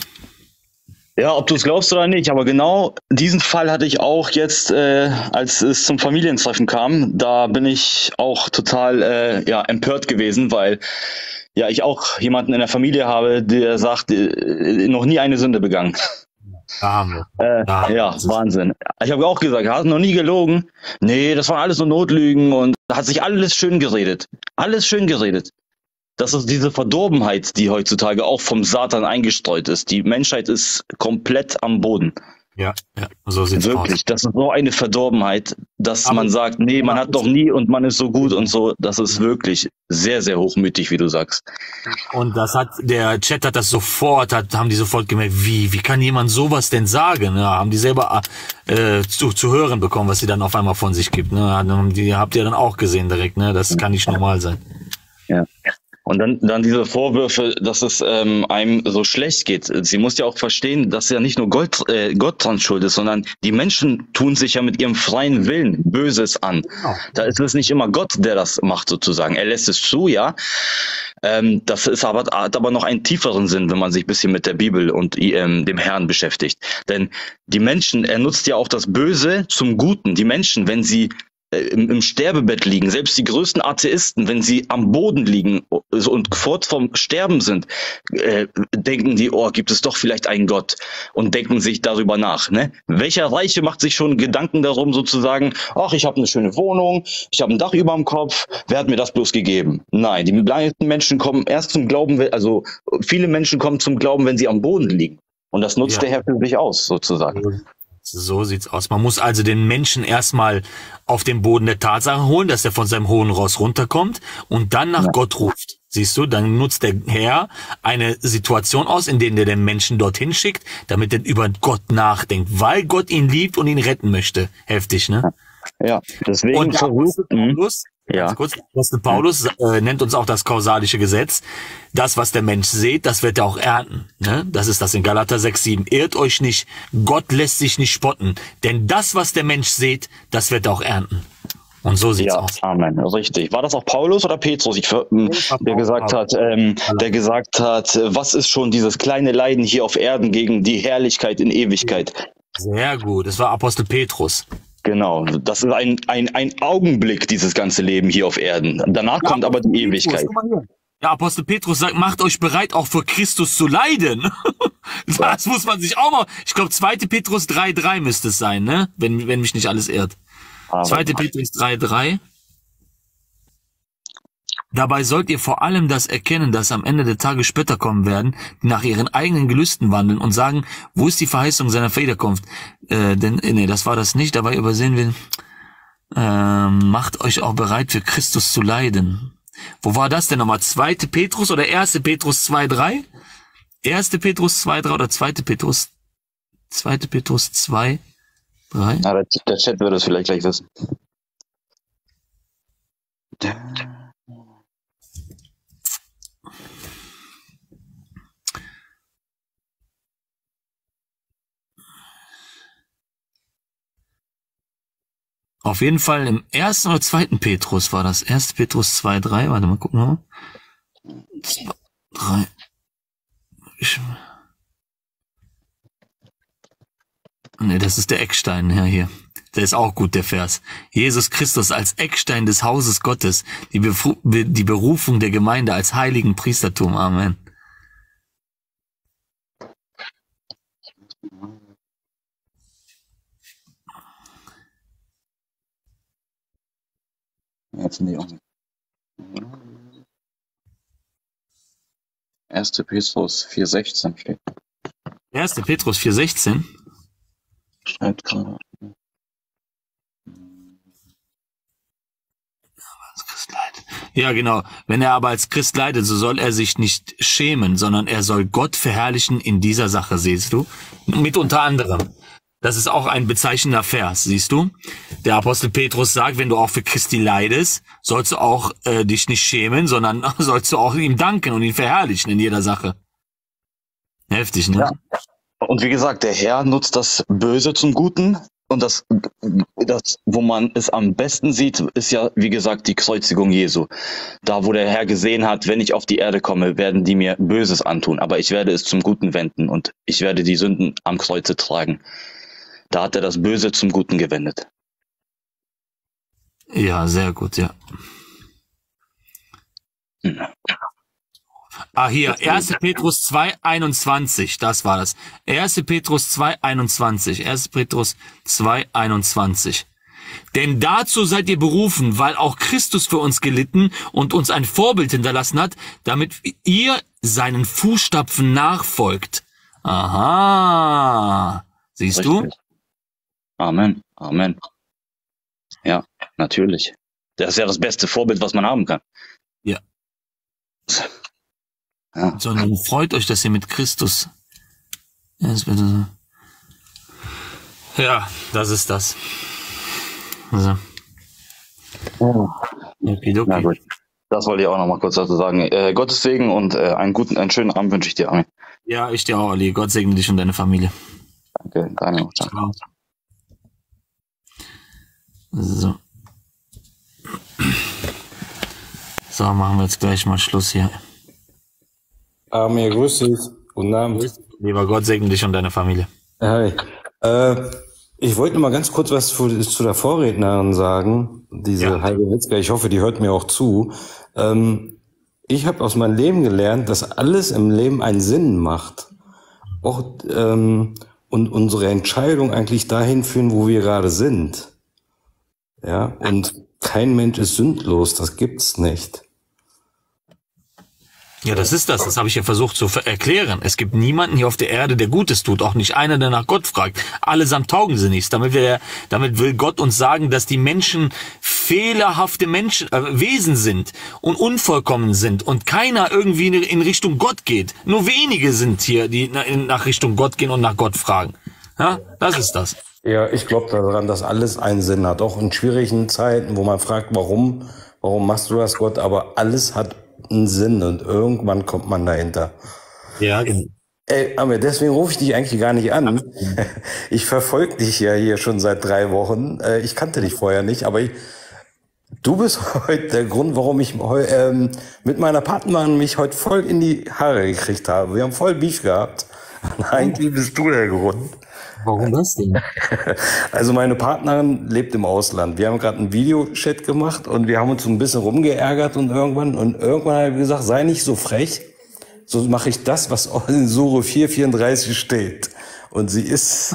Ja, ob du es glaubst oder nicht, aber genau diesen Fall hatte ich auch jetzt, äh, als es zum Familientreffen kam. Da bin ich auch total äh, ja, empört gewesen, weil ja ich auch jemanden in der Familie habe, der sagt, äh, noch nie eine Sünde begangen. Da haben wir. Äh, Da. ja, Wahnsinn. Ich habe auch gesagt, hast du noch nie gelogen? Nee, das waren alles nur Notlügen und da hat sich alles schön geredet. Alles schön geredet. Das ist diese Verdorbenheit, die heutzutage auch vom Satan eingestreut ist. Die Menschheit ist komplett am Boden. Ja, ja, so sieht's Wirklich, aus. das ist so eine Verdorbenheit, dass Aber- man sagt, nee, man hat doch nie und man ist so gut und so. Das ist wirklich sehr, sehr hochmütig, wie du sagst. Und das hat, der Chat hat das sofort, hat, haben die sofort gemerkt, wie, wie kann jemand sowas denn sagen? Ja, haben die selber äh, zu, zu hören bekommen, was sie dann auf einmal von sich gibt. Ne? Haben Die habt ihr dann auch gesehen direkt, ne? Das kann nicht normal sein. Ja. Und dann, dann diese Vorwürfe, dass es ähm, einem so schlecht geht. Sie muss ja auch verstehen, dass ja nicht nur Gott, äh, Gott dran schuld ist, sondern die Menschen tun sich ja mit ihrem freien Willen Böses an. Da ist es nicht immer Gott, der das macht sozusagen. Er lässt es zu, ja. Ähm, das ist aber, hat aber noch einen tieferen Sinn, wenn man sich ein bisschen mit der Bibel und ähm, dem Herrn beschäftigt. Denn die Menschen, er nutzt ja auch das Böse zum Guten. Die Menschen, wenn sie Im, im Sterbebett liegen, selbst die größten Atheisten, wenn sie am Boden liegen und kurz vorm Sterben sind, äh, denken die, oh, gibt es doch vielleicht einen Gott und denken sich darüber nach. Ne? Welcher Reiche macht sich schon Gedanken darum, sozusagen, ach, ich habe eine schöne Wohnung, ich habe ein Dach über dem Kopf, wer hat mir das bloß gegeben? Nein, die meisten Menschen kommen erst zum Glauben, also viele Menschen kommen zum Glauben, wenn sie am Boden liegen. Und das nutzt Ja. der Herr für sich aus, sozusagen. So sieht's aus. Man muss also den Menschen erstmal auf den Boden der Tatsachen holen, dass er von seinem hohen Ross runterkommt und dann nach Gott ruft. Siehst du, dann nutzt der Herr eine Situation aus, in der er den Menschen dorthin schickt, damit er über Gott nachdenkt, weil Gott ihn liebt und ihn retten möchte. Heftig, ne? Ja, deswegen Und der Apostel Paulus, Ja. ganz kurz, der Apostel Paulus äh, nennt uns auch das kausalische Gesetz. Das, was der Mensch sät, das wird er auch ernten. Ne? Das ist das in Galater sechs sieben. Irrt euch nicht, Gott lässt sich nicht spotten. Denn das, was der Mensch sät, das wird er auch ernten. Und so sieht's ja, aus. Amen, richtig. War das auch Paulus oder Petrus, ich, der gesagt hat, ähm, der gesagt hat, was ist schon dieses kleine Leiden hier auf Erden gegen die Herrlichkeit in Ewigkeit? Sehr gut, es war Apostel Petrus. Genau, das ist ein, ein, ein Augenblick, dieses ganze Leben hier auf Erden. Danach kommt aber die Ewigkeit. Ja, Apostel Petrus sagt, macht euch bereit, auch für Christus zu leiden. Das muss man sich auch mal, ich glaube, zweiter Petrus drei drei müsste es sein, ne? Wenn, wenn mich nicht alles irrt. zweiter Petrus drei drei. Dabei sollt ihr vor allem das erkennen, dass am Ende der Tage Spötter kommen werden, die nach ihren eigenen Gelüsten wandeln und sagen, wo ist die Verheißung seiner Wiederkunft? Äh, denn, nee, das war das nicht, dabei übersehen wir, äh, macht euch auch bereit, für Christus zu leiden. Wo war das denn nochmal? zweiter Petrus oder erster Petrus zwei drei? erster Petrus zwei drei oder zweiter Petrus, zweiter Petrus zwei drei? Ja, der, der Chat würde es vielleicht gleich wissen. Auf jeden Fall im ersten oder zweiten Petrus war das. erster Petrus zwei drei. Warte mal, gucken wir mal. zwei, drei. Ich, nee, das ist der Eckstein, ja, hier. Der ist auch gut, der Vers. Jesus Christus als Eckstein des Hauses Gottes, die, Befru die Berufung der Gemeinde als heiligen Priestertum. Amen. Jetzt nicht auch nicht. erster Petrus vier sechzehn steht. erster Petrus vier sechzehn. Schreibt gerade. Ja, genau. Wenn er aber als Christ leidet, so soll er sich nicht schämen, sondern er soll Gott verherrlichen in dieser Sache, siehst du? Mit unter anderem. Das ist auch ein bezeichnender Vers, siehst du? Der Apostel Petrus sagt, wenn du auch für Christi leidest, sollst du auch äh, dich nicht schämen, sondern sollst du auch ihm danken und ihn verherrlichen in jeder Sache. Heftig, ne? Ja. Und wie gesagt, der Herr nutzt das Böse zum Guten. Und das, das, wo man es am besten sieht, ist ja, wie gesagt, die Kreuzigung Jesu. Da, wo der Herr gesehen hat, wenn ich auf die Erde komme, werden die mir Böses antun. Aber ich werde es zum Guten wenden und ich werde die Sünden am Kreuze tragen. Da hat er das Böse zum Guten gewendet. Ja, sehr gut, ja. Hm. Ah, hier, erster Petrus zwei einundzwanzig, das war das. erster Petrus zwei einundzwanzig, erster Petrus zwei einundzwanzig. Denn dazu seid ihr berufen, weil auch Christus für uns gelitten und uns ein Vorbild hinterlassen hat, damit ihr seinen Fußstapfen nachfolgt. Aha. Siehst Richtig. du? Amen, Amen. Ja, natürlich. Das ist ja das beste Vorbild, was man haben kann. Ja. Ja. Sondern freut euch, dass ihr mit Christus. Ja, das ist das. Also. Okay, okay. Na gut. Das wollte ich auch noch mal kurz dazu sagen. Äh, Gottes Segen und äh, einen guten, einen schönen Abend wünsche ich dir, Amen. Ja, ich dir auch, Ali. Gott segne dich und deine Familie. Danke, deine auch. Ciao. So. So, machen wir jetzt gleich mal Schluss hier. Amir, grüß dich. Guten Abend. Lieber Gott segne dich und deine Familie. Hi. Äh, ich wollte noch mal ganz kurz was zu, zu der Vorrednerin sagen, diese Ja. Heike Witzka. Ich hoffe, die hört mir auch zu. Ähm, ich habe aus meinem Leben gelernt, dass alles im Leben einen Sinn macht. Auch, ähm, und unsere Entscheidung eigentlich dahin führen, wo wir gerade sind. Ja, und kein Mensch ist sündlos, das gibt's nicht. Ja, das ist das. Das habe ich ja versucht zu ver- erklären. Es gibt niemanden hier auf der Erde, der Gutes tut. Auch nicht einer, der nach Gott fragt. Allesamt taugen sie nichts. Damit, wir, damit will Gott uns sagen, dass die Menschen fehlerhafte Menschen, äh, Wesen sind und unvollkommen sind und keiner irgendwie in, in Richtung Gott geht. Nur wenige sind hier, die na- in, nach Richtung Gott gehen und nach Gott fragen. Ja, das ist das. Ja, ich glaube daran, dass alles einen Sinn hat. Auch in schwierigen Zeiten, wo man fragt, warum, warum machst du das, Gott? Aber alles hat einen Sinn und irgendwann kommt man dahinter. Ja, genau. Ey, aber deswegen rufe ich dich eigentlich gar nicht an. Ich verfolge dich ja hier schon seit drei Wochen. Äh, Ich kannte dich vorher nicht, aber ich, du bist heute der Grund, warum ich heu, ähm, mit meiner Partnerin mich heute voll in die Haare gekriegt habe. Wir haben voll Beef gehabt. Eigentlich bist du der Grund. Warum das denn? Also meine Partnerin lebt im Ausland. Wir haben gerade einen Videochat gemacht und wir haben uns so ein bisschen rumgeärgert und irgendwann und irgendwann habe ich gesagt, sei nicht so frech, so mache ich das, was auch in Sure vier vierunddreißig steht. Und sie ist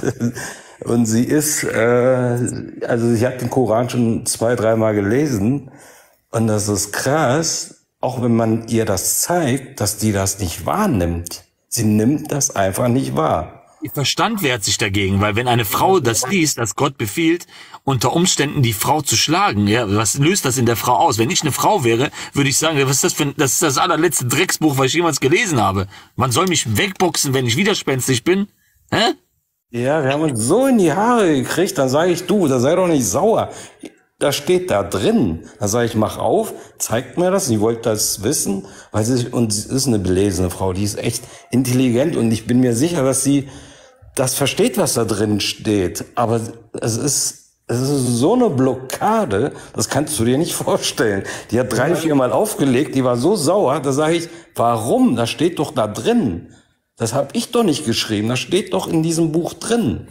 und sie ist äh, also ich habe den Koran schon zwei, dreimal gelesen und das ist krass, auch wenn man ihr das zeigt, dass die das nicht wahrnimmt. Sie nimmt das einfach nicht wahr. Ihr Verstand wehrt sich dagegen, weil wenn eine Frau das liest, dass Gott befiehlt, unter Umständen die Frau zu schlagen, ja, was löst das in der Frau aus? Wenn ich eine Frau wäre, würde ich sagen, was ist das für ein, das ist das allerletzte Drecksbuch, was ich jemals gelesen habe. Man soll mich wegboxen, wenn ich widerspenstig bin? Hä? Ja, wir haben uns so in die Haare gekriegt, dann sage ich, du, da sei doch nicht sauer. Da steht da drin. Dann sage ich, mach auf, zeigt mir das. Sie wollte das wissen, weil sie, und sie ist eine belesene Frau, die ist echt intelligent und ich bin mir sicher, dass sie das versteht, was da drin steht. Aber es ist, es ist so eine Blockade, das kannst du dir nicht vorstellen. Die hat drei, vier Mal aufgelegt, die war so sauer, da sage ich, warum? Das steht doch da drin. Das habe ich doch nicht geschrieben, das steht doch in diesem Buch drin.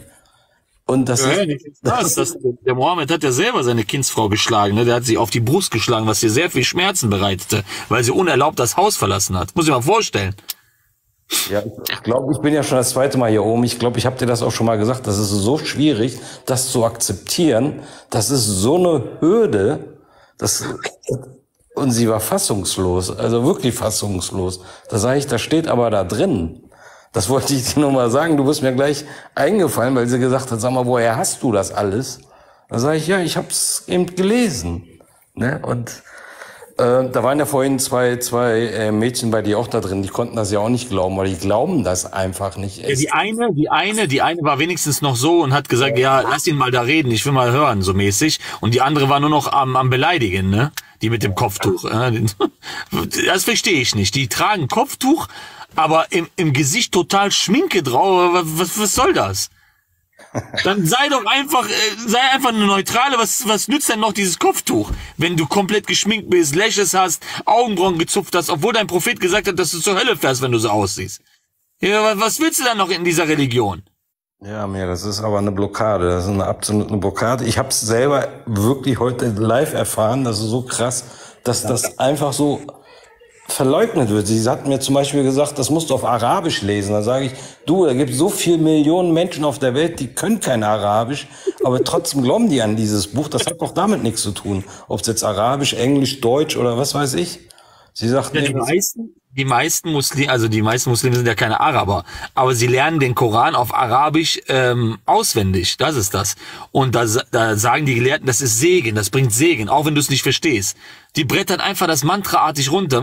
Und das Ja, ist, ja, nicht das, das, der Mohammed hat ja selber seine Kindsfrau geschlagen, ne? Der hat sie auf die Brust geschlagen, was ihr sehr viel Schmerzen bereitete, weil sie unerlaubt das Haus verlassen hat. Muss ich mal vorstellen. Ja, ich glaube, ich bin ja schon das zweite Mal hier oben. Ich glaube, ich habe dir das auch schon mal gesagt. Das ist so schwierig, das zu akzeptieren. Das ist so eine Hürde. Das, und sie war fassungslos, also wirklich fassungslos. Da sage ich, das steht aber da drin. Das wollte ich dir nur mal sagen. Du bist mir gleich eingefallen, weil sie gesagt hat, sag mal, woher hast du das alles? Da sage ich, ja, ich habe es eben gelesen. Ne? Und äh, da waren ja vorhin zwei, zwei äh, Mädchen bei dir auch da drin, die konnten das ja auch nicht glauben, weil die glauben das einfach nicht. Ja, die eine, die eine, die eine war wenigstens noch so und hat gesagt, ja, lass ihn mal da reden, ich will mal hören, so mäßig. Und die andere war nur noch am, am Beleidigen, ne? Die mit dem Kopftuch. Äh, das verstehe ich nicht. Die tragen Kopftuch, aber im, im Gesicht total Schminke drauf. Was, was soll das? Dann sei doch einfach, äh, sei einfach eine Neutrale. Was, was nützt denn noch dieses Kopftuch? Wenn du komplett geschminkt bist, Lashes hast, Augenbrauen gezupft hast, obwohl dein Prophet gesagt hat, dass du zur Hölle fährst, wenn du so aussiehst. Ja, was willst du dann noch in dieser Religion? Ja, mir, das ist aber eine Blockade. Das ist eine absolute Blockade. Ich habe es selber wirklich heute live erfahren. Das ist so krass, dass das einfach so verleugnet wird. Sie hat mir zum Beispiel gesagt, das musst du auf Arabisch lesen. Da sage ich, du, da gibt so viele Millionen Menschen auf der Welt, die können kein Arabisch, aber trotzdem glauben die an dieses Buch. Das hat doch damit nichts zu tun. Ob es jetzt Arabisch, Englisch, Deutsch oder was weiß ich. Sie sagt, ja, nee, die meisten, die meisten Muslime, also die meisten Muslime sind ja keine Araber, aber sie lernen den Koran auf Arabisch ähm, auswendig. Das ist das. Und da, da sagen die Gelehrten, das ist Segen, das bringt Segen, auch wenn du es nicht verstehst. Die brettern einfach das Mantraartig runter,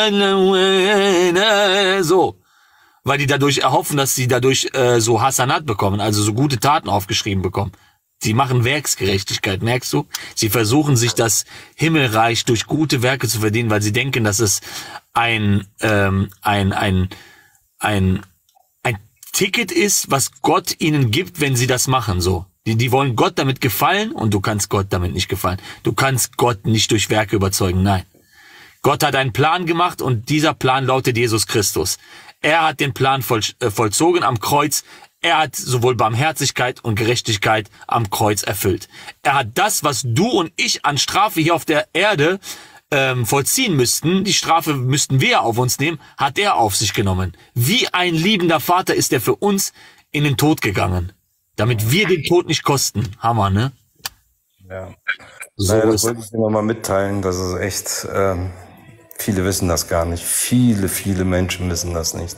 so, weil die dadurch erhoffen, dass sie dadurch äh, so Hasanat bekommen, also so gute Taten aufgeschrieben bekommen. Sie machen Werksgerechtigkeit, merkst du? Sie versuchen sich das Himmelreich durch gute Werke zu verdienen, weil sie denken, dass es ein ähm, ein ein ein ein Ticket ist, was Gott ihnen gibt, wenn sie das machen. So, die die wollen Gott damit gefallen und du kannst Gott damit nicht gefallen. Du kannst Gott nicht durch Werke überzeugen. Nein, Gott hat einen Plan gemacht und dieser Plan lautet Jesus Christus. Er hat den Plan voll, äh, vollzogen am Kreuz. Er hat sowohl Barmherzigkeit und Gerechtigkeit am Kreuz erfüllt. Er hat das, was du und ich an Strafe hier auf der Erde ähm, vollziehen müssten, die Strafe müssten wir auf uns nehmen, hat er auf sich genommen. Wie ein liebender Vater ist er für uns in den Tod gegangen, damit wir den Tod nicht kosten. Hammer, ne? Ja. So naja, das ist wollte ich dir mal mitteilen. Das ist echt, ähm, viele wissen das gar nicht. Viele, viele Menschen wissen das nicht.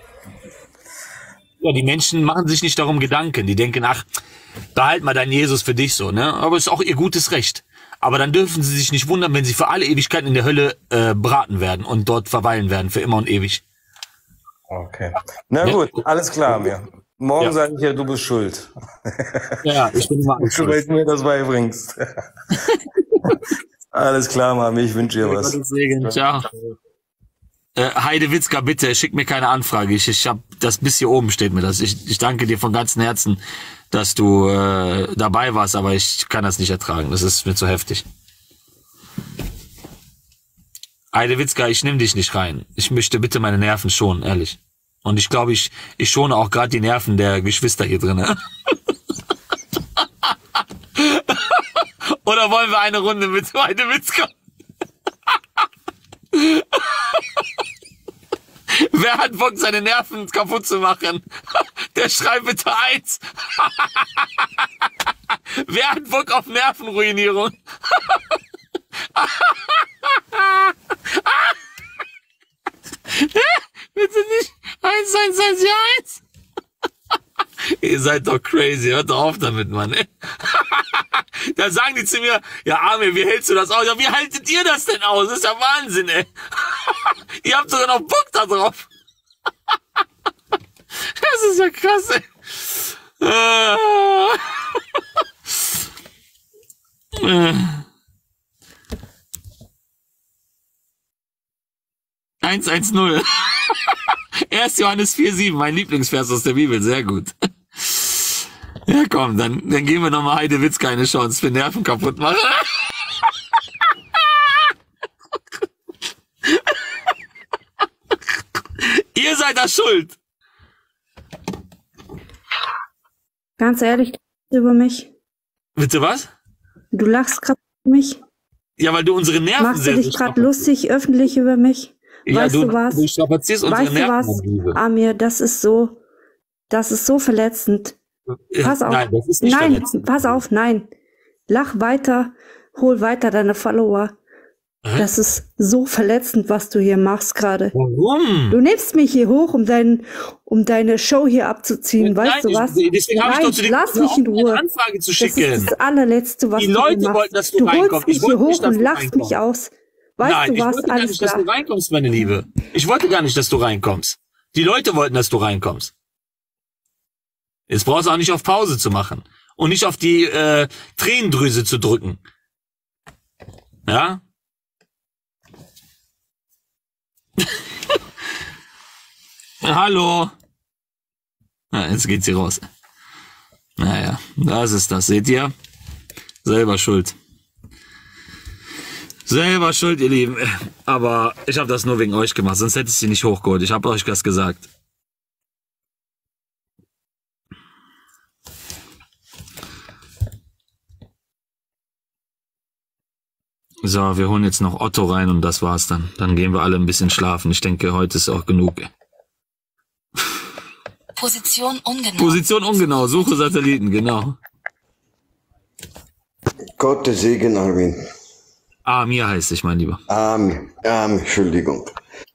Ja, die Menschen machen sich nicht darum Gedanken. Die denken, ach, behalt mal deinen Jesus für dich so, ne? Aber ist auch ihr gutes Recht. Aber dann dürfen sie sich nicht wundern, wenn sie für alle Ewigkeiten in der Hölle äh, braten werden und dort verweilen werden, für immer und ewig. Okay. Na gut, alles klar, mir. Morgen Ja. sage ich ja, du bist schuld. Ja, ich bin immer schuld. Weil du mir das beibringst. Alles klar, Mami, ich wünsche dir was. Gottes Segen. Ciao. Äh, Heide Witzka, bitte, schick mir keine Anfrage. Ich, ich hab das bis hier oben steht mir das. Ich, ich danke dir von ganzem Herzen, dass du äh, dabei warst, aber ich kann das nicht ertragen. Das ist mir zu heftig. Heide Witzka, ich nehme dich nicht rein. Ich möchte bitte meine Nerven schonen, ehrlich. Und ich glaube, ich, ich schone auch gerade die Nerven der Geschwister hier drin. Oder wollen wir eine Runde mit Heide Witzka? Wer hat Bock, seine Nerven kaputt zu machen? Der schreibt bitte eins. Wer hat Bock auf Nervenruinierung? Bitte nicht eins, eins, eins, ja, eins. Ihr seid doch crazy, hört doch auf damit, Mann. Da sagen die zu mir, ja Armin, wie hältst du das aus? Ja, wie haltet ihr das denn aus? Das ist ja Wahnsinn, ey. Ihr habt sogar noch Bock da drauf. Das ist ja krass, ey. eins eins null. erster Johannes vier sieben, mein Lieblingsvers aus der Bibel, sehr gut. Ja komm, dann, dann geben wir nochmal Heide Witzka eine Chance für Nerven kaputt machen. Ihr seid da schuld. Ganz ehrlich, über mich. Bitte was? Du lachst gerade über mich. Ja, weil du unsere Nerven Machst sehr, du dich sehr gerade lustig öffentlich über mich? Ja, weißt du- du was? du strapazierst unsere weißt Nerven, du was, meine Liebe. Amir, das ist so, das ist so verletzend. Ja, Pass auf. nein, das ist nicht nein, verletzend. pass auf, nein. Lach weiter, hol weiter deine Follower. Hä? Das ist so verletzend, was du hier machst gerade. Warum? Du nimmst mich hier hoch, um dein, um deine Show hier abzuziehen, weißt Nein, du ich- was? deswegen habe ich Nein, doch zu dir lass gesagt, mich in auch eine Ruhe. Anfrage zu Das schicken. ist das allerletzte, was Die du hier Leute machst. wollten, dass du du reinkommst. holst Ich mich hier wollte hoch nicht, dass und du lachst mich reinkommst. aus. Weißt Nein, du ich was? wollte gar Alles nicht, dass klar. du reinkommst, meine Liebe. Ich wollte gar nicht, dass du reinkommst. Die Leute wollten, dass du reinkommst. Jetzt brauchst du auch nicht auf Pause zu machen. Und nicht auf die äh, Tränendrüse zu drücken. Ja? Hallo. Na, jetzt geht sie raus. Naja, das ist das, seht ihr? Selber schuld. Selber schuld, ihr Lieben. Aber ich habe das nur wegen euch gemacht, sonst hätte ich sie nicht hochgeholt. Ich habe euch das gesagt. So, wir holen jetzt noch Otto rein und das war's dann. Dann gehen wir alle ein bisschen schlafen. Ich denke, heute ist auch genug. Position ungenau. Position ungenau, suche Satelliten, genau. Gottes Segen, Armin. Amir heißt ich, mein Lieber. Amir, Amir, Entschuldigung.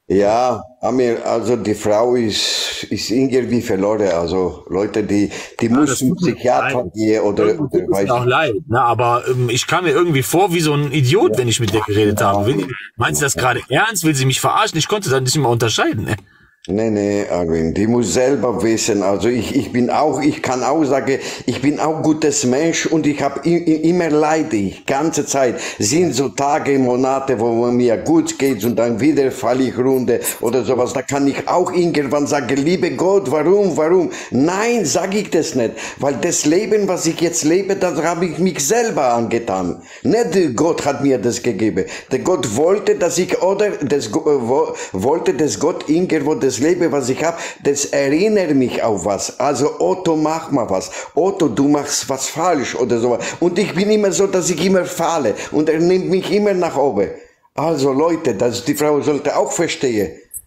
Ja, Amir, also die Frau ist, ist irgendwie verloren. Also Leute, die, die Ja, das müssen tut mir Psychiater leid. gehen oder, Irgendwo oder tut es weiß mir auch leid, ne? Aber ähm, ich kam mir irgendwie vor wie so ein Idiot, wenn ich mit der geredet habe. Will, meint sie das gerade ernst? Will sie mich verarschen? Ich konnte das nicht mehr unterscheiden. Ne? Nee, nee, Armin, die muss selber wissen. Also ich, ich bin auch, ich kann auch sagen, ich bin auch gutes Mensch und ich habe immer Leid, ich ganze Zeit. Sind so Tage, Monate, wo mir gut geht und dann wieder falle ich runter oder sowas. Da kann ich auch irgendwann sagen, liebe Gott, warum, warum? Nein, sage ich das nicht, weil das Leben, was ich jetzt lebe, das habe ich mich selber angetan. Nicht Gott hat mir das gegeben. Der Gott wollte, dass ich, oder das, wollte, dass Gott irgendwo das Leben, was ich habe, das erinnert mich auf was. Also Otto, mach mal was. Otto, du machst was falsch oder so. Und ich bin immer so, dass ich immer falle. Und er nimmt mich immer nach oben. Also Leute, das, die Frau sollte auch verstehen.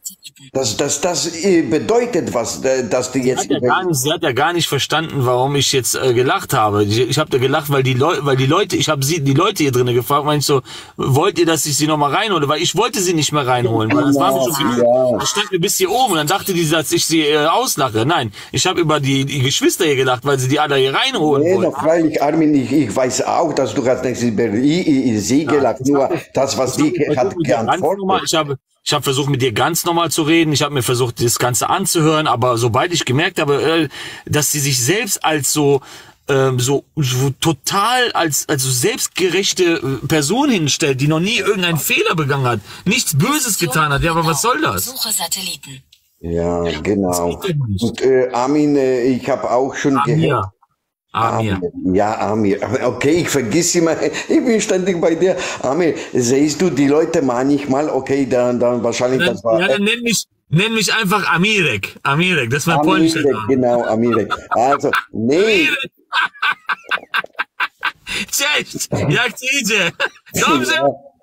Dass das, das bedeutet was, dass die jetzt... Sie hat, ja gar nicht, sie hat ja gar nicht verstanden, warum ich jetzt äh, gelacht habe. Ich, ich habe da gelacht, weil die, Leu weil die Leute, ich habe sie, die Leute hier drinnen gefragt, weil ich so, wollt ihr, dass ich sie nochmal reinhole? Weil ich wollte sie nicht mehr reinholen, weil das war mir schon genug. Ja. Da stand mir bis hier oben und dann dachte die, dass ich sie äh, auslache. Nein, ich habe über die, die Geschwister hier gelacht, weil sie die alle hier reinholen Nee, wollten. doch, freilich, Armin, ich, ich weiß auch, dass du hast nicht über i- i- sie gelacht, nur das, was die hat geantwortet. Ich habe Ich habe versucht, mit dir ganz normal zu reden. Ich habe mir versucht, das Ganze anzuhören. Aber sobald ich gemerkt habe, äh, dass sie sich selbst als so ähm, so, so total als als so selbstgerechte äh, Person hinstellt, die noch nie irgendeinen Fehler begangen hat, nichts Böses getan hat. Ja, aber was soll das? Suche Satelliten. Ja, genau. Und äh, Armin, äh, ich habe auch schon gehört. Amir. Ja, Amir. Okay, ich vergiss immer. Ich bin ständig bei dir. Amir, siehst du die Leute manchmal? Okay, dann, dann wahrscheinlich Dann, das war. ja, dann nenn mich, nenn mich einfach Amirek. Amirek, das ist mein polnischer Amirek, Name. genau, Amirek. Also, nee. Cześć, jak ci idzie? Dobrze?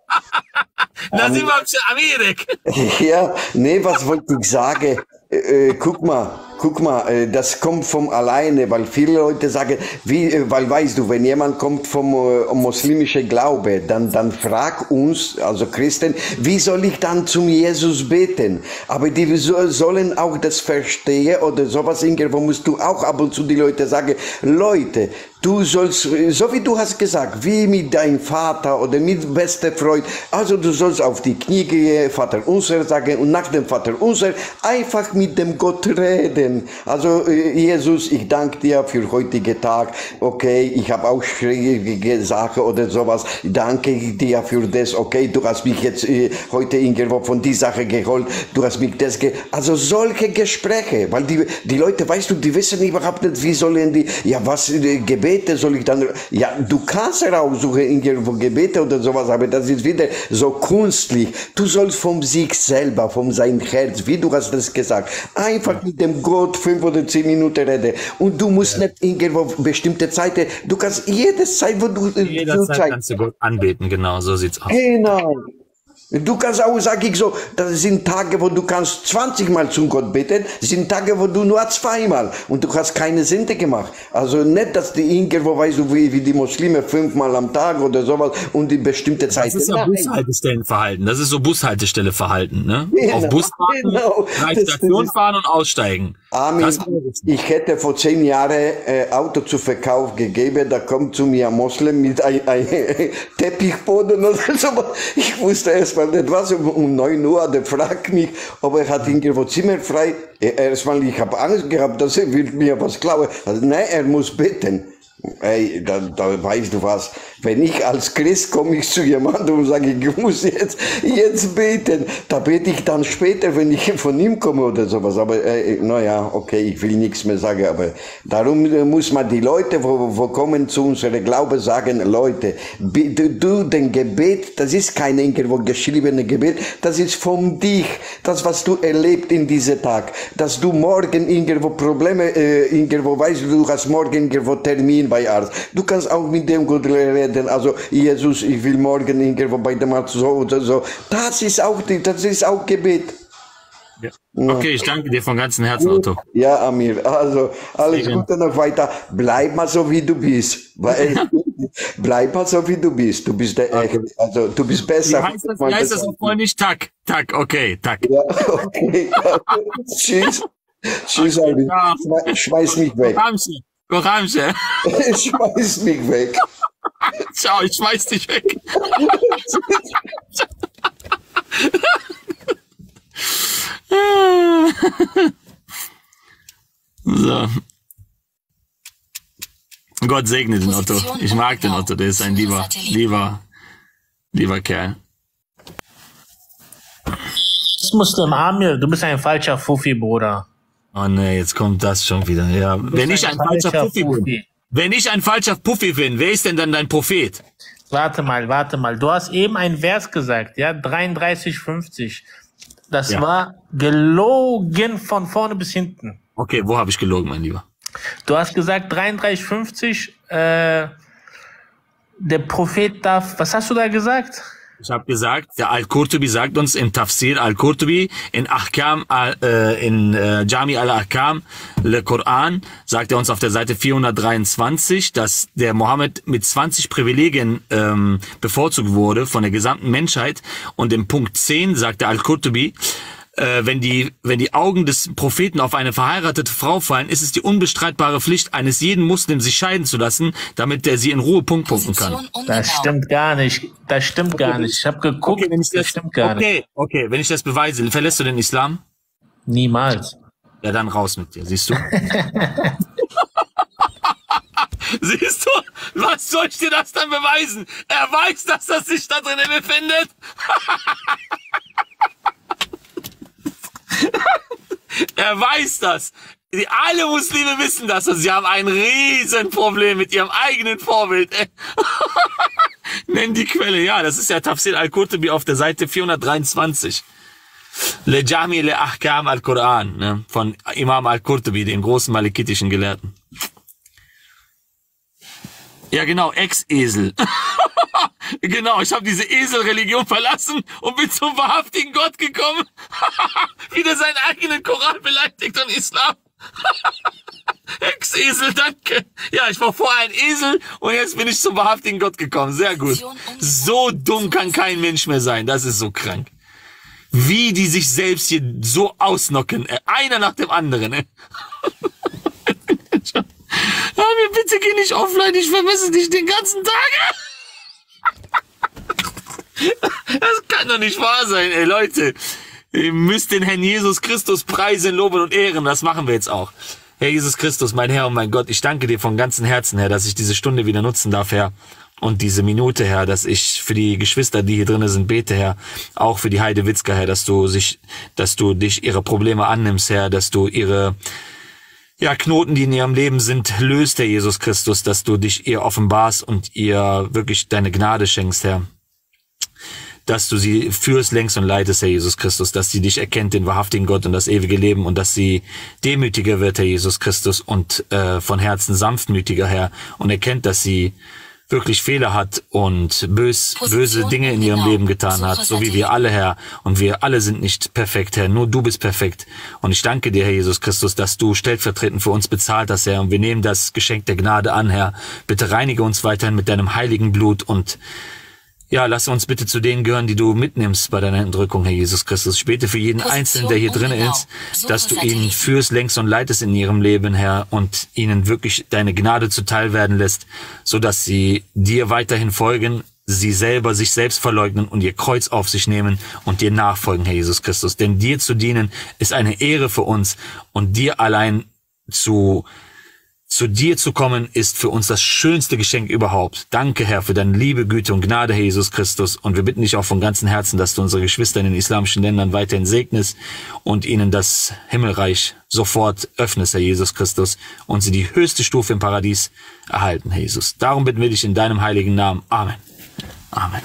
Nazywam się Amirek. Ja, nee, was wollte ich sagen? Äh, äh, guck mal, guck mal, äh, das kommt vom alleine, weil viele Leute sagen, wie, äh, weil weißt du, wenn jemand kommt vom äh, muslimischen Glaube, dann, dann frag uns, also Christen, wie soll ich dann zum Jesus beten? Aber die so, sollen auch das verstehen oder sowas, irgendwo musst du auch ab und zu die Leute sagen, Leute, du sollst, so wie du hast gesagt, wie mit deinem Vater oder mit bester Freund, also du sollst auf die Knie gehen, Vater unser sagen und nach dem Vater unser einfach mit dem Gott reden. Also Jesus, ich danke dir für heutige Tag. Okay, ich habe auch schwierige Sachen oder sowas. Danke dir für das. Okay, du hast mich jetzt äh, heute irgendwo von die Sache geholt. Du hast mich das ge Also solche Gespräche, weil die, die Leute, weißt du, die wissen überhaupt nicht, wie sollen die, ja was, äh, Gebete soll ich dann, ja, du kannst raussuchen irgendwo Gebete oder sowas, aber das ist wieder so künstlich. Du sollst vom sich selber, vom sein Herz, wie du hast das gesagt, einfach mit dem Gott fünf oder zehn Minuten reden. Und du musst nicht irgendwo bestimmte Zeiten, du kannst jede Zeit, wo du... Jederzeit kannst du Gott anbeten, genau, so sieht's aus. Genau. Du kannst auch, sag ich so, das sind Tage, wo du kannst zwanzig Mal zum Gott beten, sind Tage, wo du nur zweimal und du hast keine Sünde gemacht. Also nicht, dass die irgendwo, weißt du, wie, wie die Muslime fünfmal am Tag oder sowas und die bestimmte Zeit. Das ist ja Bushaltestellenverhalten, das ist so Bushaltestelleverhalten, ne? Genau, Auf Bus fahren, genau. drei Das- Stationen das- fahren und aussteigen. Armin, Das- ich hätte vor zehn Jahren äh, Auto zu Verkauf gegeben, da kommt zu mir ein Moslem mit einem ein Teppichboden oder so. Ich wusste erstmal nicht was, um, um neun Uhr, der fragt mich, ob er hat irgendwo Zimmer frei. Erstmal, ich habe Angst gehabt, dass er will mir was klauen. Also, nein, er muss beten. Ey, da, da weißt du was, wenn ich als Christ komme ich zu jemandem und sage, ich muss jetzt, jetzt beten, da bete ich dann später, wenn ich von ihm komme oder sowas, aber äh, naja, okay, ich will nichts mehr sagen, aber darum muss man die Leute, wo, wo kommen zu unserem Glaube, sagen, Leute, du, du, den Gebet, das ist kein irgendwo geschriebene Gebet, das ist von dich, das, was du erlebt in diesem Tag, dass du morgen irgendwo Probleme, äh, irgendwo weißt, du hast morgen irgendwo Termin bei Arzt. Du kannst auch mit dem Gott reden, also Jesus, ich will morgen irgendwo bei dem Arzt so oder so. Das ist auch, die, das ist auch Gebet. Ja. Okay, ich danke dir von ganzem Herzen, Otto. Ja, Amir, also alles Gute noch weiter. Bleib mal so, wie du bist. Weil, bleib mal so, wie du bist. Du bist der Echte. Also, du bist besser. Wie heißt das, wie heißt das auf Polnisch? Tak, tak, okay, tak. Ja, okay. Tschüss. Tschüss, Albi. Schmeiß mich weg. Koramsche. Schmeiß mich weg. Ciao, ich schmeiß dich weg. So. Gott segne den Otto. Ich mag den Otto, der ist ein lieber, lieber, lieber Kerl. Muslim Amir, du bist ein falscher Fuffi, Bruder. Oh ne, jetzt kommt das schon wieder. Ja, wenn ich ein, ein falscher Puffi bin, wenn ich ein falscher Puffi bin, wer ist denn dann dein Prophet? Warte mal, warte mal. Du hast eben ein Vers gesagt, ja, dreiunddreißig fünfzig. Das ja. war gelogen von vorne bis hinten. Okay, wo habe ich gelogen, mein Lieber? Du hast gesagt dreiunddreißig fünfzig, äh, der Prophet darf, was hast du da gesagt? Ich habe gesagt, der Al-Qurtubi sagt uns im Tafsir Al-Qurtubi, in Ahkam, äh, in äh, Jami al-Ahkam, Le Koran, sagt er uns auf der Seite vierhundertdreiundzwanzig, dass der Mohammed mit zwanzig Privilegien ähm, bevorzugt wurde von der gesamten Menschheit. Und im Punkt zehn sagt der Al-Qurtubi, äh, wenn die wenn die Augen des Propheten auf eine verheiratete Frau fallen, ist es die unbestreitbare Pflicht eines jeden Muslims, sich scheiden zu lassen, damit der sie in Ruhe Punkt punkten kann. Das stimmt gar nicht. Das stimmt okay, gar nicht. Ich habe geguckt, okay, wenn ich das, das stimmt gar okay, nicht. Okay, wenn ich das beweise, verlässt du den Islam? Niemals. Ja, dann raus mit dir, siehst du? Siehst du? Was soll ich dir das dann beweisen? Er weiß, dass das sich da drinnen befindet. Er weiß das. Die, alle Muslime wissen das und sie haben ein Riesenproblem mit ihrem eigenen Vorbild. Nenn die Quelle. Ja, das ist ja Tafsir Al-Qurtubi auf der Seite vierhundertdreiundzwanzig. Le Jami le Ahkam al-Quran, ne, von Imam Al-Qurtubi, dem großen malikitischen Gelehrten. Ja, genau, Ex-Esel. Genau, ich habe diese Eselreligion verlassen und bin zum wahrhaftigen Gott gekommen. Wieder seinen eigenen Koran beleidigt und Islam. Ex-Esel, danke. Ja, ich war vorher ein Esel und jetzt bin ich zum wahrhaftigen Gott gekommen. Sehr gut. So dumm kann kein Mensch mehr sein. Das ist so krank. Wie die sich selbst hier so ausnocken. Einer nach dem anderen. Aber bitte geh nicht offline, ich vermisse dich den ganzen Tag. Das kann doch nicht wahr sein, ey Leute. Ihr müsst den Herrn Jesus Christus preisen, loben und ehren. Das machen wir jetzt auch. Herr Jesus Christus, mein Herr und mein Gott, ich danke dir von ganzem Herzen, Herr, dass ich diese Stunde wieder nutzen darf, Herr. Und diese Minute, Herr, dass ich für die Geschwister, die hier drinnen sind, bete, Herr. Auch für die Heide Witzka, Herr, dass du sich, dass du dich ihre Probleme annimmst, Herr, dass du ihre ja, Knoten, die in ihrem Leben sind, löst, Herr Jesus Christus, dass du dich ihr offenbarst und ihr wirklich deine Gnade schenkst, Herr. Dass du sie führst, längst und leitest, Herr Jesus Christus, dass sie dich erkennt, den wahrhaftigen Gott und das ewige Leben und dass sie demütiger wird, Herr Jesus Christus, und äh, von Herzen sanftmütiger, Herr, und erkennt, dass sie wirklich Fehler hat und bös, böse Dinge in ihrem Leben getan hat, so wie wir alle, Herr. Und wir alle sind nicht perfekt, Herr. Nur du bist perfekt. Und ich danke dir, Herr Jesus Christus, dass du stellvertretend für uns bezahlt hast, Herr. Und wir nehmen das Geschenk der Gnade an, Herr. Bitte reinige uns weiterhin mit deinem heiligen Blut und ja, lass uns bitte zu denen gehören, die du mitnimmst bei deiner Entrückung, Herr Jesus Christus. Ich bete für jeden Einzelnen, der hier drin ist, dass du ihn führst, längst und leitest in ihrem Leben, Herr, und ihnen wirklich deine Gnade zuteil werden lässt, so dass sie dir weiterhin folgen, sie selber sich selbst verleugnen und ihr Kreuz auf sich nehmen und dir nachfolgen, Herr Jesus Christus. Denn dir zu dienen ist eine Ehre für uns und dir allein zu Zu dir zu kommen, ist für uns das schönste Geschenk überhaupt. Danke, Herr, für deine Liebe, Güte und Gnade, Herr Jesus Christus. Und wir bitten dich auch von ganzem Herzen, dass du unsere Geschwister in den islamischen Ländern weiterhin segnest und ihnen das Himmelreich sofort öffnest, Herr Jesus Christus, und sie die höchste Stufe im Paradies erhalten, Herr Jesus. Darum bitten wir dich in deinem heiligen Namen. Amen. Amen.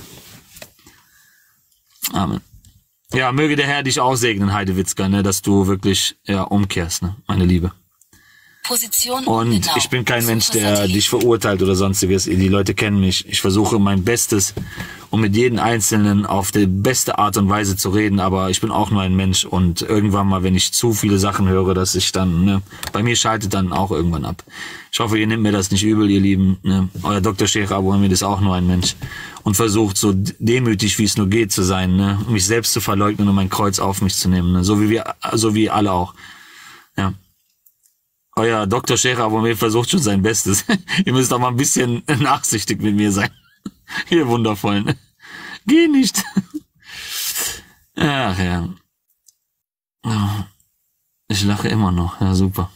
Amen. Ja, möge der Herr dich auch segnen, Heidewitzka, ne, dass du wirklich ja, umkehrst, ne, meine Liebe. Position Und genau. ich bin kein Mensch, der dich verurteilt oder sonstiges. Die Leute kennen mich. Ich versuche mein Bestes, um mit jedem Einzelnen auf die beste Art und Weise zu reden. Aber ich bin auch nur ein Mensch. Und irgendwann mal, wenn ich zu viele Sachen höre, dass ich dann, ne, bei mir schaltet dann auch irgendwann ab. Ich hoffe, ihr nehmt mir das nicht übel, ihr Lieben. Ne? Euer Doktor Sheikh Abu Hamid ist auch nur ein Mensch. Und versucht so demütig, wie es nur geht, zu sein. Ne? Mich selbst zu verleugnen und mein Kreuz auf mich zu nehmen. Ne? So wie wir, so wie alle auch. Ja. Euer Doktor Sheikh Abu Hamid versucht schon sein Bestes. Ihr müsst auch mal ein bisschen nachsichtig mit mir sein. Ihr Wundervollen. Geh nicht. Ach ja. Ich lache immer noch. Ja, super.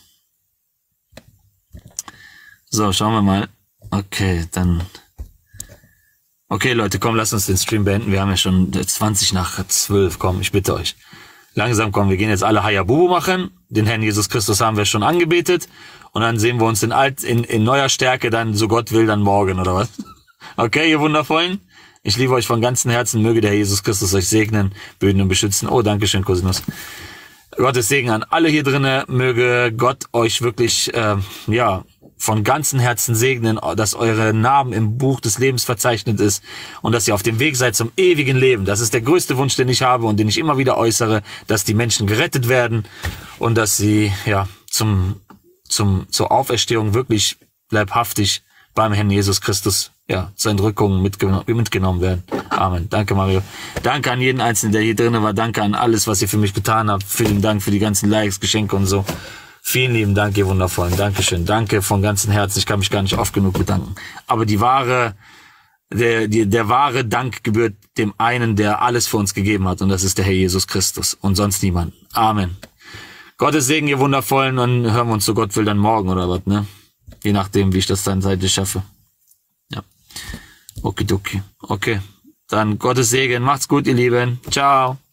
So, schauen wir mal. Okay, dann. Okay, Leute, komm, lasst uns den Stream beenden. Wir haben ja schon zwanzig nach zwölf. Komm, ich bitte euch. Langsam kommen, wir gehen jetzt alle Hayabubu machen. Den Herrn Jesus Christus haben wir schon angebetet. Und dann sehen wir uns in, alt, in, in neuer Stärke dann, so Gott will, dann morgen, oder was? Okay, ihr Wundervollen? Ich liebe euch von ganzem Herzen. Möge der Herr Jesus Christus euch segnen, behüten und beschützen. Oh, danke schön, Cosinus. Gottes Segen an alle hier drinnen. Möge Gott euch wirklich, äh, ja, von ganzem Herzen segnen, dass eure Namen im Buch des Lebens verzeichnet ist und dass ihr auf dem Weg seid zum ewigen Leben. Das ist der größte Wunsch, den ich habe und den ich immer wieder äußere, dass die Menschen gerettet werden und dass sie ja zum zum zur Auferstehung wirklich leibhaftig beim Herrn Jesus Christus ja zur Entrückung mitgenommen, mitgenommen werden. Amen. Danke, Mario. Danke an jeden Einzelnen, der hier drinnen war. Danke an alles, was ihr für mich getan habt. Vielen Dank für die ganzen Likes, Geschenke und so. Vielen lieben Dank, ihr Wundervollen. Dankeschön. Danke von ganzem Herzen. Ich kann mich gar nicht oft genug bedanken. Aber die wahre, der, die, der wahre Dank gebührt dem einen, der alles für uns gegeben hat. Und das ist der Herr Jesus Christus. Und sonst niemand. Amen. Gottes Segen, ihr Wundervollen. Und hören wir uns, so Gott will, dann morgen oder was, ne? Je nachdem, wie ich das dann seitlich schaffe. Ja. Okidoki. Okay. Dann Gottes Segen. Macht's gut, ihr Lieben. Ciao.